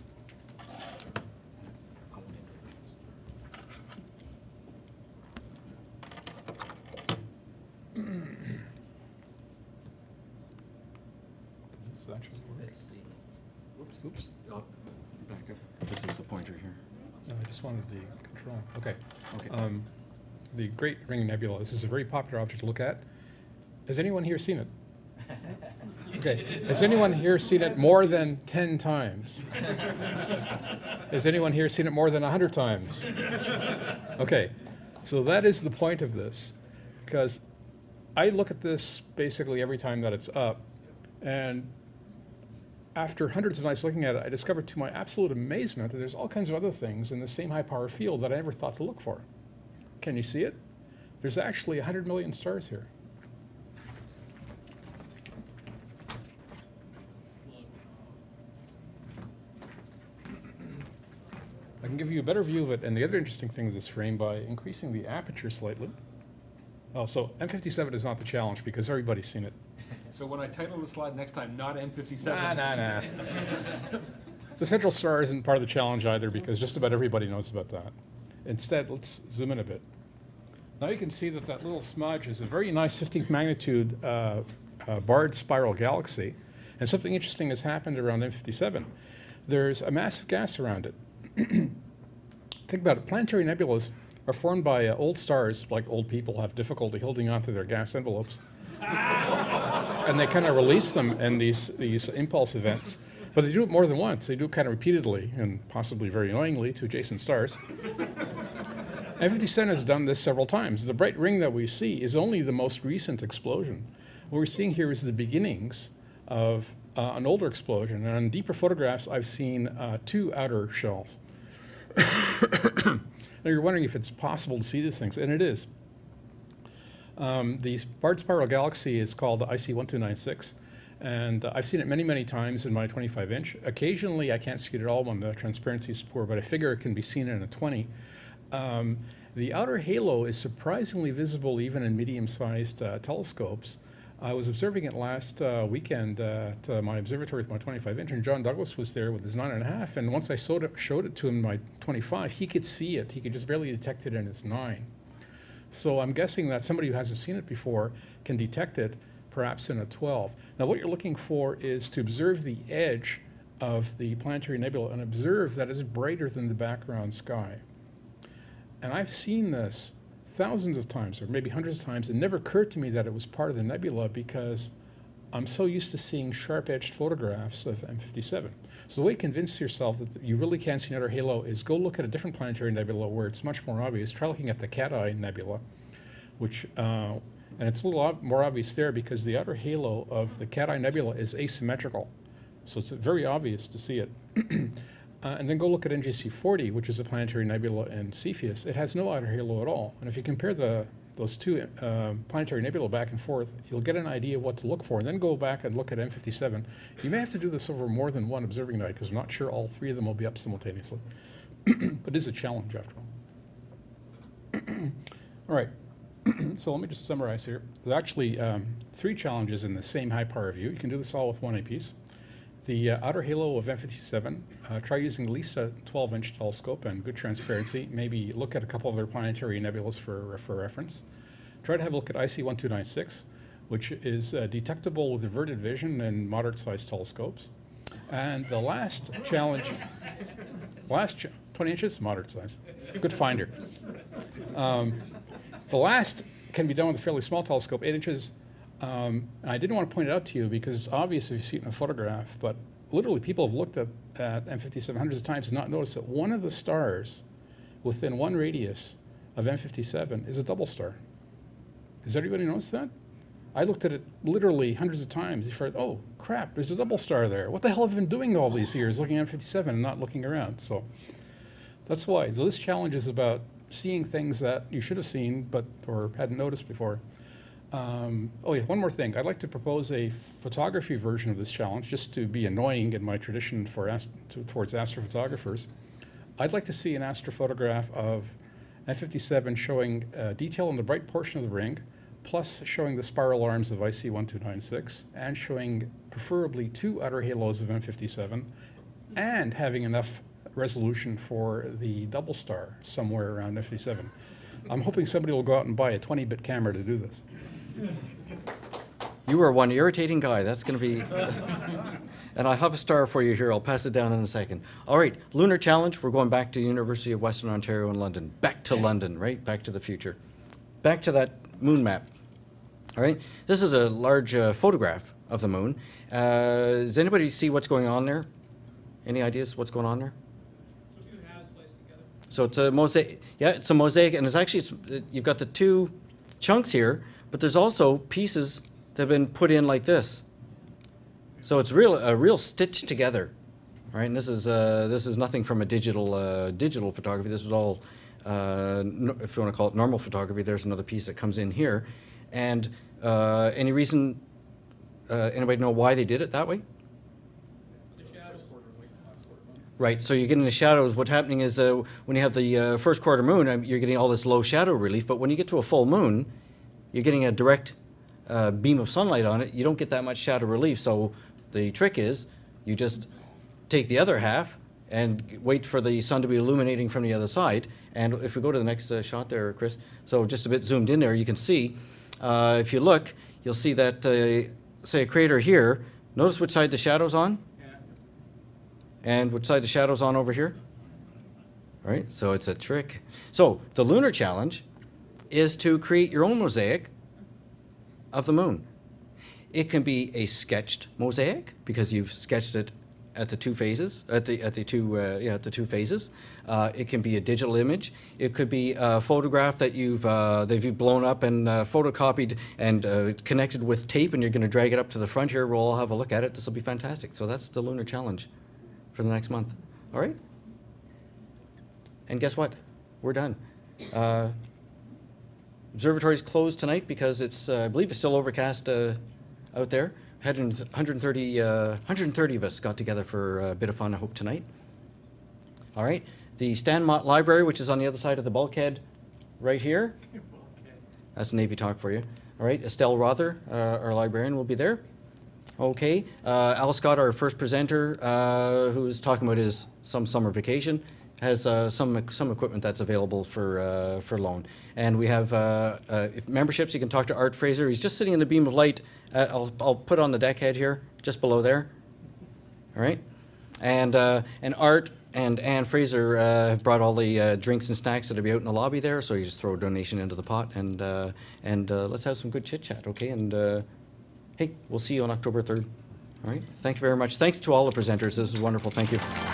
Does this actually work? Let's see. Oops. Oops. Oh, back up. This is the pointer here. No, I just wanted the control. Okay. Okay. Um, the Great Ring Nebula. This is a very popular object to look at. Has anyone here seen it? Okay. Has anyone here seen it more than ten times? Has anyone here seen it more than one hundred times? Okay. So that is the point of this, because I look at this basically every time that it's up, and after hundreds of nights looking at it, I discovered to my absolute amazement that there's all kinds of other things in the same high power field that I never thought to look for. Can you see it? There's actually one hundred million stars here. I can give you a better view of it, and the other interesting thing is it's framed by increasing the aperture slightly. Oh, so M fifty-seven is not the challenge because everybody's seen it. So when I title the slide next time, not M fifty-seven. Nah, nah, nah. The central star isn't part of the challenge either because just about everybody knows about that. Instead, let's zoom in a bit. Now you can see that that little smudge is a very nice fifteenth magnitude uh, uh, barred spiral galaxy. And something interesting has happened around M fifty-seven. There's a massive gas around it. Think about it. Planetary nebulas are formed by uh, old stars, like old people have difficulty holding onto their gas envelopes. And they kind of release them in these, these impulse events. But they do it more than once. They do it kind of repeatedly and possibly very annoyingly to adjacent stars. M fifty-seven has done this several times. The bright ring that we see is only the most recent explosion. What we're seeing here is the beginnings of uh, an older explosion. And on deeper photographs, I've seen uh, two outer shells. Now you're wondering if it's possible to see these things, and it is. Um, the barred spiral galaxy is called I C one two nine six, and uh, I've seen it many, many times in my twenty-five inch. Occasionally, I can't see it at all when the transparency is poor, but I figure it can be seen in a twenty. Um, the outer halo is surprisingly visible even in medium-sized uh, telescopes. I was observing it last uh, weekend at uh, my observatory with my twenty-five inch, and John Douglas was there with his nine and a half, and once I showed it, showed it to him my twenty-five, he could see it. He could just barely detect it in his nine. So I'm guessing that somebody who hasn't seen it before can detect it perhaps in a twelve. Now what you're looking for is to observe the edge of the planetary nebula and observe that it's brighter than the background sky. And I've seen this thousands of times, or maybe hundreds of times. It never occurred to me that it was part of the nebula because I'm so used to seeing sharp-edged photographs of M fifty-seven. So the way to convince yourself that you really can't see an outer halo is go look at a different planetary nebula where it's much more obvious. Try looking at the Cat-Eye Nebula, which, uh, and it's a little ob more obvious there because the outer halo of the Cat-Eye Nebula is asymmetrical. So it's very obvious to see it. Uh, and then go look at N J C forty, which is a planetary nebula in Cepheus. It has no outer halo at all. And if you compare the, those two uh, planetary nebula back and forth, you'll get an idea of what to look for. And then go back and look at M fifty-seven. You may have to do this over more than one observing night, because I'm not sure all three of them will be up simultaneously. But it is a challenge, after all. All right. So let me just summarize here. There's actually um, three challenges in the same high power view. You can do this all with one eyepiece. The uh, outer halo of M fifty-seven, uh, try using at least a twelve inch telescope and good transparency. Maybe look at a couple of their planetary nebulas for, for reference. Try to have a look at I C one two nine six, which is uh, detectable with averted vision and moderate-sized telescopes. And the last challenge, last ch twenty inches, moderate size. Good finder. Um, the last can be done with a fairly small telescope, eight inches. Um, and I didn't want to point it out to you because it's obvious if you see it in a photograph, but literally people have looked at, at M fifty-seven hundreds of times and not noticed that one of the stars within one radius of M fifty-seven is a double star. Has everybody noticed that? I looked at it literally hundreds of times before, oh crap, there's a double star there. What the hell have I been doing all these years looking at M fifty-seven and not looking around? So that's why. So this challenge is about seeing things that you should have seen but or hadn't noticed before. Um, oh yeah, one more thing. I'd like to propose a photography version of this challenge, just to be annoying in my tradition for ast to, towards astrophotographers. I'd like to see an astrophotograph of M fifty-seven showing uh, detail on the bright portion of the ring, plus showing the spiral arms of I C one two nine six, and showing preferably two outer halos of M fifty-seven, and having enough resolution for the double star somewhere around M fifty-seven. I'm hoping somebody will go out and buy a twenty bit camera to do this. You are one irritating guy. That's going to be... And I have a star for you here. I'll pass it down in a second. All right, Lunar Challenge. We're going back to University of Western Ontario in London. Back to London, right? Back to the future. Back to that moon map. All right, this is a large uh, photograph of the moon. Uh, does anybody see what's going on there? Any ideas what's going on there? So it's a mosaic. Yeah, it's a mosaic, and it's actually it's, it, you've got the two chunks here, but there's also pieces that have been put in like this. So it's real a real stitch together, right? And this is uh, this is nothing from a digital uh, digital photography. This is all, uh, no, if you want to call it normal photography. There's another piece that comes in here, and uh, any reason? Uh, anybody know why they did it that way? Right, so you're getting the shadows. What's happening is uh, when you have the uh, first quarter moon, um, you're getting all this low shadow relief, but when you get to a full moon, you're getting a direct uh, beam of sunlight on it. You don't get that much shadow relief, so the trick is you just take the other half and wait for the sun to be illuminating from the other side. And if we go to the next uh, shot there, Chris, so just a bit zoomed in there, you can see, uh, if you look, you'll see that, uh, say, a crater here. Notice which side the shadow's on? And which side the shadow's on over here? All right, so it's a trick. So the Lunar Challenge is to create your own mosaic of the moon. It can be a sketched mosaic because you've sketched it at the two phases, at the at the two uh, yeah at the two phases. Uh, it can be a digital image. It could be a photograph that you've uh, that you've blown up and uh, photocopied and uh, connected with tape, and you're going to drag it up to the front here. We'll all have a look at it. This will be fantastic. So that's the Lunar Challenge for the next month. All right? And guess what? We're done. Uh, observatory's closed tonight because it's, uh, I believe it's still overcast uh, out there. one hundred thirty, uh, one hundred thirty of us got together for a bit of fun, I hope, tonight. All right? The Stan Mott Library, which is on the other side of the bulkhead right here. That's Navy talk for you. All right? Estelle Rother, uh, our librarian, will be there. Okay, uh, Al Scott, our first presenter, uh, who's talking about his some summer vacation, has uh, some some equipment that's available for uh, for loan. And we have uh, uh, if memberships. You can talk to Art Fraser. He's just sitting in the beam of light. Uh, I'll I'll put on the deck head here, just below there. All right, and uh, and Art and Ann Fraser uh, have brought all the uh, drinks and snacks that'll be out in the lobby there. So you just throw a donation into the pot, and uh, and uh, let's have some good chit chat. Okay, and. Uh, Hey, we'll see you on October third. All right. Thank you very much. Thanks to all the presenters. This is wonderful. Thank you.